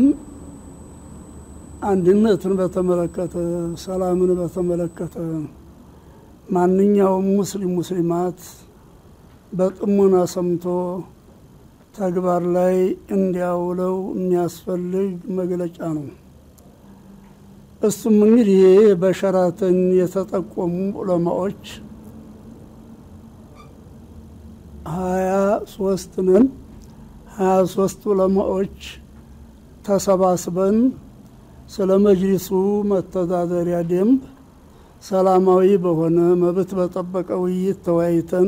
አንድነትን በተመለከተ፣ ሰላምን በተመለከተ ማንኛውም ሙስሊም ሙስሊማት በጥሞና ሰምቶ ተግባር ላይ እንዲያውለው የሚያስፈልግ መግለጫ ነው። እሱም እንግዲህ በሸራተን የተጠቆሙ ዑለማዎች ሀያ ሶስት ነን ሀያ ሶስት ዑለማዎች ተሰባስበን ስለ መጅሊሱ መተዳደሪያ ደንብ ሰላማዊ በሆነ መብት በጠበቀ ውይይት ተወያይተን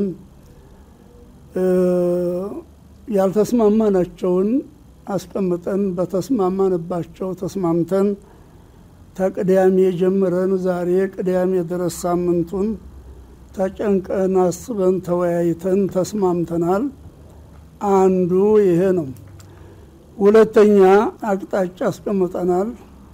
ያልተስማማናቸውን አስቀምጠን በተስማማንባቸው ተስማምተን ተቅዳሜ ጀምረን ዛሬ ቅዳሜ ድረስ ሳምንቱን ተጨንቀን አስበን ተወያይተን ተስማምተናል። አንዱ ይሄ ነው። ሁለተኛ አቅጣጫ አስቀምጠናል።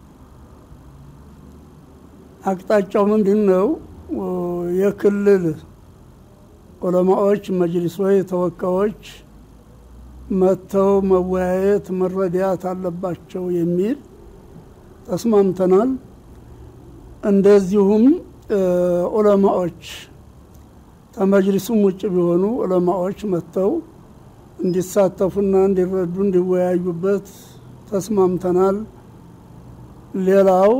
አቅጣጫው ምንድነው? የክልል ዑለማዎች መጅሊሶች ተወካዮች መተው መወያየት መረዳት አለባቸው የሚል ተስማምተናል። እንደዚሁም ዑለማዎች ተመጅሊሱም ውጭ ቢሆኑ ዑለማዎች መተው እንዲሳተፉና እንዲረዱ እንዲወያዩበት ተስማምተናል። ሌላው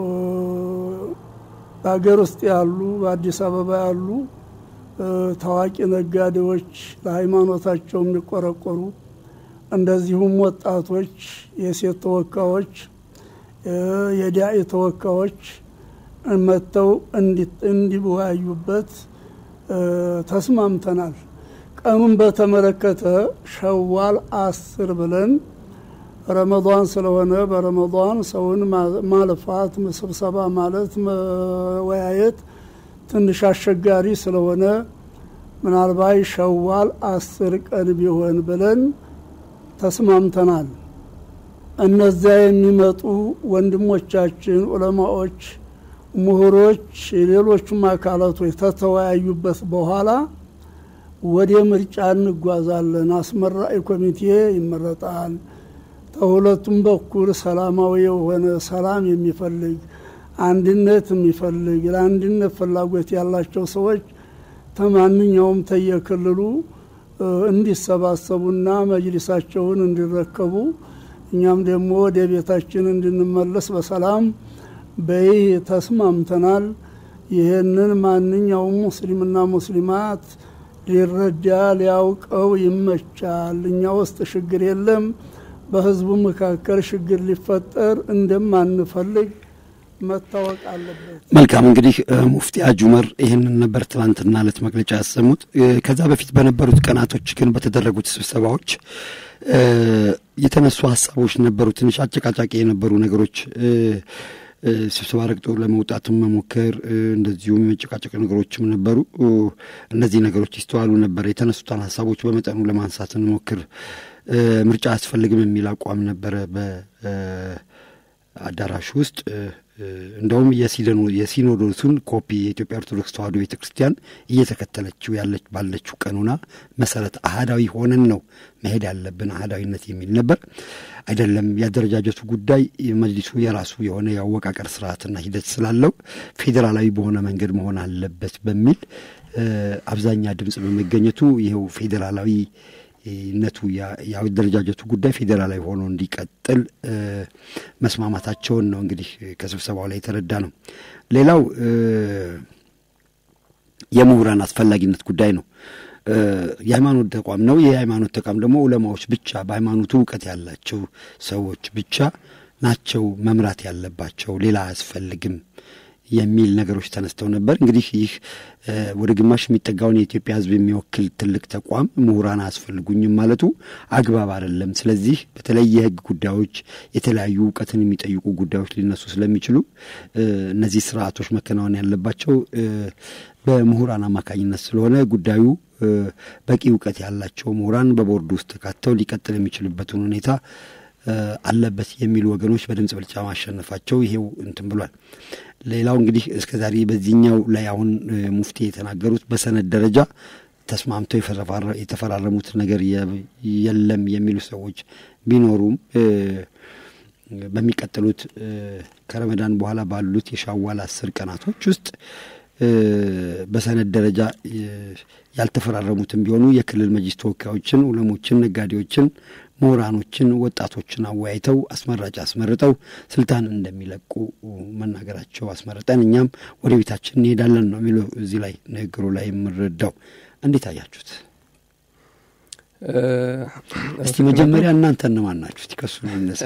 በአገር ውስጥ ያሉ በአዲስ አበባ ያሉ ታዋቂ ነጋዴዎች ለሃይማኖታቸው የሚቆረቆሩ እንደዚሁም ወጣቶች የሴት ተወካዮች የዳኢ ተወካዮች መተው እንዲወያዩበት ተስማምተናል። ቀኑን በተመለከተ ሸዋል አስር ብለን ረመዳን ስለሆነ በረመዳን ሰውን ማለፋት ስብሰባ ማለት መወያየት ትንሽ አስቸጋሪ ስለሆነ ምናልባት ሸዋል አስር ቀን ቢሆን ብለን ተስማምተናል። እነዚያ የሚመጡ ወንድሞቻችን ዑለማዎች፣ ምሁሮች፣ ሌሎችም አካላቶች ተተወያዩበት በኋላ ወደ ምርጫ እንጓዛለን። አስመራጭ ኮሚቴ ይመረጣል። ተሁለቱም በኩል ሰላማዊ የሆነ ሰላም የሚፈልግ አንድነት የሚፈልግ ለአንድነት ፍላጎት ያላቸው ሰዎች ተማንኛውም ተየክልሉ እንዲሰባሰቡና መጅሊሳቸውን እንዲረከቡ እኛም ደግሞ ወደ ቤታችን እንድንመለስ በሰላም በይ ተስማምተናል። ይሄንን ማንኛውም ሙስሊምና ሙስሊማት ሊረዳ ሊያውቀው ይመቻል። እኛ ውስጥ ችግር የለም። በህዝቡ መካከል ችግር ሊፈጠር እንደማንፈልግ መታወቅ አለበት። መልካም እንግዲህ ሙፍቲ አጁመር ይሄንን ነበር ትላንትና ዕለት መግለጫ ያሰሙት። ከዛ በፊት በነበሩት ቀናቶች ግን በተደረጉት ስብሰባዎች የተነሱ ሐሳቦች ነበሩ። ትንሽ አጨቃጫቂ የነበሩ ነገሮች ስብሰባ ረግጦ ለመውጣት መሞከር እንደዚሁም የመጨቃጨቅ ነገሮችም ነበሩ። እነዚህ ነገሮች ይስተዋሉ ነበር። የተነሱትን ሐሳቦች በመጠኑ ለማንሳት እንሞክር። ምርጫ አስፈልግም የሚል አቋም ነበረ በ አዳራሽ ውስጥ እንደውም የሲኖ የሲኖዶሱን ኮፒ የኢትዮጵያ ኦርቶዶክስ ተዋሕዶ ቤተክርስቲያን እየተከተለችው ያለች ባለችው ቀኑና መሰረት አሃዳዊ ሆነን ነው መሄድ ያለብን አሃዳዊነት የሚል ነበር። አይደለም ያደረጃጀቱ ጉዳይ መጅሊሱ የራሱ የሆነ ያወቃቀር ስርዓትና ሂደት ስላለው ፌዴራላዊ በሆነ መንገድ መሆን አለበት በሚል አብዛኛ ድምጽ በመገኘቱ ይሄው ፌዴራላዊ ነቱ ያው ደረጃጀቱ ጉዳይ ፌዴራላዊ ሆኖ እንዲቀጥል መስማማታቸውን ነው እንግዲህ ከስብሰባው ላይ የተረዳ ነው። ሌላው የምሁራን አስፈላጊነት ጉዳይ ነው። የሃይማኖት ተቋም ነው። የሃይማኖት ተቋም ደግሞ ዑለማዎች ብቻ በሃይማኖቱ ዕውቀት ያላቸው ሰዎች ብቻ ናቸው መምራት ያለባቸው፣ ሌላ አያስፈልግም የሚል ነገሮች ተነስተው ነበር። እንግዲህ ይህ ወደ ግማሽ የሚጠጋውን የኢትዮጵያ ሕዝብ የሚወክል ትልቅ ተቋም ምሁራን አያስፈልጉኝም ማለቱ አግባብ አይደለም። ስለዚህ በተለይ የሕግ ጉዳዮች የተለያዩ ዕውቀትን የሚጠይቁ ጉዳዮች ሊነሱ ስለሚችሉ እነዚህ ስርዓቶች መከናወን ያለባቸው በምሁራን አማካኝነት ስለሆነ ጉዳዩ በቂ ዕውቀት ያላቸው ምሁራን በቦርዱ ውስጥ ተካተው ሊቀጥል የሚችልበትን ሁኔታ አለበት የሚሉ ወገኖች በድምጽ ብልጫ ማሸነፋቸው ይሄው እንትን ብሏል። ሌላው እንግዲህ እስከዛሬ በዚህኛው ላይ አሁን ሙፍቲ የተናገሩት በሰነድ ደረጃ ተስማምተው የተፈራረሙት ነገር የለም የሚሉ ሰዎች ቢኖሩም በሚቀጥሉት ከረመዳን በኋላ ባሉት የሻዋል አስር ቀናቶች ውስጥ በሰነድ ደረጃ ያልተፈራረሙትም ቢሆኑ የክልል መጅሊስ ተወካዮችን፣ ዑለሞችን፣ ነጋዴዎችን፣ ምሁራኖችን፣ ወጣቶችን አወያይተው አስመራጭ አስመርጠው ስልጣን እንደሚለቁ መናገራቸው አስመረጠን። እኛም ወደ ቤታችን እንሄዳለን ነው የሚለው እዚህ ላይ ንግግሩ ላይ የምንረዳው። እንዴት አያችሁት? እስቲ መጀመሪያ እናንተ እነማን ናችሁት? ከሱ እንነሳ።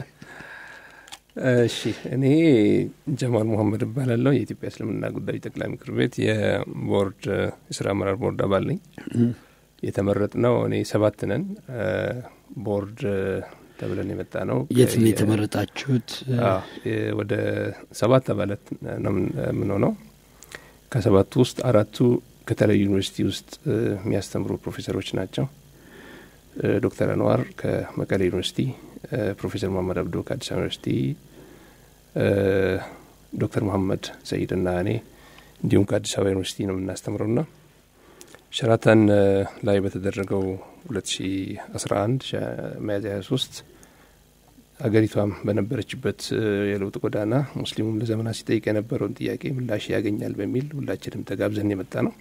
እሺ፣ እኔ ጀማል መሐመድ እባላለሁ። የኢትዮጵያ እስልምና ጉዳዮች ጠቅላይ ምክር ቤት የቦርድ የሥራ አመራር ቦርድ አባል ነኝ። የተመረጥነው እኔ ሰባት ነን። ቦርድ ተብለን የመጣ ነው። የት ነው የተመረጣችሁት? ወደ ሰባት አባላት ነው ምን ሆነው ከሰባቱ ውስጥ አራቱ ከተለያዩ ዩኒቨርሲቲ ውስጥ የሚያስተምሩ ፕሮፌሰሮች ናቸው። ዶክተር አንዋር ከመቀሌ ዩኒቨርሲቲ፣ ፕሮፌሰር መሐመድ አብዶ ከአዲስ አበባ ዩኒቨርሲቲ፣ ዶክተር መሐመድ ሰይድና እኔ እንዲሁም ከአዲስ አበባ ዩኒቨርሲቲ ነው የምናስተምረውና ሸራተን ላይ በተደረገው ሁለት ሺህ አስራ አንድ ሚያዝያ ሃያ ሶስት አገሪቷም በነበረችበት የለውጥ ጎዳና ሙስሊሙም ለዘመናት ሲጠይቅ የነበረውን ጥያቄ ምላሽ ያገኛል በሚል ሁላችንም ተጋብዘን የመጣ ነው።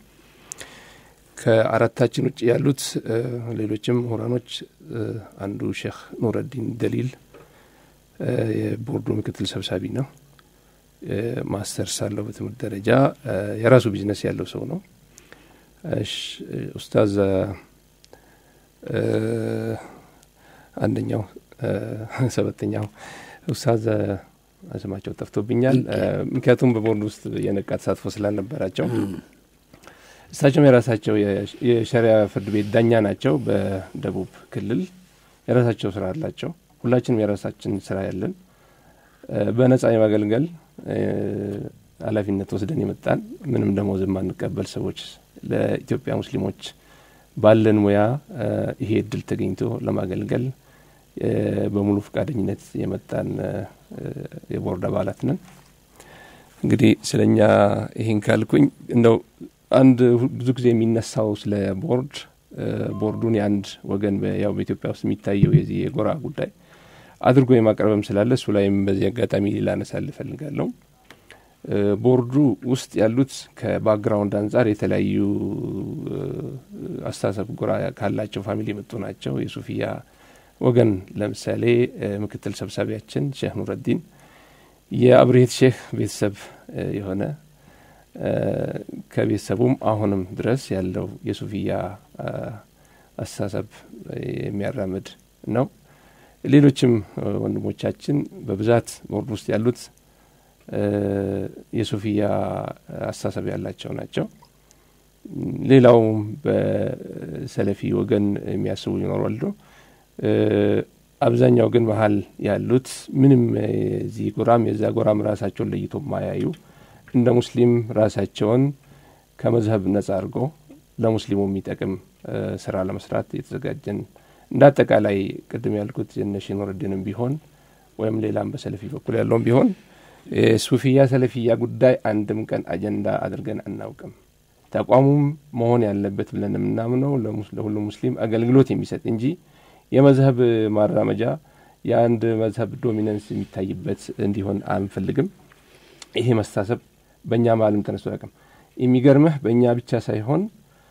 ከአራታችን ውጭ ያሉት ሌሎችም ምሁራኖች አንዱ ሼክ ኑረዲን ደሊል የቦርዱ ምክትል ሰብሳቢ ነው። ማስተርስ አለው በትምህርት ደረጃ፣ የራሱ ቢዝነስ ያለው ሰው ነው። እሺ ኡስታዝ አንደኛው ሰባተኛው ኡስታዝ አስማቸው ጠፍቶብኛል፣ ምክንያቱም በቦርድ ውስጥ የነቃ ተሳትፎ ስላልነበራቸው። እሳቸው የራሳቸው የሸሪዓ ፍርድ ቤት ዳኛ ናቸው። በደቡብ ክልል የራሳቸው ስራ አላቸው። ሁላችንም የራሳችን ስራ ያለን በነጻ የማገልገል ኃላፊነት ወስደን የመጣን ምንም ደሞዝ የማንቀበል ሰዎች ለኢትዮጵያ ሙስሊሞች ባለን ሙያ ይሄ እድል ተገኝቶ ለማገልገል በሙሉ ፈቃደኝነት የመጣን የቦርድ አባላት ነን። እንግዲህ ስለኛ ይሄን ካልኩኝ እንደው አንድ ብዙ ጊዜ የሚነሳው ስለ ቦርድ ቦርዱን የአንድ ወገን ያው በኢትዮጵያ ውስጥ የሚታየው የዚህ የጎራ ጉዳይ አድርጎ የማቀረብም ስላለ እሱ ላይም በዚህ አጋጣሚ ላነሳል እፈልጋለሁ። ቦርዱ ውስጥ ያሉት ከባክግራውንድ አንጻር የተለያዩ አስተሳሰብ ጎራ ካላቸው ፋሚሊ መጡ ናቸው። የሱፊያ ወገን ለምሳሌ ምክትል ሰብሳቢያችን ሼክ ኑረዲን የአብሬት ሼክ ቤተሰብ የሆነ ከቤተሰቡም አሁንም ድረስ ያለው የሱፊያ አስተሳሰብ የሚያራምድ ነው። ሌሎችም ወንድሞቻችን በብዛት ቦርድ ውስጥ ያሉት የሱፊያ አስተሳሰብ ያላቸው ናቸው። ሌላው በሰለፊ ወገን የሚያስቡ ይኖራሉ። አብዛኛው ግን መሃል ያሉት ምንም እዚህ ጎራም የዛ ጎራም ራሳቸውን ለይቶ ማያዩ እንደ ሙስሊም ራሳቸውን ከመዝሀብ ነጻ አድርጎ ለሙስሊሙ የሚጠቅም ስራ ለመስራት የተዘጋጀን እንዳጠቃላይ ቅድም ያልኩት የነሽ ኑረዲንም ቢሆን ወይም ሌላም በሰለፊ በኩል ያለውም ቢሆን የሱፊያ ሰለፊያ ጉዳይ አንድም ቀን አጀንዳ አድርገን አናውቅም። ተቋሙም መሆን ያለበት ብለን እናምነው ለሁሉም ሙስሊም አገልግሎት የሚሰጥ እንጂ የመዝሀብ ማራመጃ የአንድ መዝሀብ ዶሚናንስ የሚታይበት እንዲሆን አንፈልግም። ይሄ መስተሳሰብ በእኛ ማለም ተነስቶ ያቀም የሚገርምህ በእኛ ብቻ ሳይሆን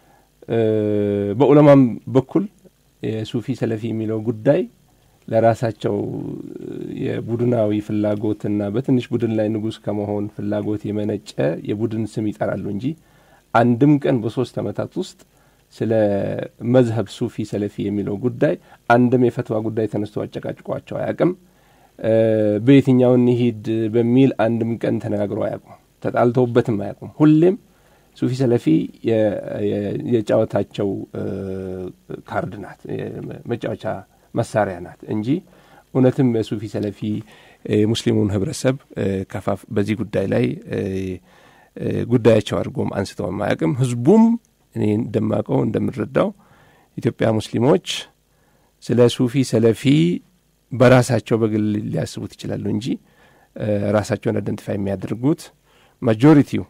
በዑለማም በኩል የሱፊ ሰለፊ የሚለው ጉዳይ ለራሳቸው የቡድናዊ ፍላጎትና በትንሽ ቡድን ላይ ንጉስ ከመሆን ፍላጎት የመነጨ የቡድን ስም ይጠራሉ እንጂ አንድም ቀን በሶስት አመታት ውስጥ ስለ መዝሀብ ሱፊ ሰለፊ የሚለው ጉዳይ አንድም የፈትዋ ጉዳይ ተነስቶ አጨቃጭቋቸው አያውቅም። በየትኛው እንሂድ በሚል አንድም ቀን ተነጋግረው አያውቁም። ተጣልተውበትም አያውቁም። ሁሌም ሱፊ ሰለፊ የጫወታቸው ካርድ ናት፣ መጫወቻ መሳሪያ ናት እንጂ እውነትም ሱፊ ሰለፊ ሙስሊሙን ህብረተሰብ ከፋፍ በዚህ ጉዳይ ላይ ጉዳያቸው አድርጎም አንስተው ማያውቅም። ህዝቡም እኔ እንደማቀው እንደምረዳው ኢትዮጵያ ሙስሊሞች ስለ ሱፊ ሰለፊ በራሳቸው በግል ሊያስቡት ይችላሉ እንጂ ራሳቸውን አይደንቲፋይ የሚያደርጉት ማጆሪቲው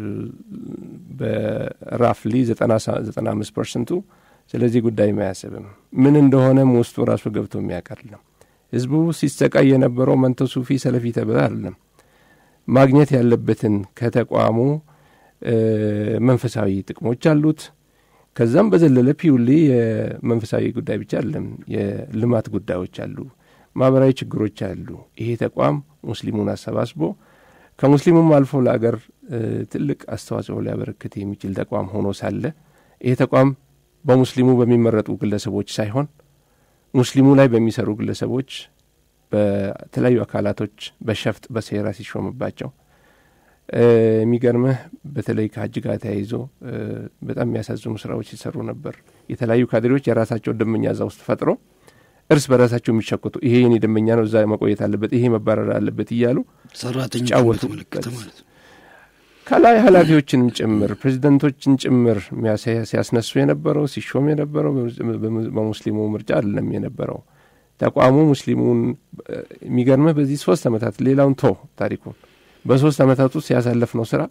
በራፍሊ ዘጠና አምስት ፐርሰንት ስለዚህ ጉዳይ ማያስብም። ምን እንደሆነ ውስጡ ራሱ ገብቶ የሚያቀርልም ህዝቡ ሲሰቃይ የነበረው መንተ ሱፊ ሰለፊ ተብሎ አይደለም ማግኘት ያለበትን ከተቋሙ መንፈሳዊ ጥቅሞች አሉት። ከዛም በዘለለ ፒውሊ የመንፈሳዊ ጉዳይ ብቻ አይደለም፣ የልማት ጉዳዮች አሉ፣ ማህበራዊ ችግሮች አሉ። ይሄ ተቋም ሙስሊሙን አሰባስቦ ከሙስሊሙም አልፎ ለአገር ትልቅ አስተዋጽኦ ሊያበረክት የሚችል ተቋም ሆኖ ሳለ ይሄ ተቋም በሙስሊሙ በሚመረጡ ግለሰቦች ሳይሆን ሙስሊሙ ላይ በሚሰሩ ግለሰቦች በተለያዩ አካላቶች በሸፍጥ በሴራ ሲሾምባቸው የሚገርምህ በተለይ ከሐጅ ጋር ተያይዞ በጣም የሚያሳዝኑ ስራዎች ሲሰሩ ነበር። የተለያዩ ካድሬዎች የራሳቸው ደመኛ እዛ ውስጥ ፈጥሮ እርስ በራሳቸው የሚሸኩቱ ይሄ የኔ ደመኛ ነው እዛ መቆየት አለበት ይሄ መባረር አለበት እያሉ ሰራተኛው ተመለከተ ማለት ነው። ከላይ ኃላፊዎችንም ጭምር ፕሬዝዳንቶችን ጭምር ሲያስነሱ የነበረው ሲሾም የነበረው በሙስሊሙ ምርጫ አይደለም የነበረው። ተቋሙ ሙስሊሙን የሚገርምህ በዚህ ሶስት አመታት ሌላውን ቶ ታሪኩን በሶስት አመታት ውስጥ ያሳለፍነው ስራ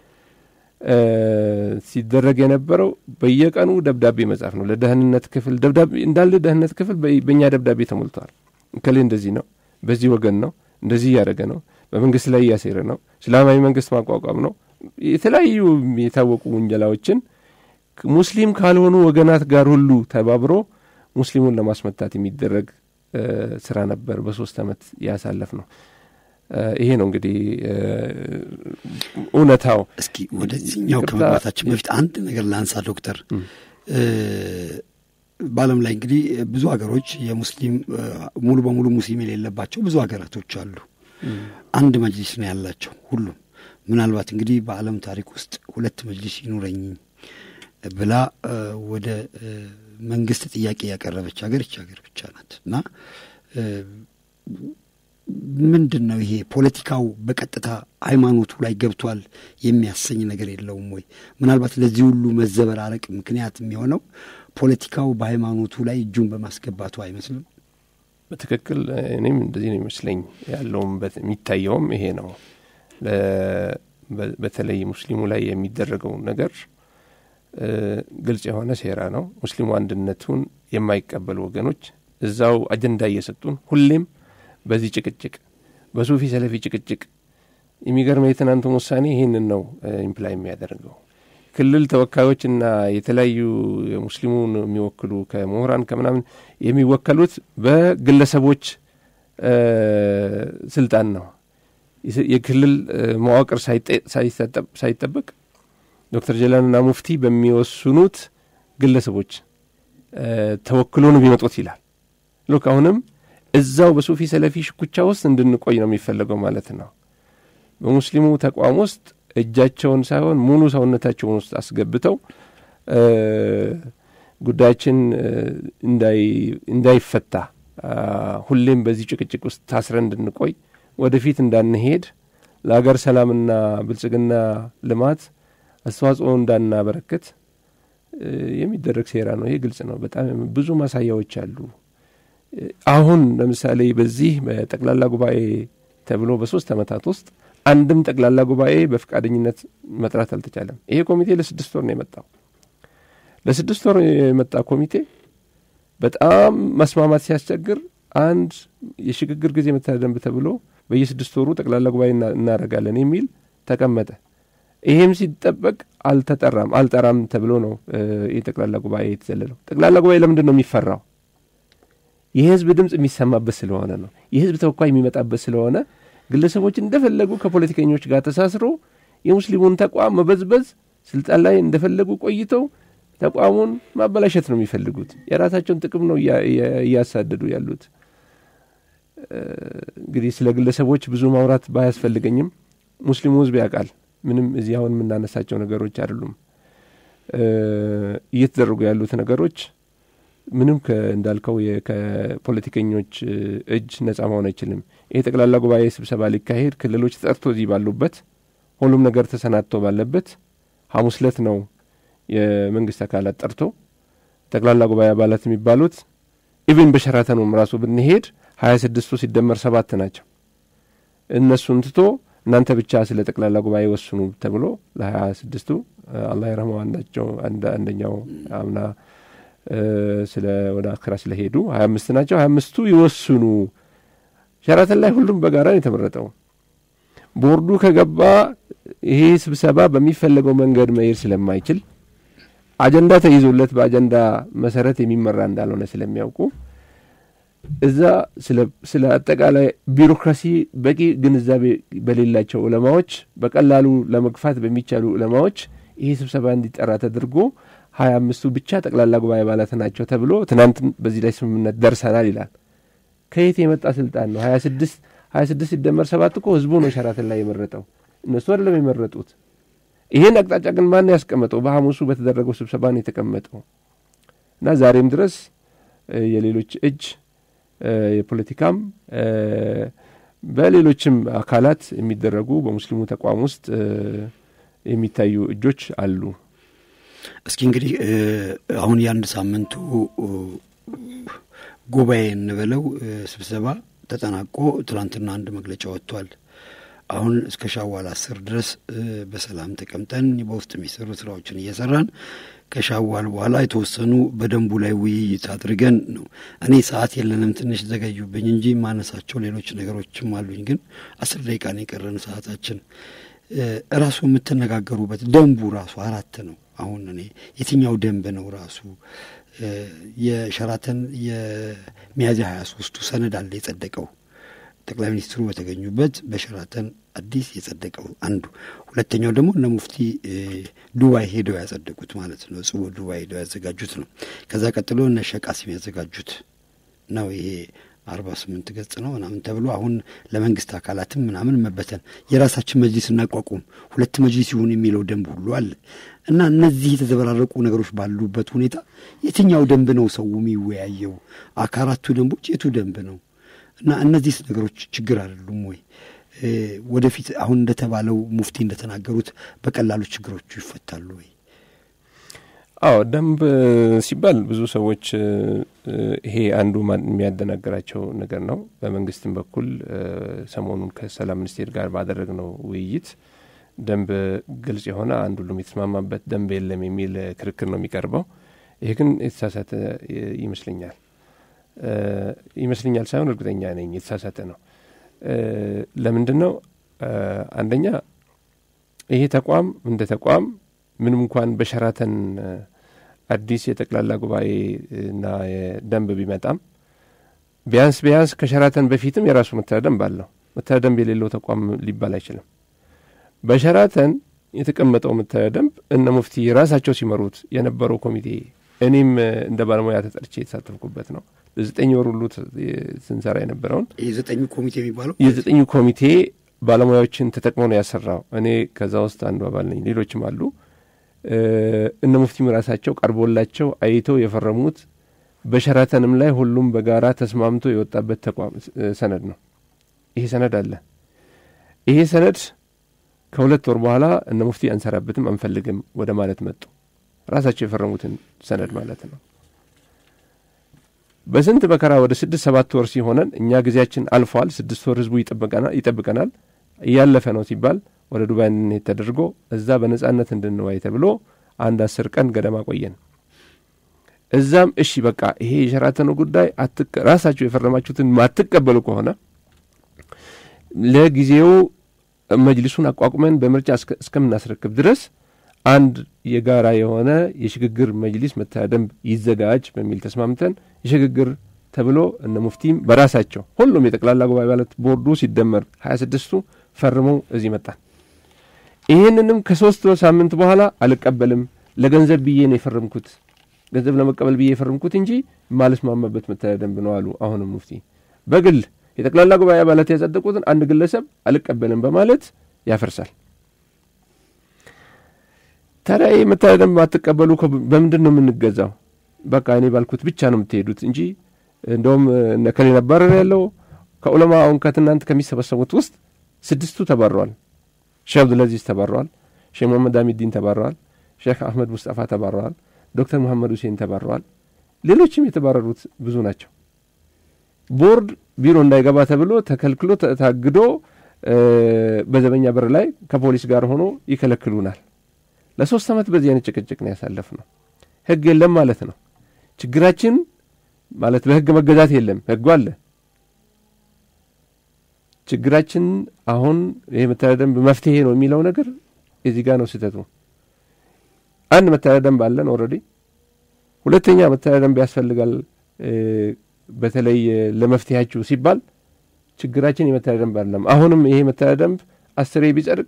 ሲደረግ የነበረው በየቀኑ ደብዳቤ መጻፍ ነው ለደህንነት ክፍል ደብዳቤ እንዳለ ደህንነት ክፍል በእኛ ደብዳቤ ተሞልቷል። ከሌ እንደዚህ ነው በዚህ ወገን ነው እንደዚህ ያደረገ ነው በመንግስት ላይ ያሰረ ነው እስላማዊ መንግስት ማቋቋም ነው የተለያዩ የታወቁ ወንጀላዎችን ሙስሊም ካልሆኑ ወገናት ጋር ሁሉ ተባብሮ ሙስሊሙን ለማስመታት የሚደረግ ስራ ነበር በሶስት አመት ያሳለፍ ነው። ይሄ ነው እንግዲህ እውነታው። እስኪ ወደዚህኛው ከመግባታችን በፊት አንድ ነገር ላንሳ ዶክተር። በዓለም ላይ እንግዲህ ብዙ ሀገሮች የሙስሊም ሙሉ በሙሉ ሙስሊም የሌለባቸው ብዙ ሀገራቶች አሉ። አንድ መጅሊስ ነው ያላቸው ሁሉም። ምናልባት እንግዲህ በዓለም ታሪክ ውስጥ ሁለት መጅሊስ ይኑረኝ ብላ ወደ መንግስት ጥያቄ ያቀረበች ሀገር እቺ ሀገር ብቻ ናት። እና ምንድነው ይሄ ፖለቲካው በቀጥታ ሃይማኖቱ ላይ ገብቷል የሚያሰኝ ነገር የለውም ወይ? ምናልባት ለዚህ ሁሉ መዘበራረቅ ምክንያት የሚሆነው ፖለቲካው በሃይማኖቱ ላይ እጁን በማስገባቱ አይመስልም? በትክክል እኔም እንደዚህ ነው ይመስለኝ። ያለውም በሚታየውም ይሄ ነው። በተለይ ሙስሊሙ ላይ የሚደረገው ነገር ግልጽ የሆነ ሴራ ነው። ሙስሊሙ አንድነቱን የማይቀበሉ ወገኖች እዛው አጀንዳ እየሰጡን ሁሌም በዚህ ጭቅጭቅ በሱፊ ሰለፊ ጭቅጭቅ የሚገርመው የትናንቱ ውሳኔ ይሄንን ነው ኢምፕላይ የሚያደርገው። ክልል ተወካዮችና የተለያዩ ሙስሊሙን የሚወክሉ ከሞራን ከምናምን የሚወከሉት በግለሰቦች ስልጣን ነው። የክልል መዋቅር ሳይጠበቅ ሳይጠበቅ ዶክተር ጀላንና ሙፍቲ በሚወስኑት ግለሰቦች ተወክሎ ነው ቢመጡት ይላል። ሎክ አሁንም እዛው በሱፊ ሰለፊ ሽኩቻ ውስጥ እንድንቆይ ነው የሚፈልገው ማለት ነው። በሙስሊሙ ተቋም ውስጥ እጃቸውን ሳይሆን ሙሉ ሰውነታቸውን ውስጥ አስገብተው ጉዳያችን እንዳይ እንዳይፈታ ሁሌም በዚህ ጭቅጭቅ ውስጥ ታስረን እንድንቆይ ወደፊት እንዳንሄድ ለሀገር ሰላምና ብልጽግና ልማት አስተዋጽኦ እንዳናበረከት የሚደረግ ሴራ ነው። ይሄ ግልጽ ነው። በጣም ብዙ ማሳያዎች አሉ። አሁን ለምሳሌ በዚህ በጠቅላላ ጉባኤ ተብሎ በሶስት አመታት ውስጥ አንድም ጠቅላላ ጉባኤ በፍቃደኝነት መጥራት አልተቻለም። ይሄ ኮሚቴ ለስድስት ወር ነው የመጣው። ለስድስት ወር የመጣ ኮሚቴ በጣም መስማማት ሲያስቸግር አንድ የሽግግር ጊዜ መተዳደር ተብሎ በየስድስት ወሩ ጠቅላላ ጉባኤ እናደርጋለን የሚል ተቀመጠ። ይሄም ሲጠበቅ አልተጠራም አልጠራም ተብሎ ነው የጠቅላላ ጉባኤ የተዘለለው። ጠቅላላ ጉባኤ ለምንድን ነው የሚፈራው? የህዝብ ድምጽ የሚሰማበት ስለሆነ ነው። የህዝብ ተወካይ የሚመጣበት ስለሆነ ግለሰቦች እንደፈለጉ ከፖለቲከኞች ጋር ተሳስሮ የሙስሊሙን ተቋም መበዝበዝ ስልጣን ላይ እንደፈለጉ ቆይተው ተቋሙን ማበላሸት ነው የሚፈልጉት። የራሳቸውን ጥቅም ነው እያሳደዱ ያሉት። እንግዲህ ስለ ግለሰቦች ብዙ ማውራት ባያስፈልገኝም ሙስሊሙ ህዝብ ያውቃል። ምንም እዚህ አሁን የምናነሳቸው ነገሮች አይደሉም። እየተደረጉ ያሉት ነገሮች ምንም እንዳልከው ከፖለቲከኞች እጅ ነፃ መሆን አይችልም። ይሄ ጠቅላላ ጉባኤ ስብሰባ ሊካሄድ ክልሎች ተጠርቶ እዚህ ባሉበት ሁሉም ነገር ተሰናድቶ ባለበት ሐሙስ ዕለት ነው የመንግስት አካላት ጠርቶ ጠቅላላ ጉባኤ አባላት የሚባሉት ኢቭን በሸራተኑም ራሱ ብንሄድ ሀያ ስድስቱ ሲደመር ሰባት ናቸው። እነሱን ትቶ እናንተ ብቻ ስለ ጠቅላላ ጉባኤ ወስኑ ተብሎ ለሀያ ስድስቱ አላህ ይረህመው አንዳቸው አንደኛው አምና ስለ ወደ አክራ ስለሄዱ ሀያ አምስት ናቸው። ሀያ አምስቱ ይወስኑ። ሸራተን ላይ ሁሉም በጋራ የተመረጠው ቦርዱ ከገባ ይሄ ስብሰባ በሚፈለገው መንገድ መሄድ ስለማይችል አጀንዳ ተይዞለት በአጀንዳ መሰረት የሚመራ እንዳልሆነ ስለሚያውቁ እዛ ስለ ስለ አጠቃላይ ቢሮክራሲ በቂ ግንዛቤ በሌላቸው ዑለማዎች በቀላሉ ለመግፋት በሚቻሉ ዑለማዎች ይሄ ስብሰባ እንዲጠራ ተደርጎ ሀያ አምስቱ ብቻ ጠቅላላ ጉባኤ አባላት ናቸው ተብሎ ትናንት በዚህ ላይ ስምምነት ደርሰናል ይላል። ከየት የመጣ ስልጣን ነው? ሀያ ስድስት ሀያ ስድስት ሲደመር ሰባት እኮ ህዝቡ ነው ሸራተን ላይ የመረጠው፣ እነሱ አይደለም የመረጡት። ይሄን አቅጣጫ ግን ማን ያስቀመጠው? በሐሙሱ በተደረገው ስብሰባ ነው የተቀመጠው። እና ዛሬም ድረስ የሌሎች እጅ የፖለቲካም በሌሎችም አካላት የሚደረጉ በሙስሊሙ ተቋም ውስጥ የሚታዩ እጆች አሉ። እስኪ እንግዲህ አሁን የአንድ ሳምንቱ ጉባኤ እንበለው ስብሰባ ተጠናቆ ትላንትና አንድ መግለጫ ወጥቷል። አሁን እስከ ሻዋል አስር ድረስ በሰላም ተቀምጠን በውስጥ የሚሰሩ ስራዎችን እየሰራን ከሻዋል በኋላ የተወሰኑ በደንቡ ላይ ውይይት አድርገን ነው። እኔ ሰዓት የለንም ትንሽ ዘገዩብኝ እንጂ ማነሳቸው ሌሎች ነገሮችም አሉኝ። ግን አስር ደቂቃ ነው የቀረን ሰዓታችን። ራሱ የምትነጋገሩበት ደንቡ ራሱ አራት ነው። አሁን እኔ የትኛው ደንብ ነው ራሱ የሸራተን የሚያዝያ ሀያ ሶስቱ ሰነድ አለ የጸደቀው ጠቅላይ ሚኒስትሩ በተገኙበት በሸራተን አዲስ የጸደቀው አንዱ። ሁለተኛው ደግሞ እነ ሙፍቲ ዱባይ ሄደው ያጸደቁት ማለት ነው። ጽቦ ዱባይ ሄደው ያዘጋጁት ነው። ከዛ ቀጥሎ እነ ሸቃሲም ያዘጋጁት ነው። ይሄ አርባ ስምንት ገጽ ነው ምናምን ተብሎ አሁን ለመንግስት አካላትም ምናምን መበተን የራሳችን መጅሊስ እናቋቁም ሁለት መጅሊስ ይሁን የሚለው ደንብ ሁሉ አለ። እና እነዚህ የተዘበራረቁ ነገሮች ባሉበት ሁኔታ የትኛው ደንብ ነው ሰው የሚወያየው? አካራቱ ደንቦች የቱ ደንብ ነው? እና እነዚህ ነገሮች ችግር አይደሉም ወይ? ወደፊት አሁን እንደተባለው ሙፍቲ እንደተናገሩት በቀላሉ ችግሮቹ ይፈታሉ ወይ? አዎ ደንብ ሲባል ብዙ ሰዎች ይሄ አንዱ የሚያደናግራቸው ነገር ነው። በመንግስትም በኩል ሰሞኑን ከሰላም ሚኒስቴር ጋር ባደረግነው ውይይት ደንብ ግልጽ የሆነ አንዱ ሁሉም የተስማማበት ደንብ የለም የሚል ክርክር ነው የሚቀርበው። ይሄ ግን የተሳሳተ ይመስለኛል ይመስለኛል ሳይሆን እርግጠኛ ነኝ የተሳሳተ ነው። ለምንድን ነው? አንደኛ ይሄ ተቋም እንደ ተቋም ምንም እንኳን በሸራተን አዲስ የጠቅላላ ጉባኤ እና የደንብ ቢመጣም ቢያንስ ቢያንስ ከሸራተን በፊትም የራሱ መተዳደሪያ ደንብ አለው። መተዳደሪያ ደንብ የሌለው ተቋም ሊባል አይችልም። በሸራተን የተቀመጠው መተዳደሪያ ደንብ እነ ሙፍቲ ራሳቸው ሲመሩት የነበረው ኮሚቴ እኔም እንደ ባለሙያ ተጠርቼ የተሳተፍኩበት ነው። ለዘጠኝ ወር ሁሉ ስንሰራ የነበረውን የዘጠኙ ኮሚቴ የሚባለው የዘጠኙ ኮሚቴ ባለሙያዎችን ተጠቅሞ ነው ያሰራው። እኔ ከዛ ውስጥ አንዱ አባል ነኝ። ሌሎችም አሉ። እነ ሙፍቲም ራሳቸው ቀርቦላቸው አይተው የፈረሙት በሸራተንም ላይ ሁሉም በጋራ ተስማምቶ የወጣበት ተቋም ሰነድ ነው። ይሄ ሰነድ አለ። ይሄ ሰነድ ከሁለት ወር በኋላ እነ ሙፍቲ አንሰራበትም አንፈልግም ወደ ማለት መጡ። ራሳቸው የፈረሙትን ሰነድ ማለት ነው። በስንት መከራ ወደ ስድስት ሰባት ወር ሲሆነን እኛ ጊዜያችን አልፏል፣ ስድስት ወር ህዝቡ ይጠብቀናል ይጠብቀናል እያለፈ ነው ሲባል ወደ ዱባይ እንሄድ ተደርጎ እዛ በነጻነት እንድንዋይ ተብሎ አንድ አስር ቀን ገደማ ቆየን። እዛም እሺ በቃ ይሄ የሸራተኑ ጉዳይ አትቀ ራሳችሁ የፈረማችሁትን ማትቀበሉ ከሆነ ለጊዜው መጅሊሱን አቋቁመን በምርጫ እስከምናስረክብ ድረስ አንድ የጋራ የሆነ የሽግግር መጅሊስ መታደም ይዘጋጅ በሚል ተስማምተን የሽግግር ተብሎ እነ ሙፍቲም በራሳቸው ሁሉም የጠቅላላ ጉባኤ አባላት ቦርዱ ሲደመር ሀያ ስድስቱ ፈርመው እዚህ መጣን። ይሄንንም ከሶስት ሳምንት በኋላ አልቀበልም ለገንዘብ ብዬ ነው የፈረምኩት ገንዘብ ለመቀበል ብዬ የፈረምኩት እንጂ ማልስማማበት መታደም ነው አሉ። አሁንም ሙፍቲ በግል የጠቅላላ ጉባኤ አባላት ያጸደቁትን አንድ ግለሰብ አልቀበልም በማለት ያፈርሳል። ታዲያ መታደም ማትቀበሉ በምንድነው የምንገዛው? በቃ እኔ ባልኩት ብቻ ነው የምትሄዱት እንጂ እንደውም ነከሌ ነበር ያለው ከዑለማውን ከትናንት ከሚሰበሰቡት ውስጥ ስድስቱ ተባረዋል። ሼህ አብዱልአዚዝ ተባረዋል፣ ሼህ መሐመድ አሚዲን ተባረዋል፣ ሼህ አህመድ ሙስጠፋ ተባረዋል፣ ዶክተር መሐመድ ሁሴን ተባረዋል። ሌሎችም የተባረሩት ብዙ ናቸው። ቦርድ ቢሮ እንዳይገባ ተብሎ ተከልክሎ ታግዶ በዘበኛ በር ላይ ከፖሊስ ጋር ሆኖ ይከለክሉናል። ለሶስት አመት በዚህ አይነት ጭቅጭቅ ነው ያሳለፍነው። ህግ የለም ማለት ነው ችግራችን ማለት በህግ መገዛት የለም ህግ አለ። ችግራችን አሁን ይሄ መታደም በመፍትሄ ነው የሚለው ነገር እዚህ ጋር ነው ስህተቱ። አንድ መታደም ባለን ኦሬዲ ሁለተኛ መታደም ያስፈልጋል በተለይ ለመፍትሄያችሁ ሲባል ችግራችን የመታደም ባለም አሁንም ይሄ መታደም አስሬ ቢጸድቅ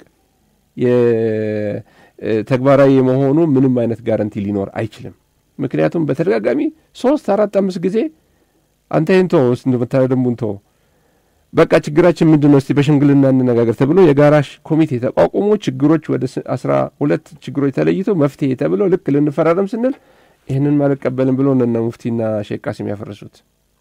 የተግባራዊ የመሆኑ ምንም አይነት ጋራንቲ ሊኖር አይችልም። ምክንያቱም በተደጋጋሚ ሶስት አራት አምስት ጊዜ አንተ እንቶ እንደመታደም እንቶ በቃ ችግራችን ምንድነው እስቲ በሽምግልና እንነጋገር ተብሎ የጋራሽ ኮሚቴ ተቋቁሞ ችግሮች ወደ አስራ ሁለት ችግሮች ተለይቶ መፍትሄ ተብሎ ልክ ልንፈራረም ስንል ይሄንን ማለቀበልን ብሎ እነ ሙፍቲና ሼህ ቃሲም ያፈረሱት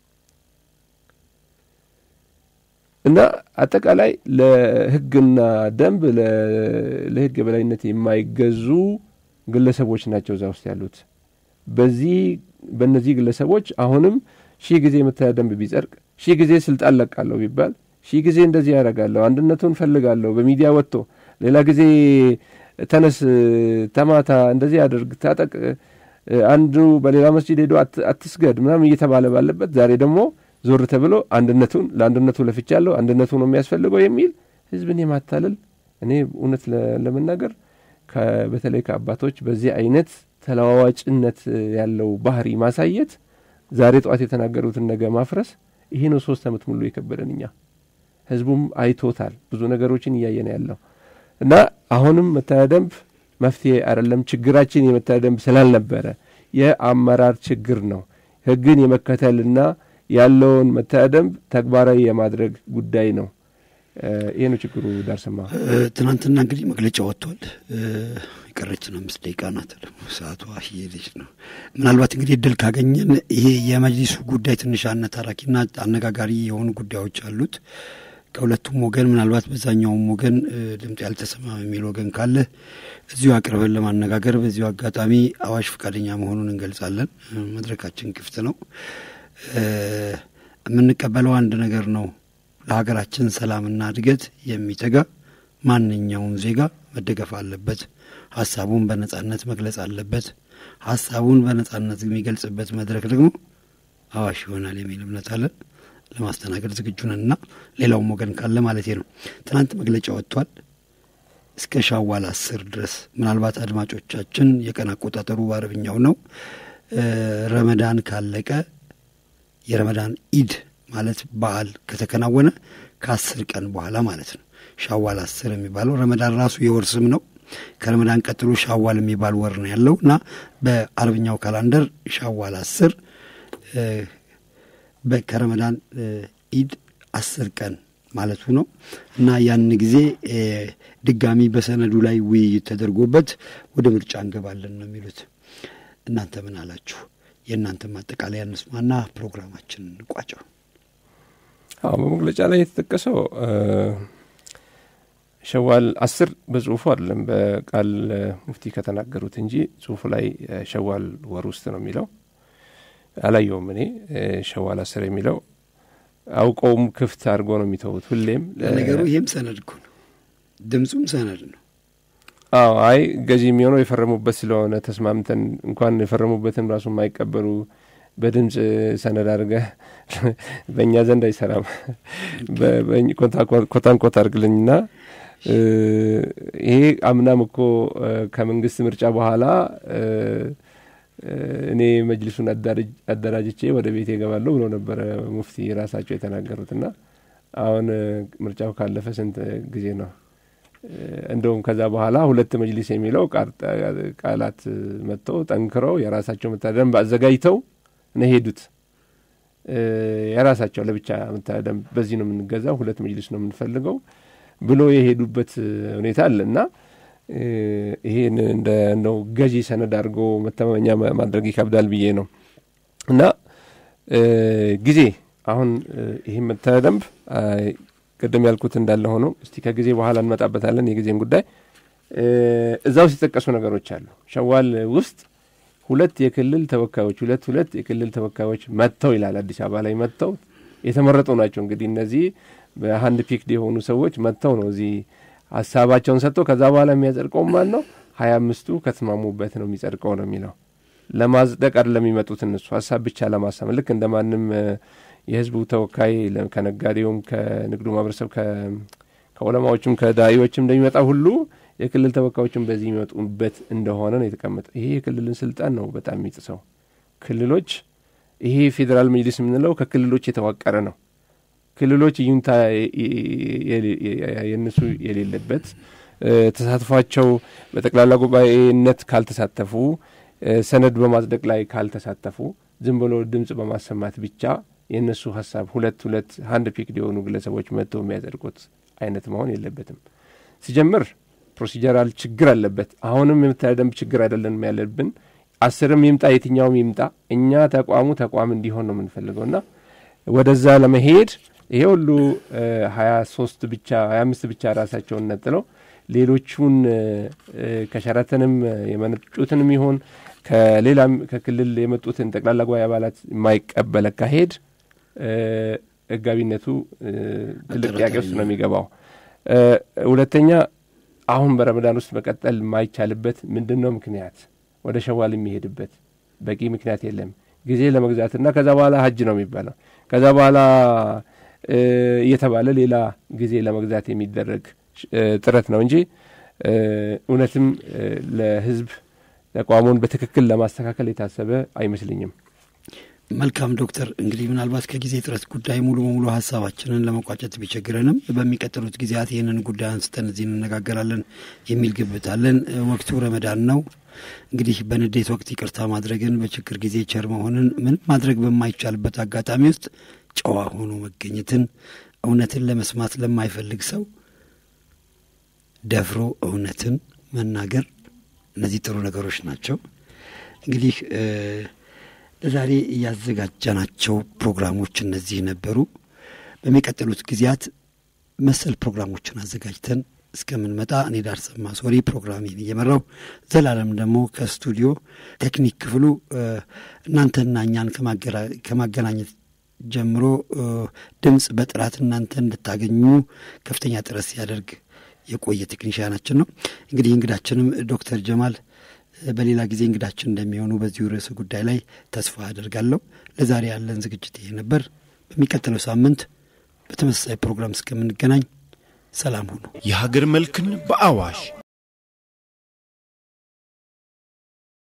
እና አጠቃላይ ለህግና ደንብ ለህግ በላይነት የማይገዙ ግለሰቦች ናቸው እዛ ውስጥ ያሉት። በዚህ በእነዚህ ግለሰቦች አሁንም ሺህ ጊዜ መታደም ቢጸድቅ ሺህ ጊዜ ስልጣን ለቃለው ቢባል ሺህ ጊዜ እንደዚህ ያረጋለው አንድነቱን ፈልጋለው በሚዲያ ወጥቶ ሌላ ጊዜ ተነስ ተማታ እንደዚህ ያደርግ ታጠቅ አንዱ በሌላ መስጂድ ሄዶ አትስገድ ምናምን እየተባለ ባለበት ዛሬ ደግሞ ዞር ተብሎ አንድነቱን ለአንድነቱ ለፍቻለሁ አንድነቱ ነው የሚያስፈልገው የሚል ህዝብን የማታለል እኔ እውነት ለመናገር በተለይ ከአባቶች በዚህ አይነት ተለዋዋጭነት ያለው ባህሪ ማሳየት ዛሬ ጧት የተናገሩትን ነገር ማፍረስ ይሄ ነው ሶስት አመት ሙሉ የከበደንኛ ህዝቡም አይቶታል ብዙ ነገሮችን እያየነ ያለው እና አሁንም መታደም መፍትሄ አይደለም ችግራችን የመታደም ስላልነበረ የአመራር ችግር ነው ህግን የመከተልና ያለውን መታደም ተግባራዊ የማድረግ ጉዳይ ነው። ይሄ ነው ችግሩ። ዳርሰማ ትናንትና እንግዲህ መግለጫ ወጥቷል። የቀረችን አምስት ደቂቃ ናት ደግሞ ሰዓቷ ሄደች ነው። ምናልባት እንግዲህ እድል ካገኘን ይሄ የመጅሊሱ ጉዳይ ትንሽ አነታራኪና አነጋጋሪ የሆኑ ጉዳዮች አሉት። ከሁለቱም ወገን ምናልባት በዛኛውም ወገን ድምጽ ያልተሰማ የሚል ወገን ካለ እዚሁ አቅርበን ለማነጋገር በዚሁ አጋጣሚ አዋሽ ፈቃደኛ መሆኑን እንገልጻለን። መድረካችን ክፍት ነው። የምንቀበለው አንድ ነገር ነው። ለሀገራችን ሰላምና እድገት የሚተጋ ማንኛውም ዜጋ መደገፍ አለበት። ሐሳቡን በነጻነት መግለጽ አለበት። ሐሳቡን በነጻነት የሚገልጽበት መድረክ ደግሞ አዋሽ ይሆናል የሚል እምነት አለን። ለማስተናገድ ዝግጁ ነንና ሌላውም ወገን ካለ ማለት ነው። ትናንት መግለጫ ወጥቷል። እስከ ሻዋል አስር ድረስ ምናልባት አድማጮቻችን የቀን አቆጣጠሩ በአረብኛው ነው። ረመዳን ካለቀ የረመዳን ኢድ ማለት በዓል ከተከናወነ ከአስር ቀን በኋላ ማለት ነው። ሻዋል አስር የሚባለው ረመዳን ራሱ የወር ስም ነው። ከረመዳን ቀጥሎ ሻዋል የሚባል ወር ነው ያለውና በአረብኛው ካላንደር ሻዋል አስር በከረመዳን ኢድ አስር ቀን ማለቱ ነው እና ያን ጊዜ ድጋሚ በሰነዱ ላይ ውይይት ተደርጎበት ወደ ምርጫ እንገባለን ነው የሚሉት። እናንተ ምን አላችሁ? የእናንተ ማጠቃለያ እንስማና ፕሮግራማችን እንቋጨው። አዎ በመግለጫ ላይ የተጠቀሰው ሸዋል አስር በጽሁፉ አይደለም በቃል ሙፍቲ ከተናገሩት እንጂ ጽሁፉ ላይ ሸዋል ወር ውስጥ ነው የሚለው። አላየውም እኔ ሸዋል አስር የሚለው አውቀውም ክፍት አድርጎ ነው የሚተውት ሁሌም ለነገሩ ይሄም ሰነድ እኮ ነው ድምጹም ሰነድ ነው አዎ አይ ገዢ የሚሆነው የፈረሙበት ስለሆነ ተስማምተን እንኳን የፈረሙበትን ራሱ የማይቀበሉ በድምጽ ሰነድ አድርገህ በእኛ ዘንድ አይሰራም በእኛ ኮታን ኮታ አድርግልኝና ይሄ አምናም እኮ ከመንግስት ምርጫ በኋላ እኔ መጅልሱን አደራጅቼ ወደ ቤቴ እገባለሁ ብሎ ነበር ሙፍቲ ራሳቸው የተናገሩትና አሁን ምርጫው ካለፈ ስንት ጊዜ ነው እንደውም ከዛ በኋላ ሁለት መጅሊስ የሚለው ቃላት መጥተው ጠንክረው የራሳቸው መታደም ባዘጋጅተው ነው ሄዱት የራሳቸው ለብቻ መታደም በዚህ ነው የምንገዛው ሁለት መጅሊስ ነው የምንፈልገው ብሎ የሄዱበት ሁኔታ አለና ይሄን እንደ ነው ገዢ ሰነድ አድርጎ መተማመኛ ማድረግ ይከብዳል ብዬ ነው እና ጊዜ አሁን ይሄ መታደም ቀደም ያልኩት እንዳለ ሆኖ እስቲ ከጊዜ በኋላ እንመጣበታለን የጊዜን ጉዳይ እዛው ሲተቀሱ ነገሮች አሉ ሸዋል ውስጥ ሁለት የክልል ተወካዮች ሁለት ሁለት የክልል ተወካዮች መጥተው ይላል አዲስ አበባ ላይ መጥተው የተመረጡ ናቸው እንግዲህ እነዚህ በሃንድ ፒክድ የሆኑ ሰዎች መጥተው ነው እዚህ ሐሳባቸውን ሰጥተው ከዛ በኋላ የሚያጸድቀው ማን ነው ሀያ አምስቱ ከተስማሙበት ነው የሚጸድቀው ነው የሚለው ለማጽደቅ አይደለም የሚመጡት እነሱ ሐሳብ ብቻ ለማሳመን ልክ እንደማንም የህዝቡ ተወካይ ከነጋዴውም ከንግዱ ማህበረሰብ ከዑለማዎችም ከዳኢዎችም እንደሚመጣ ሁሉ የክልል ተወካዮችም በዚህ የሚመጡበት እንደሆነ ነው የተቀመጠ ይሄ የክልልን ስልጣን ነው በጣም የሚጥሰው ክልሎች ይሄ ፌደራል መጅሊስ የምንለው ከክልሎች የተዋቀረ ነው ክልሎች ይሁንታ የነሱ የሌለበት ተሳትፏቸው በጠቅላላ ጉባኤነት ካልተሳተፉ ሰነድ በማጽደቅ ላይ ካልተሳተፉ ዝም ብሎ ድምጽ በማሰማት ብቻ የነሱ ሐሳብ ሁለት ሁለት ሃንድ ፒክድ የሆኑ ግለሰቦች መጥተው የሚያደርጉት አይነት መሆን የለበትም ሲጀምር ፕሮሲጀራል ችግር አለበት አሁንም የምታደም ችግር አይደለም ያለብን አስርም ይምጣ የትኛውም ይምጣ እኛ ተቋሙ ተቋም እንዲሆን ነው የምንፈልገውና ወደዛ ለመሄድ ይሄ ሁሉ ሀያ ሶስት ብቻ ሀያ አምስት ብቻ ራሳቸውን ነጥለው ሌሎቹን ከሸራተንም የመነጩትንም ይሆን ከሌላም ከክልል የመጡትን ጠቅላላ ጉባኤ አባላት የማይቀበል ካሄድ እጋቢነቱ ትልቅ ያቄ ውስጥ ነው የሚገባው ሁለተኛ አሁን በረመዳን ውስጥ መቀጠል ማይቻልበት ምንድነው ምክንያት ወደ ሸዋል የሚሄድበት በቂ ምክንያት የለም ጊዜ ለመግዛትና ከዛ በኋላ ሀጅ ነው የሚባለው ከዛ በኋላ እየተባለ ሌላ ጊዜ ለመግዛት የሚደረግ ጥረት ነው እንጂ እውነትም ለህዝብ ተቋሙን በትክክል ለማስተካከል የታሰበ አይመስልኝም መልካም ዶክተር እንግዲህ ምናልባት ከጊዜ ጥረት ጉዳይ ሙሉ ሙሉ ሐሳባችንን ለመቋጨት ቢቸግረንም በሚቀጥሉት ጊዜያት ይሄንን ጉዳይ አንስተን እዚህ እንነጋገራለን የሚል ግብት አለን ወቅቱ ረመዳን ነው እንግዲህ በንዴት ወቅት ይቅርታ ማድረግን በችግር ጊዜ ቸር መሆንን ምን ማድረግ በማይቻልበት አጋጣሚ ውስጥ ጨዋ ሆኖ መገኘትን እውነትን ለመስማት ለማይፈልግ ሰው ደፍሮ እውነትን መናገር እነዚህ ጥሩ ነገሮች ናቸው እንግዲህ ለዛሬ ያዘጋጀናቸው ፕሮግራሞች እነዚህ ነበሩ በሚቀጥሉት ጊዜያት መሰል ፕሮግራሞችን አዘጋጅተን እስከምንመጣ እኔ ዳርሰማ ሶሪ ፕሮግራሜን እየመራው ዘላለም ደግሞ ከስቱዲዮ ቴክኒክ ክፍሉ እናንተና እኛን ከማገናኘት ጀምሮ ድምጽ በጥራት እናንተ እንድታገኙ ከፍተኛ ጥረት ሲያደርግ የቆየ ቴክኒሻናችን ነው እንግዲህ እንግዳችንም ዶክተር ጀማል በሌላ ጊዜ እንግዳችን እንደሚሆኑ በዚህ ርዕሰ ጉዳይ ላይ ተስፋ አደርጋለሁ ለዛሬ ያለን ዝግጅት ይሄ ነበር በሚቀጥለው ሳምንት በተመሳሳይ ፕሮግራም እስከምንገናኝ ሰላም ሁኑ የሀገር መልክን በአዋሽ